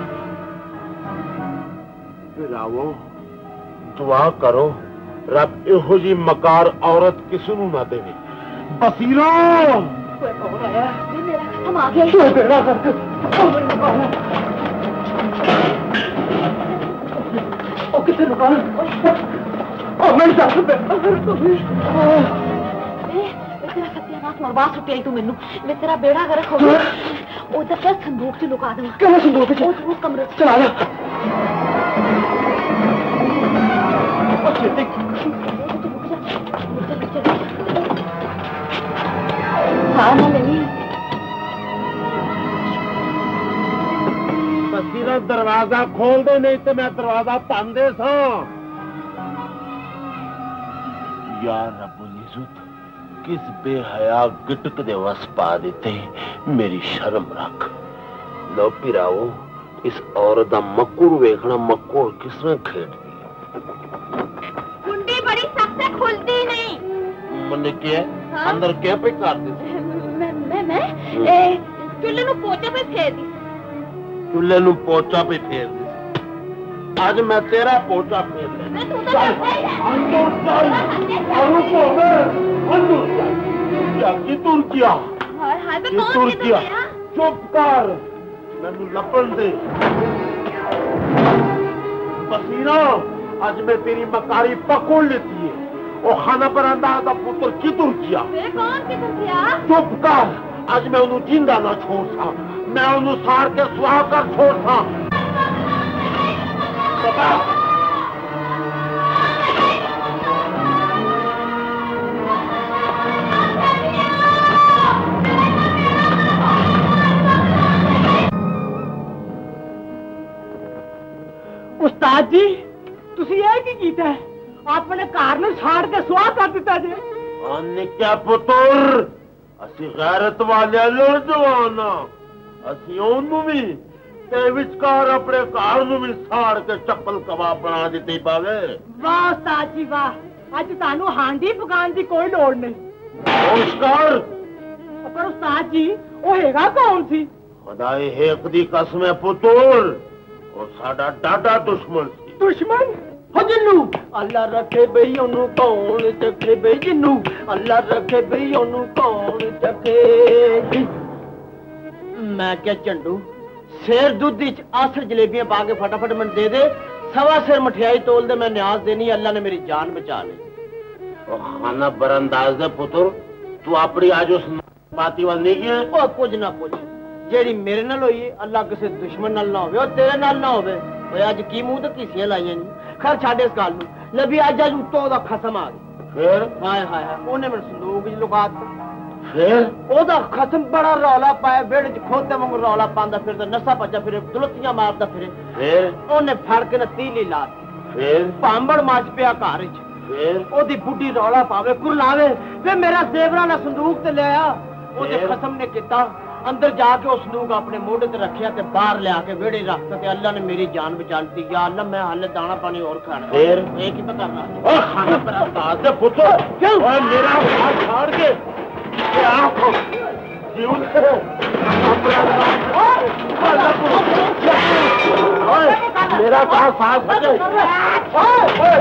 फिरावो दुआ करो रब इहो जी मकार औरत किसी नू ना देवे। बसीरो हम आ गए। बेड़ा कर ओ किथे रुका? ओ मैं दस पे तेरा सत्यानाश मरवा सुटिया तू मैनू। मैं तेरा बेड़ा गर्क हो गया। उधर क्या संदूक च लुका दूं? क्या संदूक च? वो कमरे चला जा। हाँ ना नहीं बसीरा दरवाजा खोल दे, नहीं तो मैं दरवाजा तन दे सो। यार रब्बुल इज्जत किस बेहया गिटक दे वस पा देते, मेरी शर्म रख। लो पिराओ इस औरत दा मक्कुर वेखना, मक्कुर किस तरह खेड़दी कुंडी बड़ी सख्त है, खुलती नहीं। मन के हाँ? अंदर क्या पे कर दे? मैं मैं मैं ए चुल्ले नु पोचा पे फेर दी। चुल्ले नु पोचा पे फेर दी। आज मैं तेरा पोचा फेर ले। तुर्किया तुर्किया चुप कर, मैनू लपन दे। बसीरा आज मैं तेरी मकारी पकड़ लेती है। वो खाना पर अंदाज का पुत्र की तुर्किया। कौन की तुर्किया? चुप कर, आज मैं उन्हें जिंदा ना छोड़ सा, मैं उन्हें सार के सुहा कर छोड़ सा। उस्ताद जी तुसी ये की कीता है? अपने घर में साड़ के सुहा कर दिता जे। क्या पुत्र असी गैरत वाले नौजवान असी ओनू भी ते विचकार अपने घर नू भी साड़ के चप्पल कबाब बना देते पावे। वाह उस्ताद जी वाह, अज तानू हांडी पकाने की कोई लोड़ नहीं। नमस्कार। पर उस्ताद जी वो हेगा कौन सी? खुदाए हेक दी कसम है पुत्र, और साडा डाडा दुश्मन सी। दुश्मन? हो जिन्नू अल्लाह रखे बई ओनू कौन चखे बई जिन्नू अल्लाह रखे बई ओनू कौन चखे। मैं क्या चंडू शेर दूध आसर जलेबियां पा के फटाफट मैंने दे दे, सवा सिर मठियाई तोल दे, मैं न्याज देनी, अल्लाह ने मेरी जान बचा ली। खाना बरंदाज दे पुत्र, तू अपनी आज उस बाती वाल नहीं गया? कुछ ना कुछ जेड़ी मेरे नाल होई अल्लाह किसी दुश्मन नाल ना होवे और तेरे नाल ना होवे। ओए आज की मुंह ते कीसियां लाईयां नहीं। खैर छाड़े इस गल नूं। लबी अज अज उत्तों दा खत्म आ गया। फिर हाय हाय हाय ओने मेरे संदूक च लुका दिता। फिर ओदा खत्म बड़ा रौला पाया, बेड़ च खोते वांग रौला पांदा फिरदा, नशा भज्जा फिरे, दुलतियां मारदा फिरे। फिर ओने फड़ के न तीली लाती। फिर भांबड़ मच पिया घर च। फिर ओदी बुढ़ी रौला पावे कुरलावे वे मेरा जेवरा ना संदूक ते ले आया। ओदे खसम ने किता अंदर जाके उस संदूक अपने मोढ़े ते रखिया ते बाहर ले आके वेड़े रखता ते अल्लाह ने मेरी जान बचा ली। या अल्लाह मैं हाले दाना पानी और खाना। फिर एक ही तो करना। ओ खाना बरंदाज दे पुत्र, क्यों ओए मेरा हाथ छोड़ के ये आंखों जीव से ओए मेरा कहां सांस फटे। ओए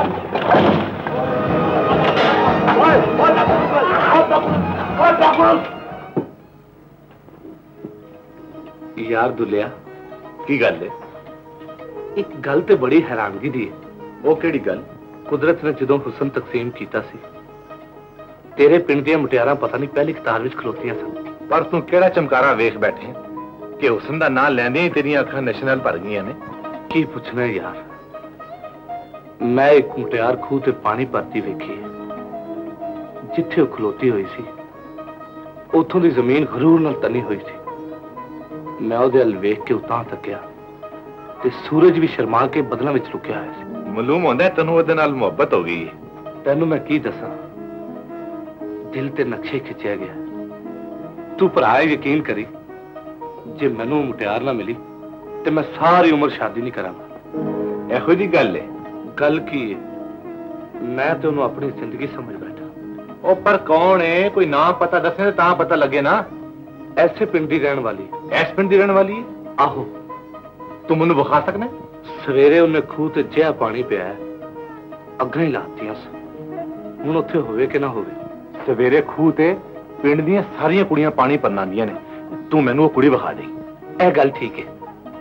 यार दुलिया की गल है? एक गल ते बड़ी हैरानगी दी है। वो केड़ी गल? कुदरत ने जदों हुसन तकसीम कीता सी, तेरे पिंड दियां मुटियारां पता नहीं पहली कतार विच खलोतियां सन, पर तू केड़ा चमकारा वेख बैठे कि हुसन दा नाम लैंदे ही तेरियां अखां नशे नाल भर गईयां ने। की पुछना यार, मैं एक मुटियार खूह ते पानी भरती वेखी है। जिथे वो खलोती हुई सी उथों दी जमीन गरूर नाल तनी हुई सी। मैं उहदे अल वेख के उतां तकिया ते सूरज भी शर्मा के बदलां विच लुकिया होया सी। मालूम होंदा है तैनूं उहदे नाल मुहब्बत हो गई है। तैनूं मैं की दसां, दिल ते नक्शे खिंचिया गया। तू भरा यकीन करी, जे मैनूं मुटियार ना मिली ते मैं सारी उम्र शादी नहीं करांगा। इहो जी गल है? गल की है? मैं ते उहनूं अपनी जिंदगी समझ बैठा। ओ पर कौन है? कोई नाम पता दसे तां पता लगे ना। ऐसे पिंड दी रहने वाली, ऐस पिंड दी रहने वाली है? आहो। तू मैनूं विखा सकना? सवेरे उन्हें खूह ते जिहा पानी पिया अग्गां ही लातियां सन। हुण उत्थे होवे कि ना होवे, सवेरे खूह ते पिंड दियां सारियां कुड़ियां पानी भरन आंदियां ने। तू मैनूं वो कुड़ी विखा दे। यह गल ठीक है?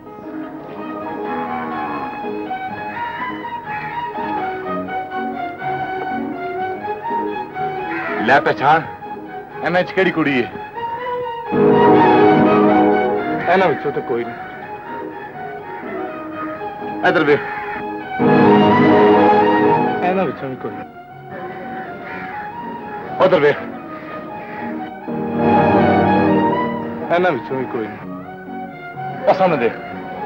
लै पहचान, इन्हां च केड़ी कुड़ी है? इन्हां विचों ते कोई नहीं। इधर वे, इन्हां विचों भी कोई नहीं। उधर वे, इन्हां विचों भी कोई नहीं। और सामने देख,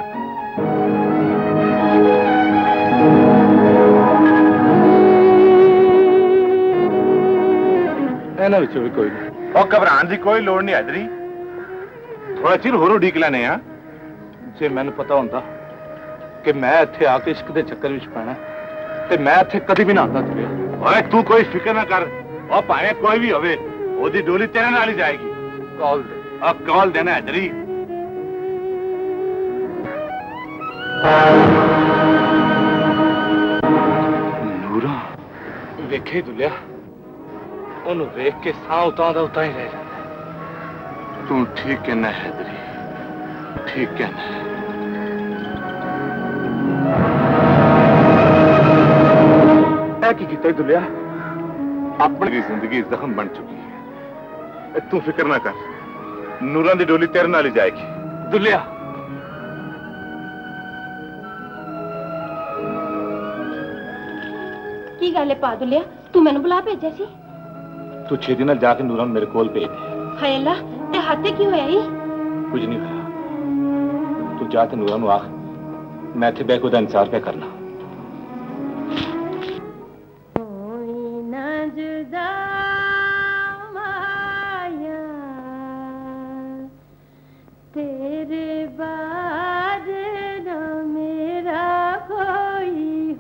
इन्हां विचों भी कोई नहीं। और घबराने की कोई लोड़ नहीं हैदरी, थोड़ा चिर होर उड़ीक लैने आ। जे मैनूं पता होंदा कि मैं इत्थे आके इश्क दे चक्कर विच पैना ते मैं इत्थे कदी भी ना आंदा तुरे। ओए तू कोई फिक्र ना कर, और भावें कोई भी होवे ओदी डोली तेरे नाल ही जाएगी। कॉल दे, आ कॉल देना हैदरी। वेखे दुलिया ओनू वेख के साह उतां दा उतां ही रह जाता। तू ठीक कहना हैदरी, ठीक कहना। ऐ की कीता दुलिया? अपनी जिंदगी जख्म बन चुकी है। तू फिक्र ना कर, नूरां दी डोली तेरे नाल ही जाएगी। दुलिया की गल है पा दुलिया, तू मैनू बुला भेजा सी? तू छेती नाल जाके नूरां मेरे कोल भेज दे। हाय अल्लाह, ते हाथे की होया ही? कुछ नहीं होया। तू जा ते नूरां नू आख मैं इत्थे बैठ के ओहदा इंतजार पे करना। तेरे बाद न मेरा कोई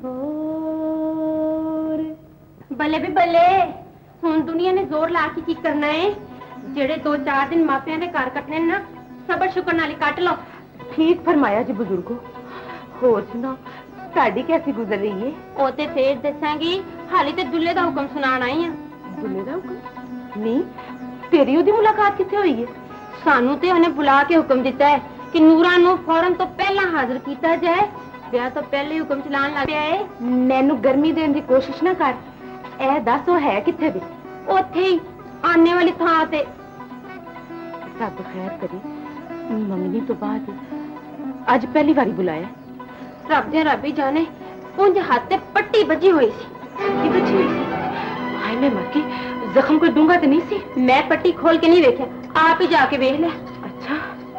होर। बल्ले भी बल्ले, हुण दुनिया ने जोर ला के की करना है? जेड़े दो चार दिन मापियां दे घर कटने ना, सबर शुक्र नाल कट लो। ठीक फरमाया जी बुजुर्गो। होर सुना, साडी कैसी गुजर रही है? ओ ते फिर दसांगी, हाली ते दुल्ले दा हुक्म सुनाण आई हां। दुल्ले दा हुक्म? नहीं, तेरी ओदी मुलाकात कित्थे होई है? सानू ते उन्हें बुला के हुक्म दिता है कि नूरां नू फौरन तो पहला हाजिर किया जाए। ब्याह तो पहले हुक्म चलान लग गया है। मैनू गर्मी देने की कोशिश ना कर। ए दस वो है कित्थे भी? ओथे ही आने वाली थां ते। रब खैर करी, मंगनी तो बाद अज पहली बारी बुलाया। रब दे रब ही जाने, उंज हाथ ते पट्टी बजी हुई सी। पट्टी बजी हुई सी? हाय मैं मर गई, जख्म कोई डूंगा तो नहीं सी? मैं पट्टी खोल के नहीं देखा, आप ही जाके देख ले। अच्छा।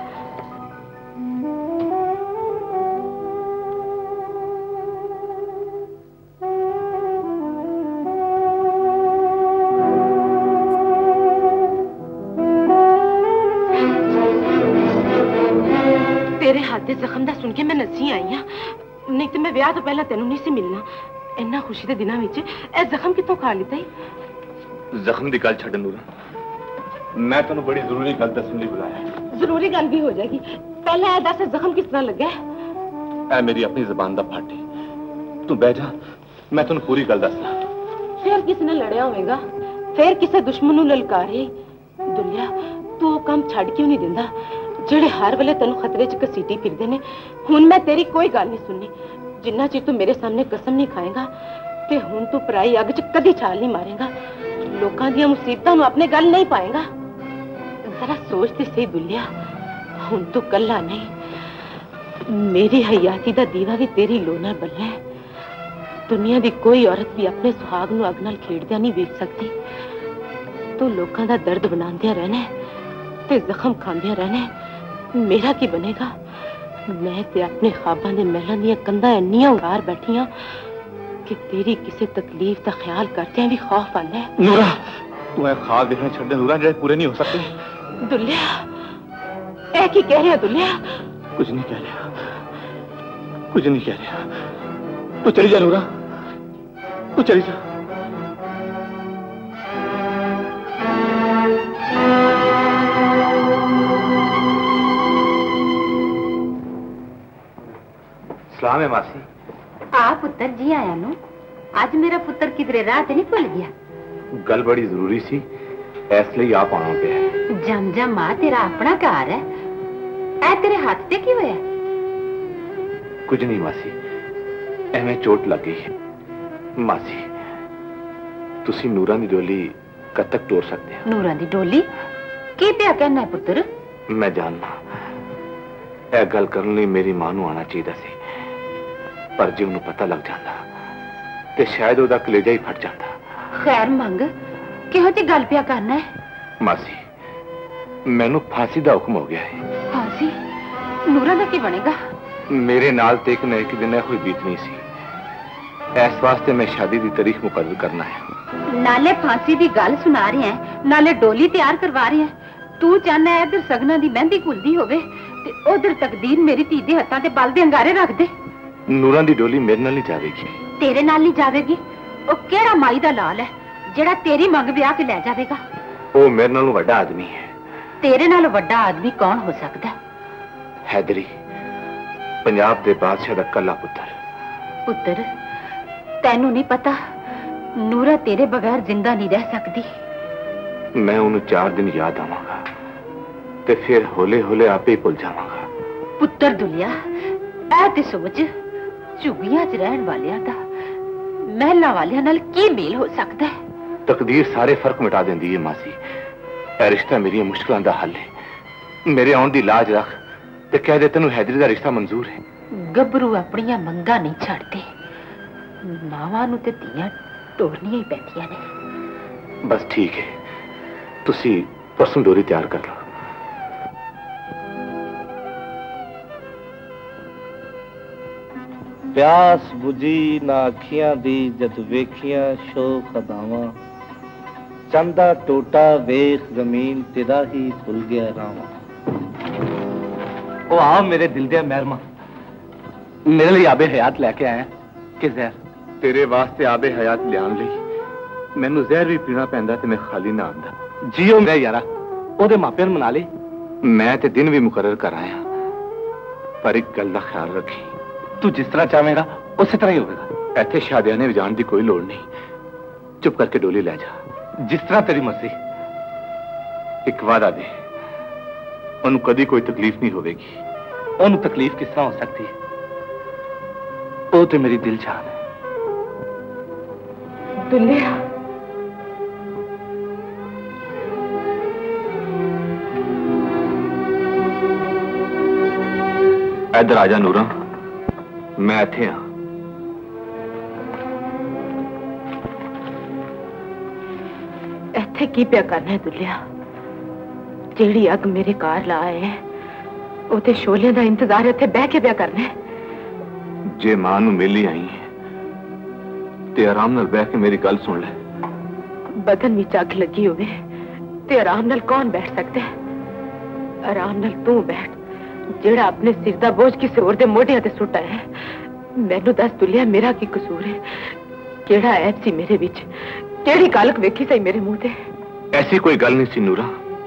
तेरे हाथ दे जख्म दा सुन के मैं नसी आई हां, नहीं तो मैं ब्याह तो पहला तेनू नहीं सी मिलना। इन्ना खुशी दे दिनां विच ए जख्म कितों खा लिता ही? जख्म दी गल छड्ड नूरा, मैं तेन बड़ी जरूरी गल दसने लिए बुलाया। जरूरी गल भी हो जाएगी, पहले ए दस जख्म किस तरह लगा? ऐ मेरी अपनी जबान दा फाटे। तू बह जा, मैं तेन पूरी गल दसना। फिर किसने लड़िया होगा? फिर किसे दुश्मन नू ललकारे? दुलिया तू काम छड़ क्यों नहीं दिंदा जेड़े हर वेले तेन खतरे च घसीटी फिरदे ने? हुण मैं तेरी कोई गल नहीं सुननी। जिन्ना चिर तू मेरे सामने कसम नहीं खाएगा ते हुण तू पराई अग च कदी छाल नहीं मारेगा, लोकां दी मुसीबतां नू अपने गल नहीं पाएगा। जरा सोच ते सही दुलिया, हुण तू कल्ला नहीं, मेरी हयाती दा दीवा भी तेरी लो नाल बल्ला है। दुनिया दी कोई औरत भी अपने सुहाग नू अग नाल खेड़दिया नहीं वेख सकती। तू लोकां दा दर्द बनांदिया रहना ते जख्म खांदिया रहना, मेरा की बनेगा? मैं ते अपने ख्वाबां दे महलां दियां कंधां इन्नियां उड़ार बैठी हां कि तेरी किसी तकलीफ का ख्याल करते भी खौफ आंदा है। नूरा तू ऐ ख्वाब देखना छड्ड दे नूरा, जेड़े पूरे नहीं हो सकते। दुलिया ऐ की कह रहा दुलिया? कुछ नहीं कह रहा, कुछ नहीं कह रहा। तू चली जा नूरा, तू चली जा। सलाम है मासी। आ पुत्र जी आया नु। आज मेरा पुत्र किधरे राह ते नहीं भुल गया? गल बड़ी जरूरी सी, इसलिए आप आना पे। जम जम मां तेरा अपना घर है, ऐ तेरे हाथ ते की होया? कुछ नहीं मासी, एवें चोट लग गई है। मासी तुसी नूरां दी डोली कद तक टोर सकते हो? नूरां दी डोली की पिया कहना है पुत्र? मैं जानना ए गल करने लिए मेरी मां नू आना चाहिए सी, पर जे उन्हें पता लग जाता ते शायद ओदा कलेजा ही फट जाता। खैर मंग, किहो जी गल पिया करना है? मासी मैनू फांसी दा हुक्म हो गया है। फांसी? नूरां दा की बनेगा? मेरे नाल ते एक न एक दिन कोई बीतनी सी, इस वास्ते मैं शादी की तारीख मुकर्रर करना है। नाले फांसी की गल सुना रहे हैं, नाले डोली तैयार करवा रहे हैं। तू चाहना है इधर सगना की मेहंदी घुलदी होवे ते उधर तकदीर मेरी धी दे हत्थां ते बल दे अंगारे रख दे। नूरां दी डोली मेरे नाल नहीं जावेगी। तेरे नाल नहीं जावेगी? ओ केड़ा माई दा लाल है जेड़ा तेरी मंग ब्याह के ले जावेगा? ओ मेरे नालों वड्डा आदमी है। तेरे नाल वड्डा आदमी कौन हो सकता है? हैदरी, पंजाब दे बादशाह दा कल्ला पुत्र। पुत्र तैनू नहीं पता नूरा तेरे बगैर जिंदा नहीं रह सकती। मैं उन्हें चार दिन याद आवांगा ते फिर होले होले आपे ही भुल जावांगा। पुत्र दुलिया ऐ ते सोच झुग्गियां च रहन वालियां दा महलां वालियां नाल की मेल हो सकता है? तकदीर सारे फर्क मिटा देंदी है मासी। ए रिश्ता मेरी मुश्किलों का हल है। मेरे आउण दी लाज रख ते कह दे तेनू हैदरी दा रिश्ता मंजूर है। गभरू अपनियां मंगा नहीं छाड़ते, मावां नू ते धीयां टोरनियां ही पैंदियां ने। बस ठीक है, तुसी परसों डोरी तैयार कर लो। प्यास बुझी ना अखियां दी जद वेखियां शोक अदावां, चंदा टोटा वेख जमीन तेरा ही भुल गया रावां। ओ आओ मेरे दिल दे मेहरमा, मेरे लिए आबे हयात लेके आए कि जहर? तेरे वास्ते आबे हयात लियान लई मैनू जहर भी पीना पैंदा ते मैं खाली ना आंदा। जियो मैं यारा, ओदे मापियां नूं मना ले। मैं ते दिन भी मुकर्रर कर आया, पर एक गल दा ख्याल रखी, तू जिस तरह चाहेगा उसी तरह ही होगा। इत्थे शादियाने वजाण दी कोई लोड़ नहीं, चुप करके डोली ले जा। जिस तरह तेरी मर्जी। एक वादा दे, उन्हें कभी कोई तकलीफ नहीं होगी। उन्हें तकलीफ किस तरह हो सकती है? वो तो मेरी दिल जान है। दुल्लिया, इधर आजा नूरा, मैं इत्थे हाँ। इत्थे की प्या करना है दुल्लिया? जेड़ी अग मेरे कार ला आए है, उते शोले का इंतजार इत्थे बह के प्या करना है। जे मां नूं मिल ही आई है ते आराम नाल बैठ के मेरी गल सुन ले। बदन विच अग लगी होवे ते आराम नाल कौन बैठ सकता है? आराम नाल तू बैठ, जेड़ा अपने सिर दा बोझ किसी होर दे मोढियां ते सुट आया है। मैनू दस दुलिया, मेरा की कसूर है? केड़ा ऐब सी मेरे विच? केड़ी कालक वेखी सही मेरे मुंह ते? ऐसी कोई गल नहीं सी नूरा,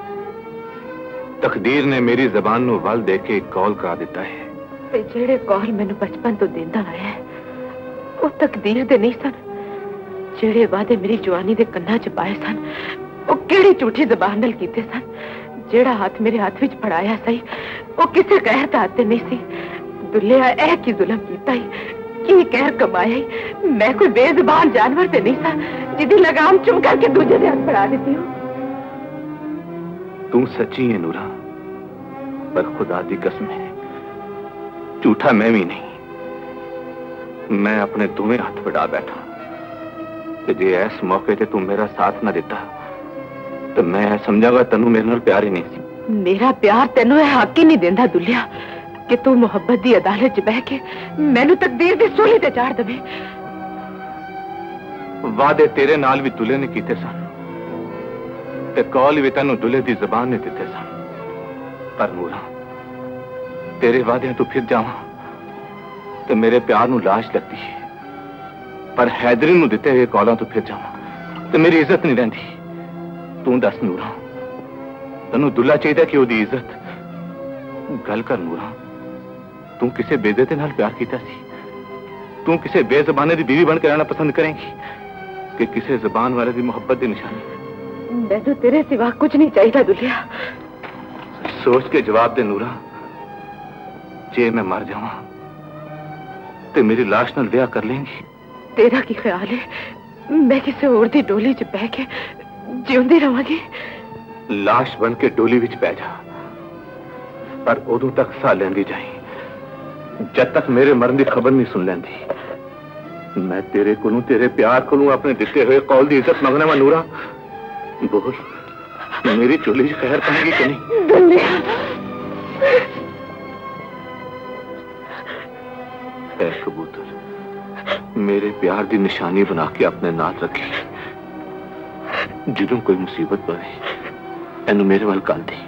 तकदीर ने मेरी जबान नूं वल दे के कॉल करा दिता है। ते जेड़े कॉल मैनू बचपन तो देंदा आया है, वो तकदीर दे नहीं सन। जेड़े वादे मेरी जवानी दे कन्ना च पाए सन, वो केड़ी झूठी जबान नाल कीते सन। जेड़ा हाथ मेरे हाथ विच फड़ाया सही, वो किसे कहर दा हाथ नहीं सी। दुल्लिया, ऐ की जुल्म कीता ही, की कहर कमाया ही। मैं कोई बेजुबान जानवर ते नहीं सा जिदी लगाम चुम करके दूजे दे हाथ फड़ा देती हूँ। तू सच्ची है नूरा, पर खुदा दी कसम है, झूठा मैं भी नहीं। मैं अपने दोवें हाथ बढ़ा बैठा, ते जे इस मौके ते तू मेरा साथ ना देता तो मैं समझागा तेनू मेरे नाल प्यार ही नहीं सी। मेरा प्यार तेनू यह हक ही नहीं देंदा दुल्लिया कि तू मोहब्बत दी अदालत च बह के मैनू तकदीर दी सूली ते चाड़ दवे। वादे तेरे नाल भी दुल्हे ने कीते सन, ते कॉल भी तेनू दुल्हे दी जबान ने दिते सन। पर नूरा, तेरे वादे तू फिर जावा तो मेरे प्यार नू लाश लगती है, पर हैदरी नू दिते हुए कॉलों तो फिर जावा तो मेरी इज्जत नहीं रही। तू दस नूरा, तेनू दुल्हा चाहिए कि ओदी इज्जत? गल कर नूरा, तू किसे बेइज्जती नाल प्यार कीता सी? तू किसे बेजबाने दी बीवी बन के रहना पसंद करेंगी कि किसे जबान वाले दी मोहब्बत दी निशानी? मैनू तेरे सिवा कुछ नहीं चाहिए दुल्हिया। सोच के जवाब दे नूरा, जे मैं मर जावा ते मेरी लाश नाल ब्याह कर लेंगी? तेरा की ख्याल है मैं किसी और दी डोली च बह के जिउंदी रहांगी? लाश बन के डोली विच पै जा, पर उदों तक सा लेंदी जाई जब तक मेरे मरन की खबर नहीं सुन लेंदी। मैं तेरे कोलों, तेरे प्यार कोलों अपने दिते हुए कौल की इज्जत मंगना वा नूरा। बोल, मेरी चोली च कहर पाएगी कि नहीं? ऐ कबूतर, मेरे प्यार की निशानी बना के अपने नाल रखी, ਜਦੋਂ कोई मुसीबत पवे एनू मेरे वाल कर दी।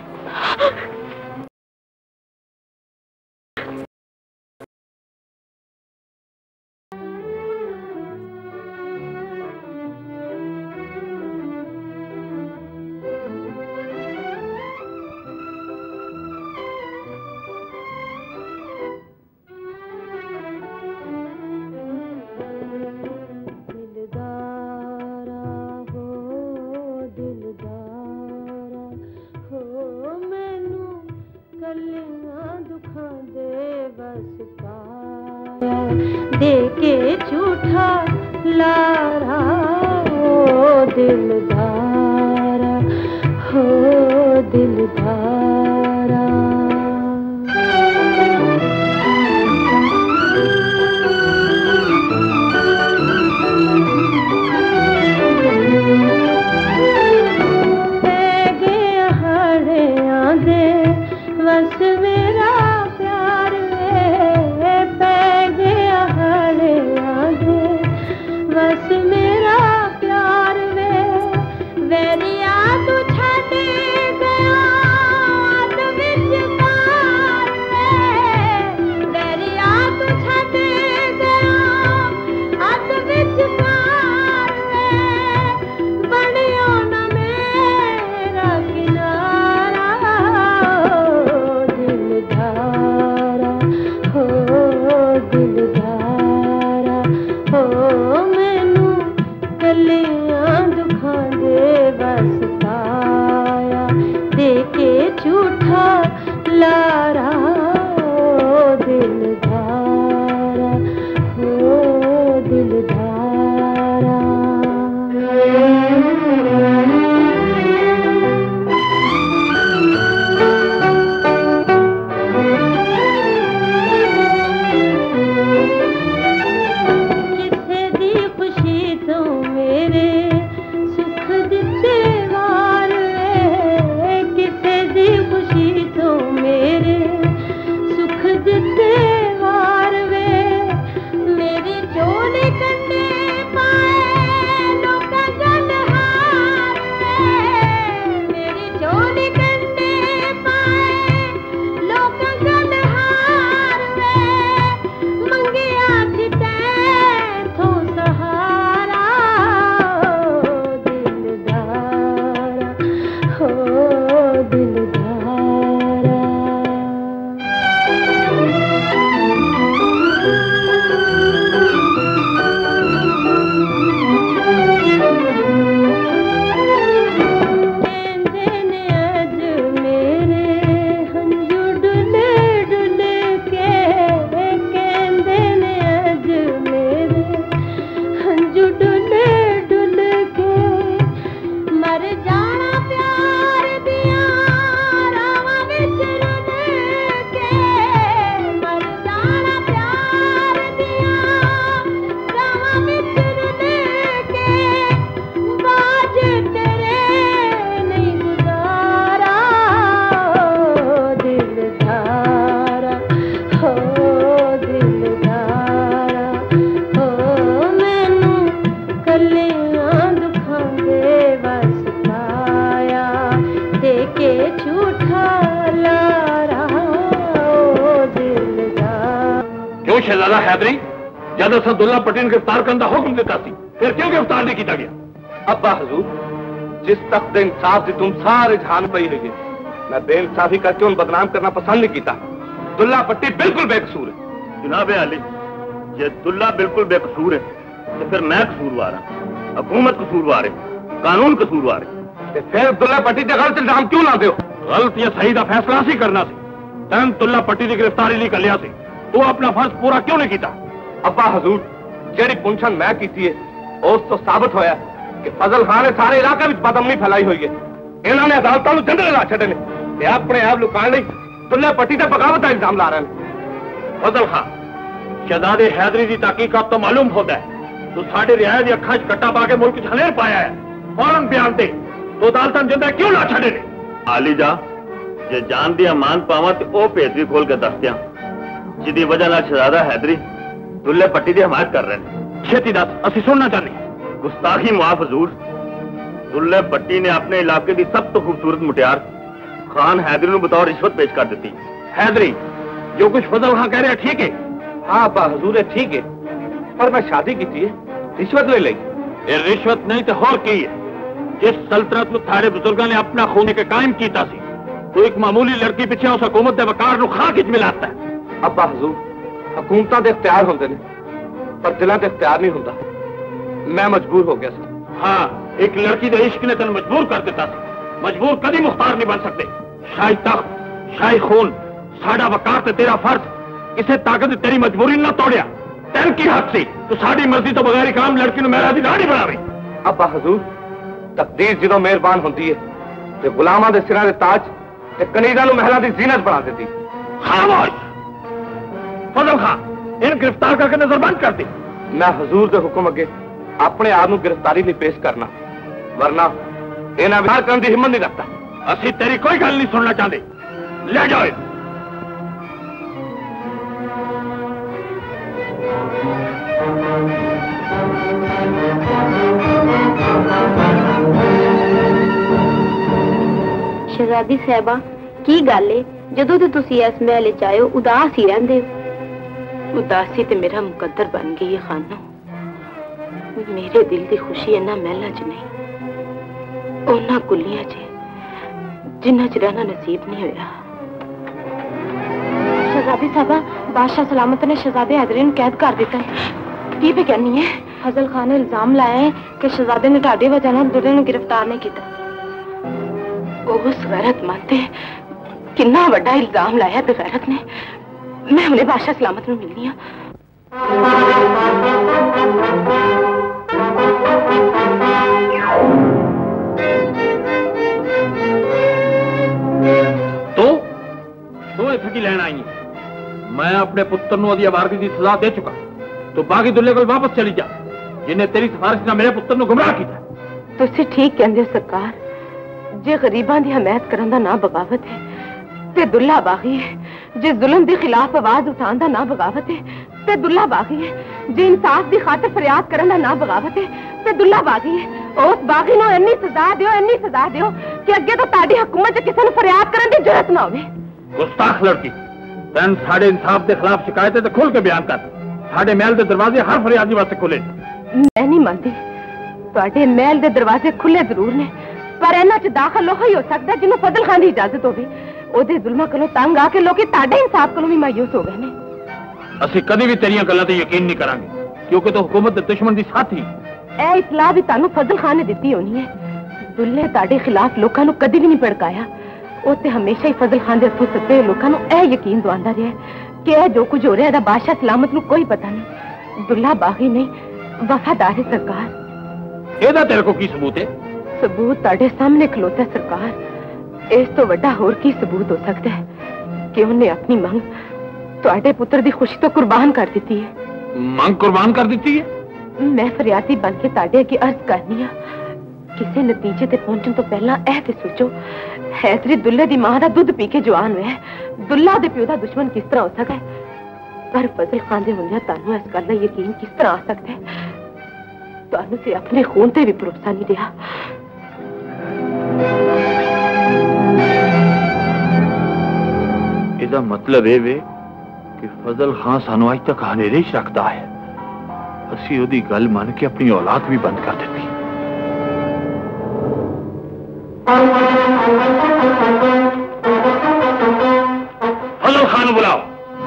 दे के झूठा लारा ओ दिलदारा हो दिलदारा। बस मेरा प्यार वे पै गया हरे आगे बस मेरा प्यार वे वेरिया तू छड़ गया अध विच पार वे वेरिया तू छड़ गया अध विच पार वे बनियो ना मेरा किनारा दिलदारा हो मैनू कलियां दुखां दे बस पाया दे के झूठा लारा ओ दिलदारा हो दिलदारा। शहजादा हैदरी जब अस दुल्ला पट्टी ने गिरफ्तार करने का हुक्म दिता सी फिर क्यों गिरफ्तार नहीं किया गया? अब्बा हजूर जिस तक दे इंसाफ की तुम सारे जहान पई हुई है मैं बेइंसाफी करके उन बदनाम करना पसंद नहीं किया। दुल्ला पट्टी बिल्कुल बेकसूर है। जनाब अली ये दुल्ला बिल्कुल बेकसूर है तो फिर मैं कसूरवार हाँ, हुकूमत कसूरवार है, कानून कसूरवार है। फिर दुल्ला पट्टी से गलत इल्जाम क्यों लाते हो? गलत या सही का फैसला सी करना सी तैन दुल्ला पट्टी की गिरफ्तारी नहीं कर लिया सी तू अपना फर्ज पूरा क्यों नहीं किया? अब्बा हजूर जेड़ी पुंछन मैं की है उस तो साबित होया कि फजल खान ने सारे इलाके में बदअमनी फैलाई हुई है। इन्होंने अदालतों में जंगल ला छड़े ने अपने आप लुकाने लई दुल्ला पट्टी से बगावत का इल्जाम ला रहे हैं। फजल खान शहजादे हैदरी की तहकीकात तो मालूम होता है तू साढ़े रियाया की अखा च कट्टा पा के मुल्क च हनेर पाया है फौरन बयान दे तो अदालत जिंदा क्यों ला छड़े ने? आली जा जे जान दी अमान पावा तो वह भेद भी खोल के दस दिया जिदी वजह नाल शहजादा हैदरी दुल्ले पट्टी की हमायत कर रहे हैं। छेती दस असि सुनना चाहते। गुस्ताखी मुआफ हजूर दुल्ले पट्टी ने अपने इलाके की सब तो खूबसूरत मुटियार खान हैदरी को बतौर रिश्वत पेश कर दी। हैदरी जो कुछ फजल खां कह रहे हैं ठीक है? हाँ अब्बा हजूर ठीक है पर मैं शादी की थी रिश्वत ले ली। ये रिश्वत नहीं तो होर की है जिस सल्तनत में थारे बुजुर्गों ने अपना खून के कायम किया सी तो एक मामूली लड़की पिछे उस हुकूमत के वकार को खां खिच मिलाता है। अब्बा हजूर हुकूमत के इख्तियार होंगे ने पर दिलों के इख्तियार नहीं होता। मैं मजबूर हो गया सर। हाँ एक लड़की के इश्क ने तेन मजबूर कर दिता सी मजबूर कभी मुख्तार नहीं बन सकते। शाही तख्त शाही खून साडा वकार ते तेरा फर्ज किसी ताकत ने तेरी मजबूरी ना तोड़िया। तेन की हक सी तू साड़ी मर्जी तो बगैर काम लड़की ने मेरा दी रानी बनावे। अब्बा हजूर तकदीर जो मेहरबान होती है तो गुलामां दे सिरां दे ताज ते कनीज़ां नूं महलां दी जीनत बना देती। खामोश फजल खान, इन गिरफ्तार करके नजरबंद कर दी। मैं हजूर के हुक्म अगे अपने आप को गिरफ्तारी लिए पेश करना, वरना इन्हें विचार करने की हिम्मत नहीं रखता। असी तेरी कोई गल नहीं सुनना चाहते, ले जाओ। शहजादी साहबा की गल है जदों ते तुसी इस महल च आए हो उदास ही रहंदे हो? उदासी ते मेरा मुकद्दर बन गई है खानो। मेरे दिल की खुशी इन्हां महलों च नहीं, उन्हां कुलियां च जिन्हां च रहना नसीब नहीं होया। शहजादी साहबा बादशाह सलामत ने शहजादे हैदरी नूं कैद कर दिता है। की पे कहनी है? फजल खान ने इल्जाम लाया है कि शहजादे ने ਤੁਹਾਡੀ वजह नाल दुल्हे नूं गिरफ्तार नहीं किया। उस गैरतमंद ने कितना बड़ा इल्जाम लाया बेगैरत ने। मैं उन्हें बादशाह सलामत में मिलनी है। तो तू इत्थे की लैन आई है? मैं अपने पुत्र नूं ओदी आवारगी दी सजा दे चुका। तो बाकी दुल्हे को वापस चली जा जिन्हें तेरी सिफारिश नाल मेरे पुत्र नूं गुमराह किया। तुसी ठीक कहंदे हो सरकार। जे गरीबां दी हमायत करन दा ना बगावत है ते दुल्हा बागी है। जे जुल्म के खिलाफ आवाज उठाने का ना बगावत है ते दुल्हा बागी है। जे इंसाफ की खातिर फरियाद करने का ना बगावत है ते दुल्हा बागी है। उस बागी नूं इन्नी सजा दियो, इन्नी सजा दियो कि अगे तो ताड़ी हुकूमत च किसी नूं फरियाद करने की जरूरत ना होवे। गुस्ताख लड़की, तैन साडे इंसाफ के खिलाफ शिकायत ते खुल के बयान कर। साडे महल के दरवाजे हर फरियादी वास्ते खुले। मैं नहीं मानती। तुहाडे महल के दरवाजे खुले जरूर ने, पर इन्हां च दाखिल ओही हो सकदा जिन्होंने फजल खान की इजाजत होवे। ओदे जुल्मां कोलों तंग आके लोग ताड़े इंसाफ कोलों भी मायूस हो गए ने। असीं कदी भी तेरियां गल्लां ते यकीन नहीं करांगे क्योंकि तो हुकूमत दे दुश्मन दी साथी। ए इतला भी तानू फजल खान ने दित्ती होनी है। दुल्हे ताड़े खिलाफ लोकां नूं कदी भी नहीं भड़काया। ओ ते हमेशा ही फजल खान दे हथों सत्ते लोकां नूं ए यकीन दवांदा रहा कि ए जो कुछ हो रहा है बादशाह सलामत नूं कोई पता नहीं। दुल्हा बागी नहीं, वफादार है सरकार। एदा तेरे को की सबूत है? सबूत ताड़े सामने खलोता है सरकार। इस तो वड्डा होर की सबूत हो सकता है कि उन्हें अपनी मंग तुहाडे पुत्र की खुशी तो कुर्बान कर दी है। मंग कुर्बान कर दी है? मैं फरियादी बन के ताड़े अगे अर्ज करनी है किसी नतीजे ते पहुंचने तो पहला ए ते सोचो हैदरी दुल्हे दी मां दा दुध पी के जवान हुआ है। दुल्हा दे प्यो दा दुश्मन किस तरह हो सकता है? पर फजल खान दे हुंदियां तानू इस गल दा यकीन किस तरह आ सकता है? तानू ते अपने खून ते भी भरोसा नहीं रहा। इसका मतलब ये वे कि फजल खान सानू अज तक हनेरे च रखता है। असी ओदी गल मान के अपनी औलाद भी बंद कर दी। फजल खान बुलाओ।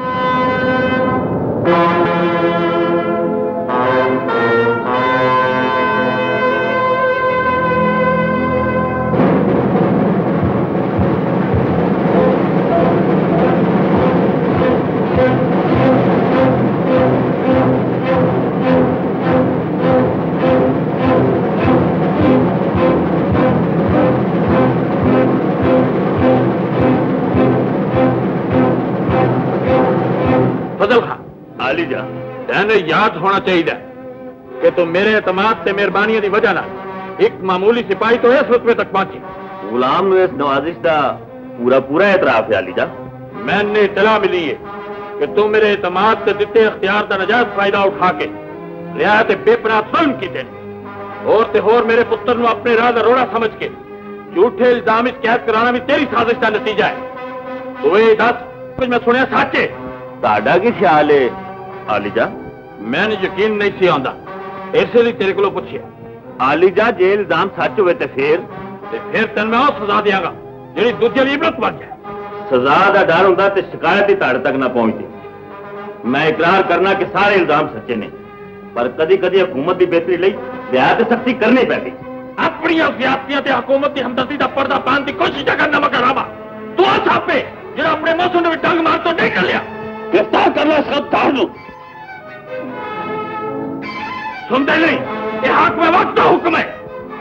याद होना चाहिए कि तुम मेरे एतमाद से मेहरबानी की वजह नाल एक मामूली सिपाही तो इस रुतबे तक पहुंची। गुलाम नूं इस नवाजिश का पूरा पूरा एतराफ है अलीजा। मैंने इतला मिली है कि तुम मेरे एतमाद से दिते इख्तियार का नजायज फायदा उठा के रियायत बेपनाह जुल्म कीते और ते होर मेरे पुत्र नूं अपने राह दा रोड़ा समझ के झूठे इल्जाम विच कैद कराना भी तेरी साजिश का नतीजा है। तो ये दस कुछ मैं सुनिया सच है? ताड़ा की ख्याल है आलीजा? मैंने यकीन नहीं सी आंदा इसलिए तेरे को पूछिया। आलीजा जे इल्जाम सच हुए तो फिर ते फिर तेन मैं और सजा देंगा जी दूजे लिए इबरत बन जाए। सजा का डर होंदा ते शिकायत ही ताड़े तक ना पहुंचती। मैं इकरार करना कि सारे इल्जाम सच्चे ने, पर कदी कदी हुकूमत की बेहतरी लई रियायत सख्ती करनी पैंदी। अपनी सियासतियां ते हुकूमत की हमदर्दी का पर्दा पाने की कोशिश करना मगर आवा तू छापे जो अपने मौसम में डंग मार तो नहीं कर लिया। गिरफ्तार करना सब तार दो। सुनते नहीं, ये हाथ में वक्त का हुक्म है।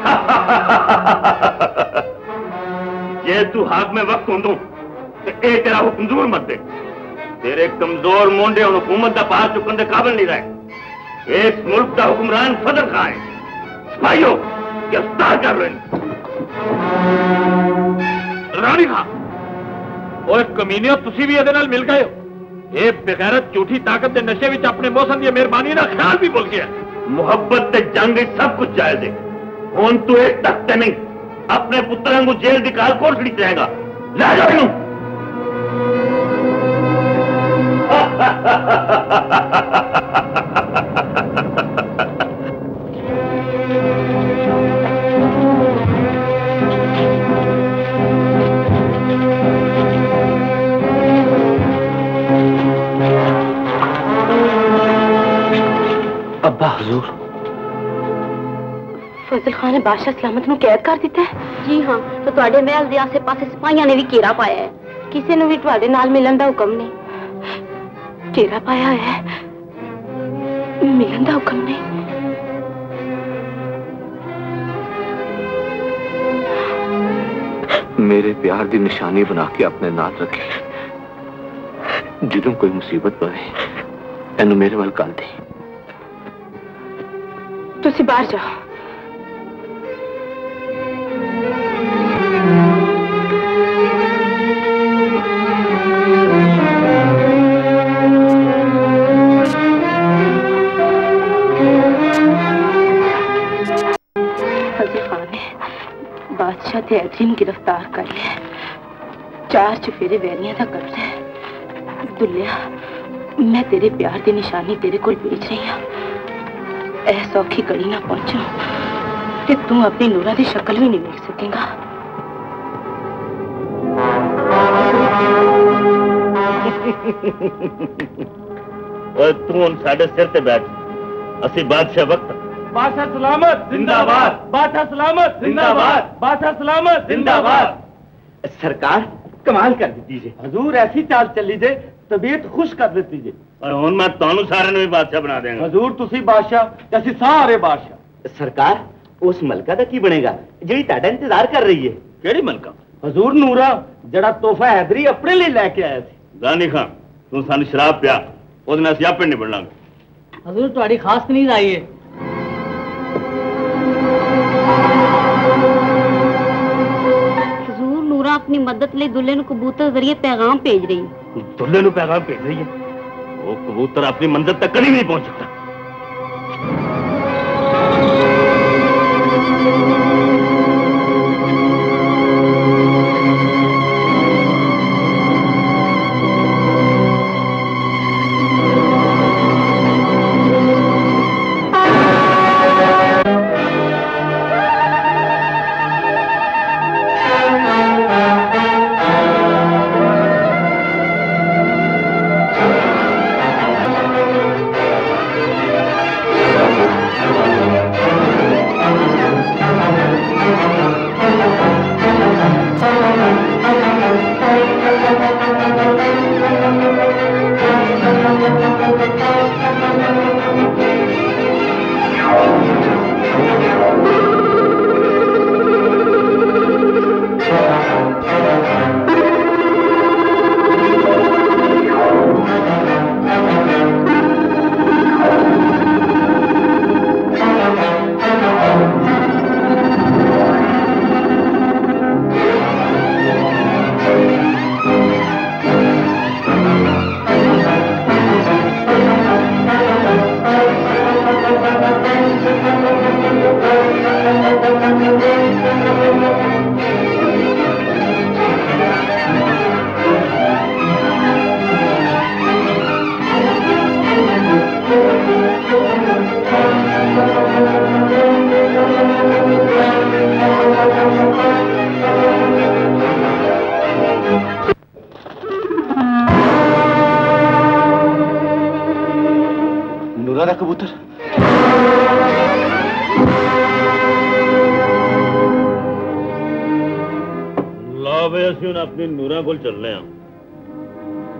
ये तू हाथ में वक्त हों तो ए तेरा हुक्म जरूर मत दे। तेरे कमजोर मुंडे और हुकूमत का पार चुकन के काबिल नहीं रहे। इस मुल्क का हुक्मरान फजल खान है। सिपाहियों, गिरफ्तार कर रहे हैं। रानी खान और कमीनियों, तुसी भी ये मिल गए हो। ये बेगैरत झूठी ताकत के नशे में अपने मौसम की मेहरबानी का ख्याल भी भूल गया। मुहब्बत ते जंग सब कुछ जायज है। हुन तू एक तख्ते नहीं, अपने पुत्रों को जेल की काल कोठड़ी च रहेगा। ले जाओ इनू। अब्बा हुजूर, फजल खान ने बादशाह सलामत नूं कैद कर दिता है। जी हाँ, तो तुहाडे महल दे आसे पासे सिपाहियां ने भी घेरा पाया है। किसी ने भी तुहाडे नाल मिलन दा हुक्म नहीं। घेरा पाया है, मिलन दा हुक्म नहीं। मेरे प्यार की निशानी बना के अपने नाल रखे। जो कोई मुसीबत पवे इनू मेरे वाल कर दी। तुसी बाहर जाओ। बादशाह ते हैदरी नूं गिरफ्तार कर लिया। चार चुफेरे वैरियां दा कब्जा है। दुल्लिया, मैं तेरे प्यार की निशानी तेरे को भेज रही हाँ। ऐ सौखी घड़ी ना पहुंचो ते तू अपनी नूरा की शक्ल भी नहीं देख सकेगा। और तू उन साढ़े सिर ते बैठ। असी बादशाह वक्त बादशाह सलामत जिंदाबाद, बादशाह सलामत जिंदाबाद, बादशाह सलामत जिंदाबाद। सरकार कमाल कर दी जी। हजूर ऐसी चाल चली जे तबीयत खुश कर देती जी। और हुन मैं तानू सारे ने भी बादशाह बना देंगे। हजूर तुसी बादशाह असी सारे बादशाह। सरकार उस मलका का की बनेगा जी ताड़ा इंतजार कर रही है? केड़ी मलका? हजूर नूरा जड़ा तोहफा हैदरी अपने लिए लेके आया सी। गानी खान तू सानू शराब पिया ओदे नाल सियापे नहीं बनलांगे। हजूर तुम्हारी खास नींद आई है। हजूर नूरा अपनी मदद लिए दुल्ले नूं कबूतर जरिए पैगाम भेज रही है। दुल्ले नूं पैगाम भेज रही है? वो कबूतर अपनी मंजिल तक कभी नहीं पहुंच सकता।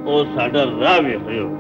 ਉਹ ਸਾਡਾ ਰਾਹ ਵੇਖਿਓ।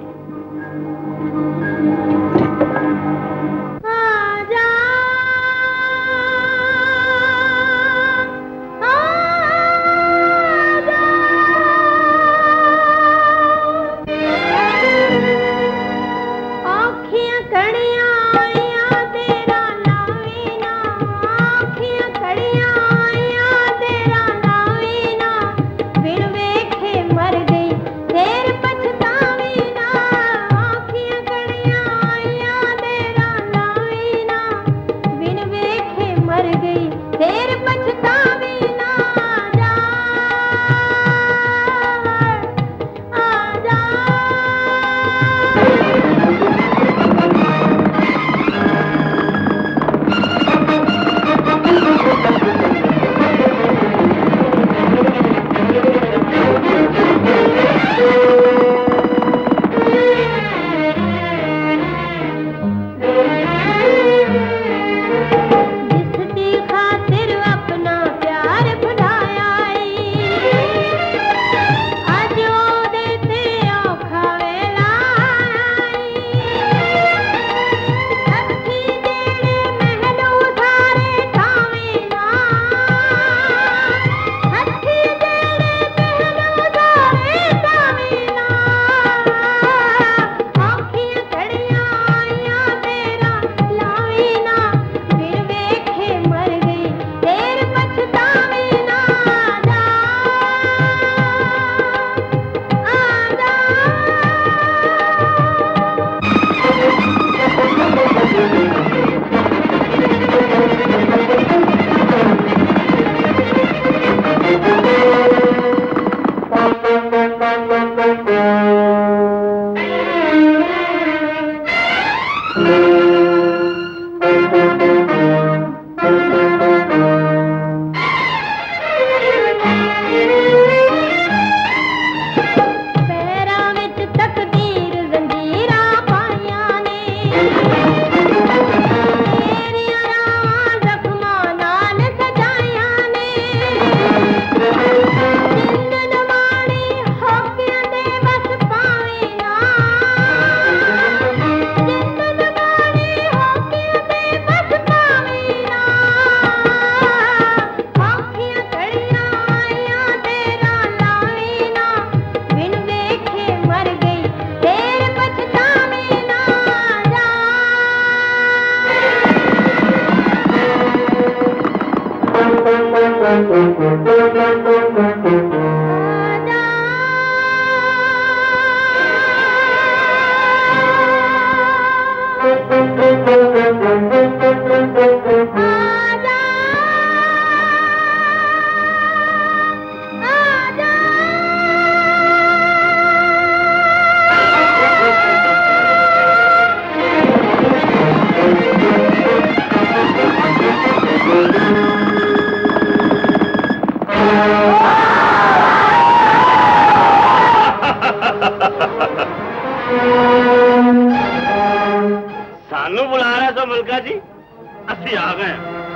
सानू बुला रहे तो मुल्का जी असि आ गए।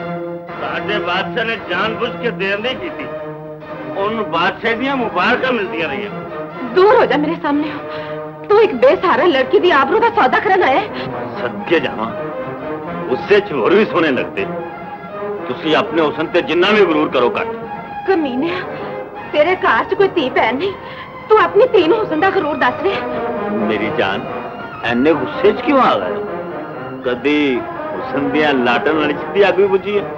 साडे बादशाह ने जानबूझ के देर नहीं की थी। उन बादशाह दियां मुबारक मिलती रही। दूर हो जा मेरे सामने। तू एक बेसहारा लड़की दी आबरू का सौदा करन आया। सदके जावा उससे होर भी सोने लगते। तुसी अपने हुसन ते जिन्ना भी गुरूर करो घट। कमीने तेरे घर च कोई धी भैन नहीं। तू अपनी धी नूं हुसन दा गुरूर दस दे। मेरी जान एने गुस्से च क्यों आ गए? कदी हुसन दियां लाटन वाली सीधी अग भी बुझी है?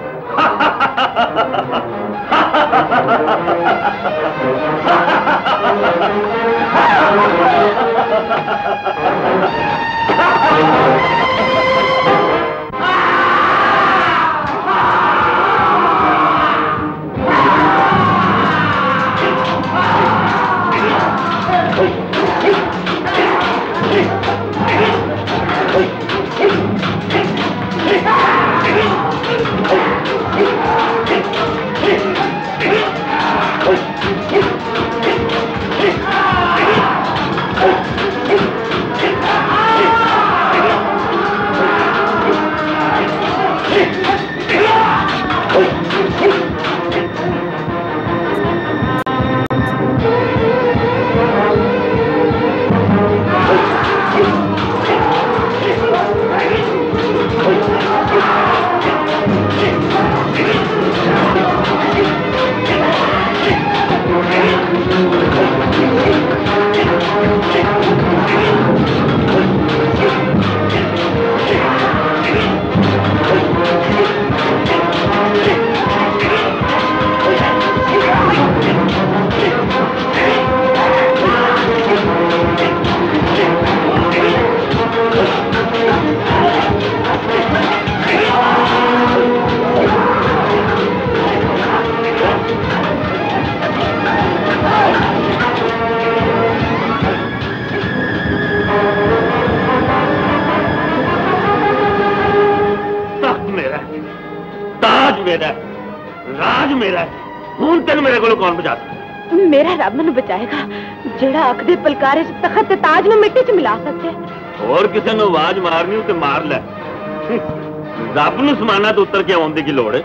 मेरा राज मेरा हूं तेन मेरे को कौन बचा सकता? मेरा रब मैनू बचाएगा जेड़ा अख दे पलकारे च तखत ते ताज नू मिट्टी च मिला सके। और किसी ने आवाज मारनी तो मार ले, रब नू समाना तो उतर के आने की लोड़ है।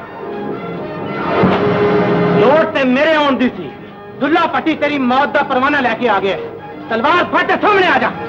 लोड़ ते मेरे आने दी सी। दुल्ला पट्टी तेरी मौत का परवाना लेके आ गया। तलवार फट सामने आ जा।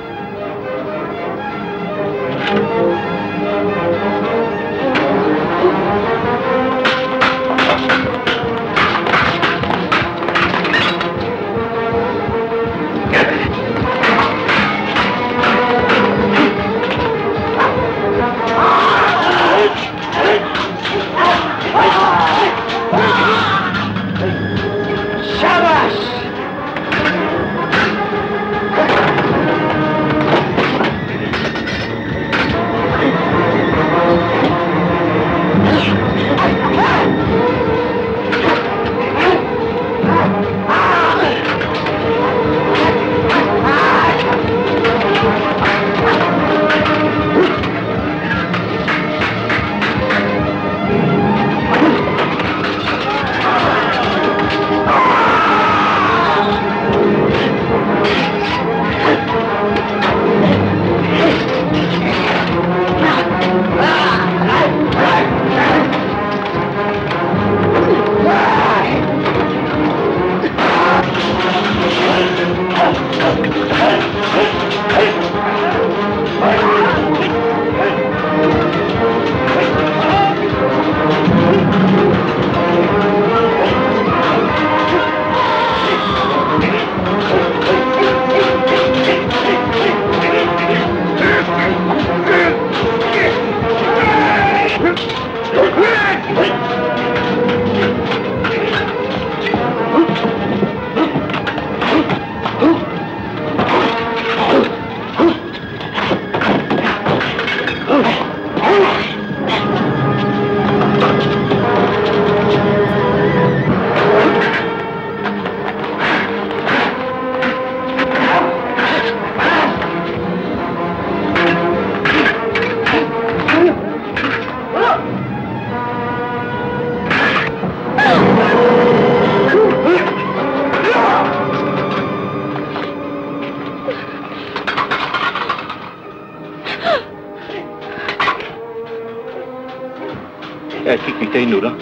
ऐसी की चाहिए नूरा?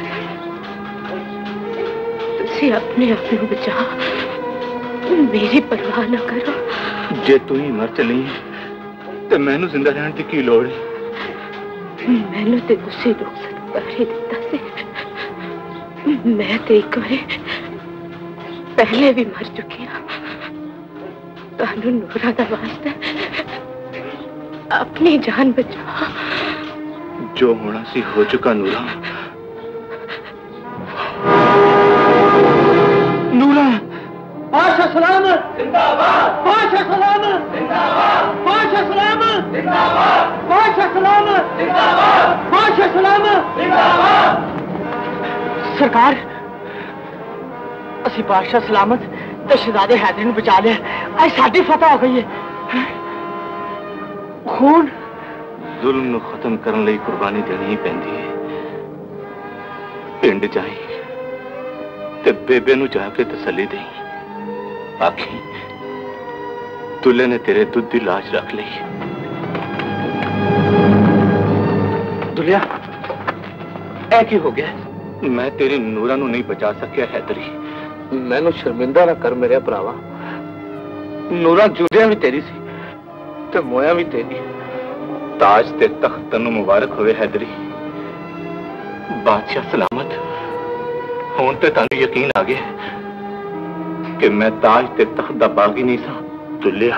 तुसी अपने आप को बचा, मेरी परवाह ना करो। जे तू ही मर चली तो मैनू जिंदा रहने की की लोड़ है? मैनू ते तुसी रुखसत कर ही दिता सी। मैं ते एक बार पहले भी मर चुकी हाँ। तानू नूरा दा वास्ता अपनी जान बचा। जो होना सी हो चुका नूरा। नूरा पाशा सलामत जिंदाबाद, पाशा सलामत जिंदाबाद, पाशा सलामत जिंदाबाद, पाशा सलामत जिंदाबाद, पाशा सलामत जिंदाबाद। सरकार असी पाशा सलामत ते शहजादे हैदर नूं बचा लिया। आज साडी फतह हो गई है। खून जुल्म नूं खत्म करने लई कुर्बानी देनी ही पैंदी है। पिंड जाई ते बेबे नूं जाके तसल्ली देई, आखी दुल्ले ने तेरे दुध की लाश रख ली। दुलिया ऐ की हो गया? मैं तेरी नूरा नूं नहीं बचा सकिया हैदरी। मैनू शर्मिंदा ना कर मेरे भरावा। नूरा जुदिया भी तेरी सी ते मोया भी तेरी। ताज ते तख्त तैनूं मुबारक होवे हैदरी। बादशाह सलामत। हुण ते तानूं यकीन आ गया कि मैं ताज ते तख्त दा बागी नहीं सा। दुलिया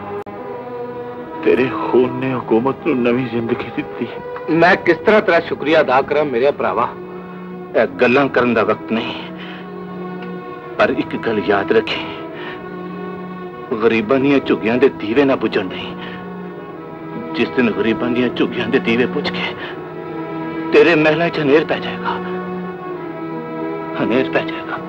तेरे खून ने हुकूमत नूं नवी जिंदगी दी। मैं किस तरह तेरा शुक्रिया अदा करा मेरे भरावा। गल्लां करन दा वक्त नहीं, पर एक गल याद रखी, गरीबां दीयां झुग्गियां दे दीवे ना बुझण नहीं। जिस दिन गरीबां दियां झुग्गियां दे दीवे बुझ के तेरे महलों च हनेर पै जाएगा, हनेर पै जाएगा।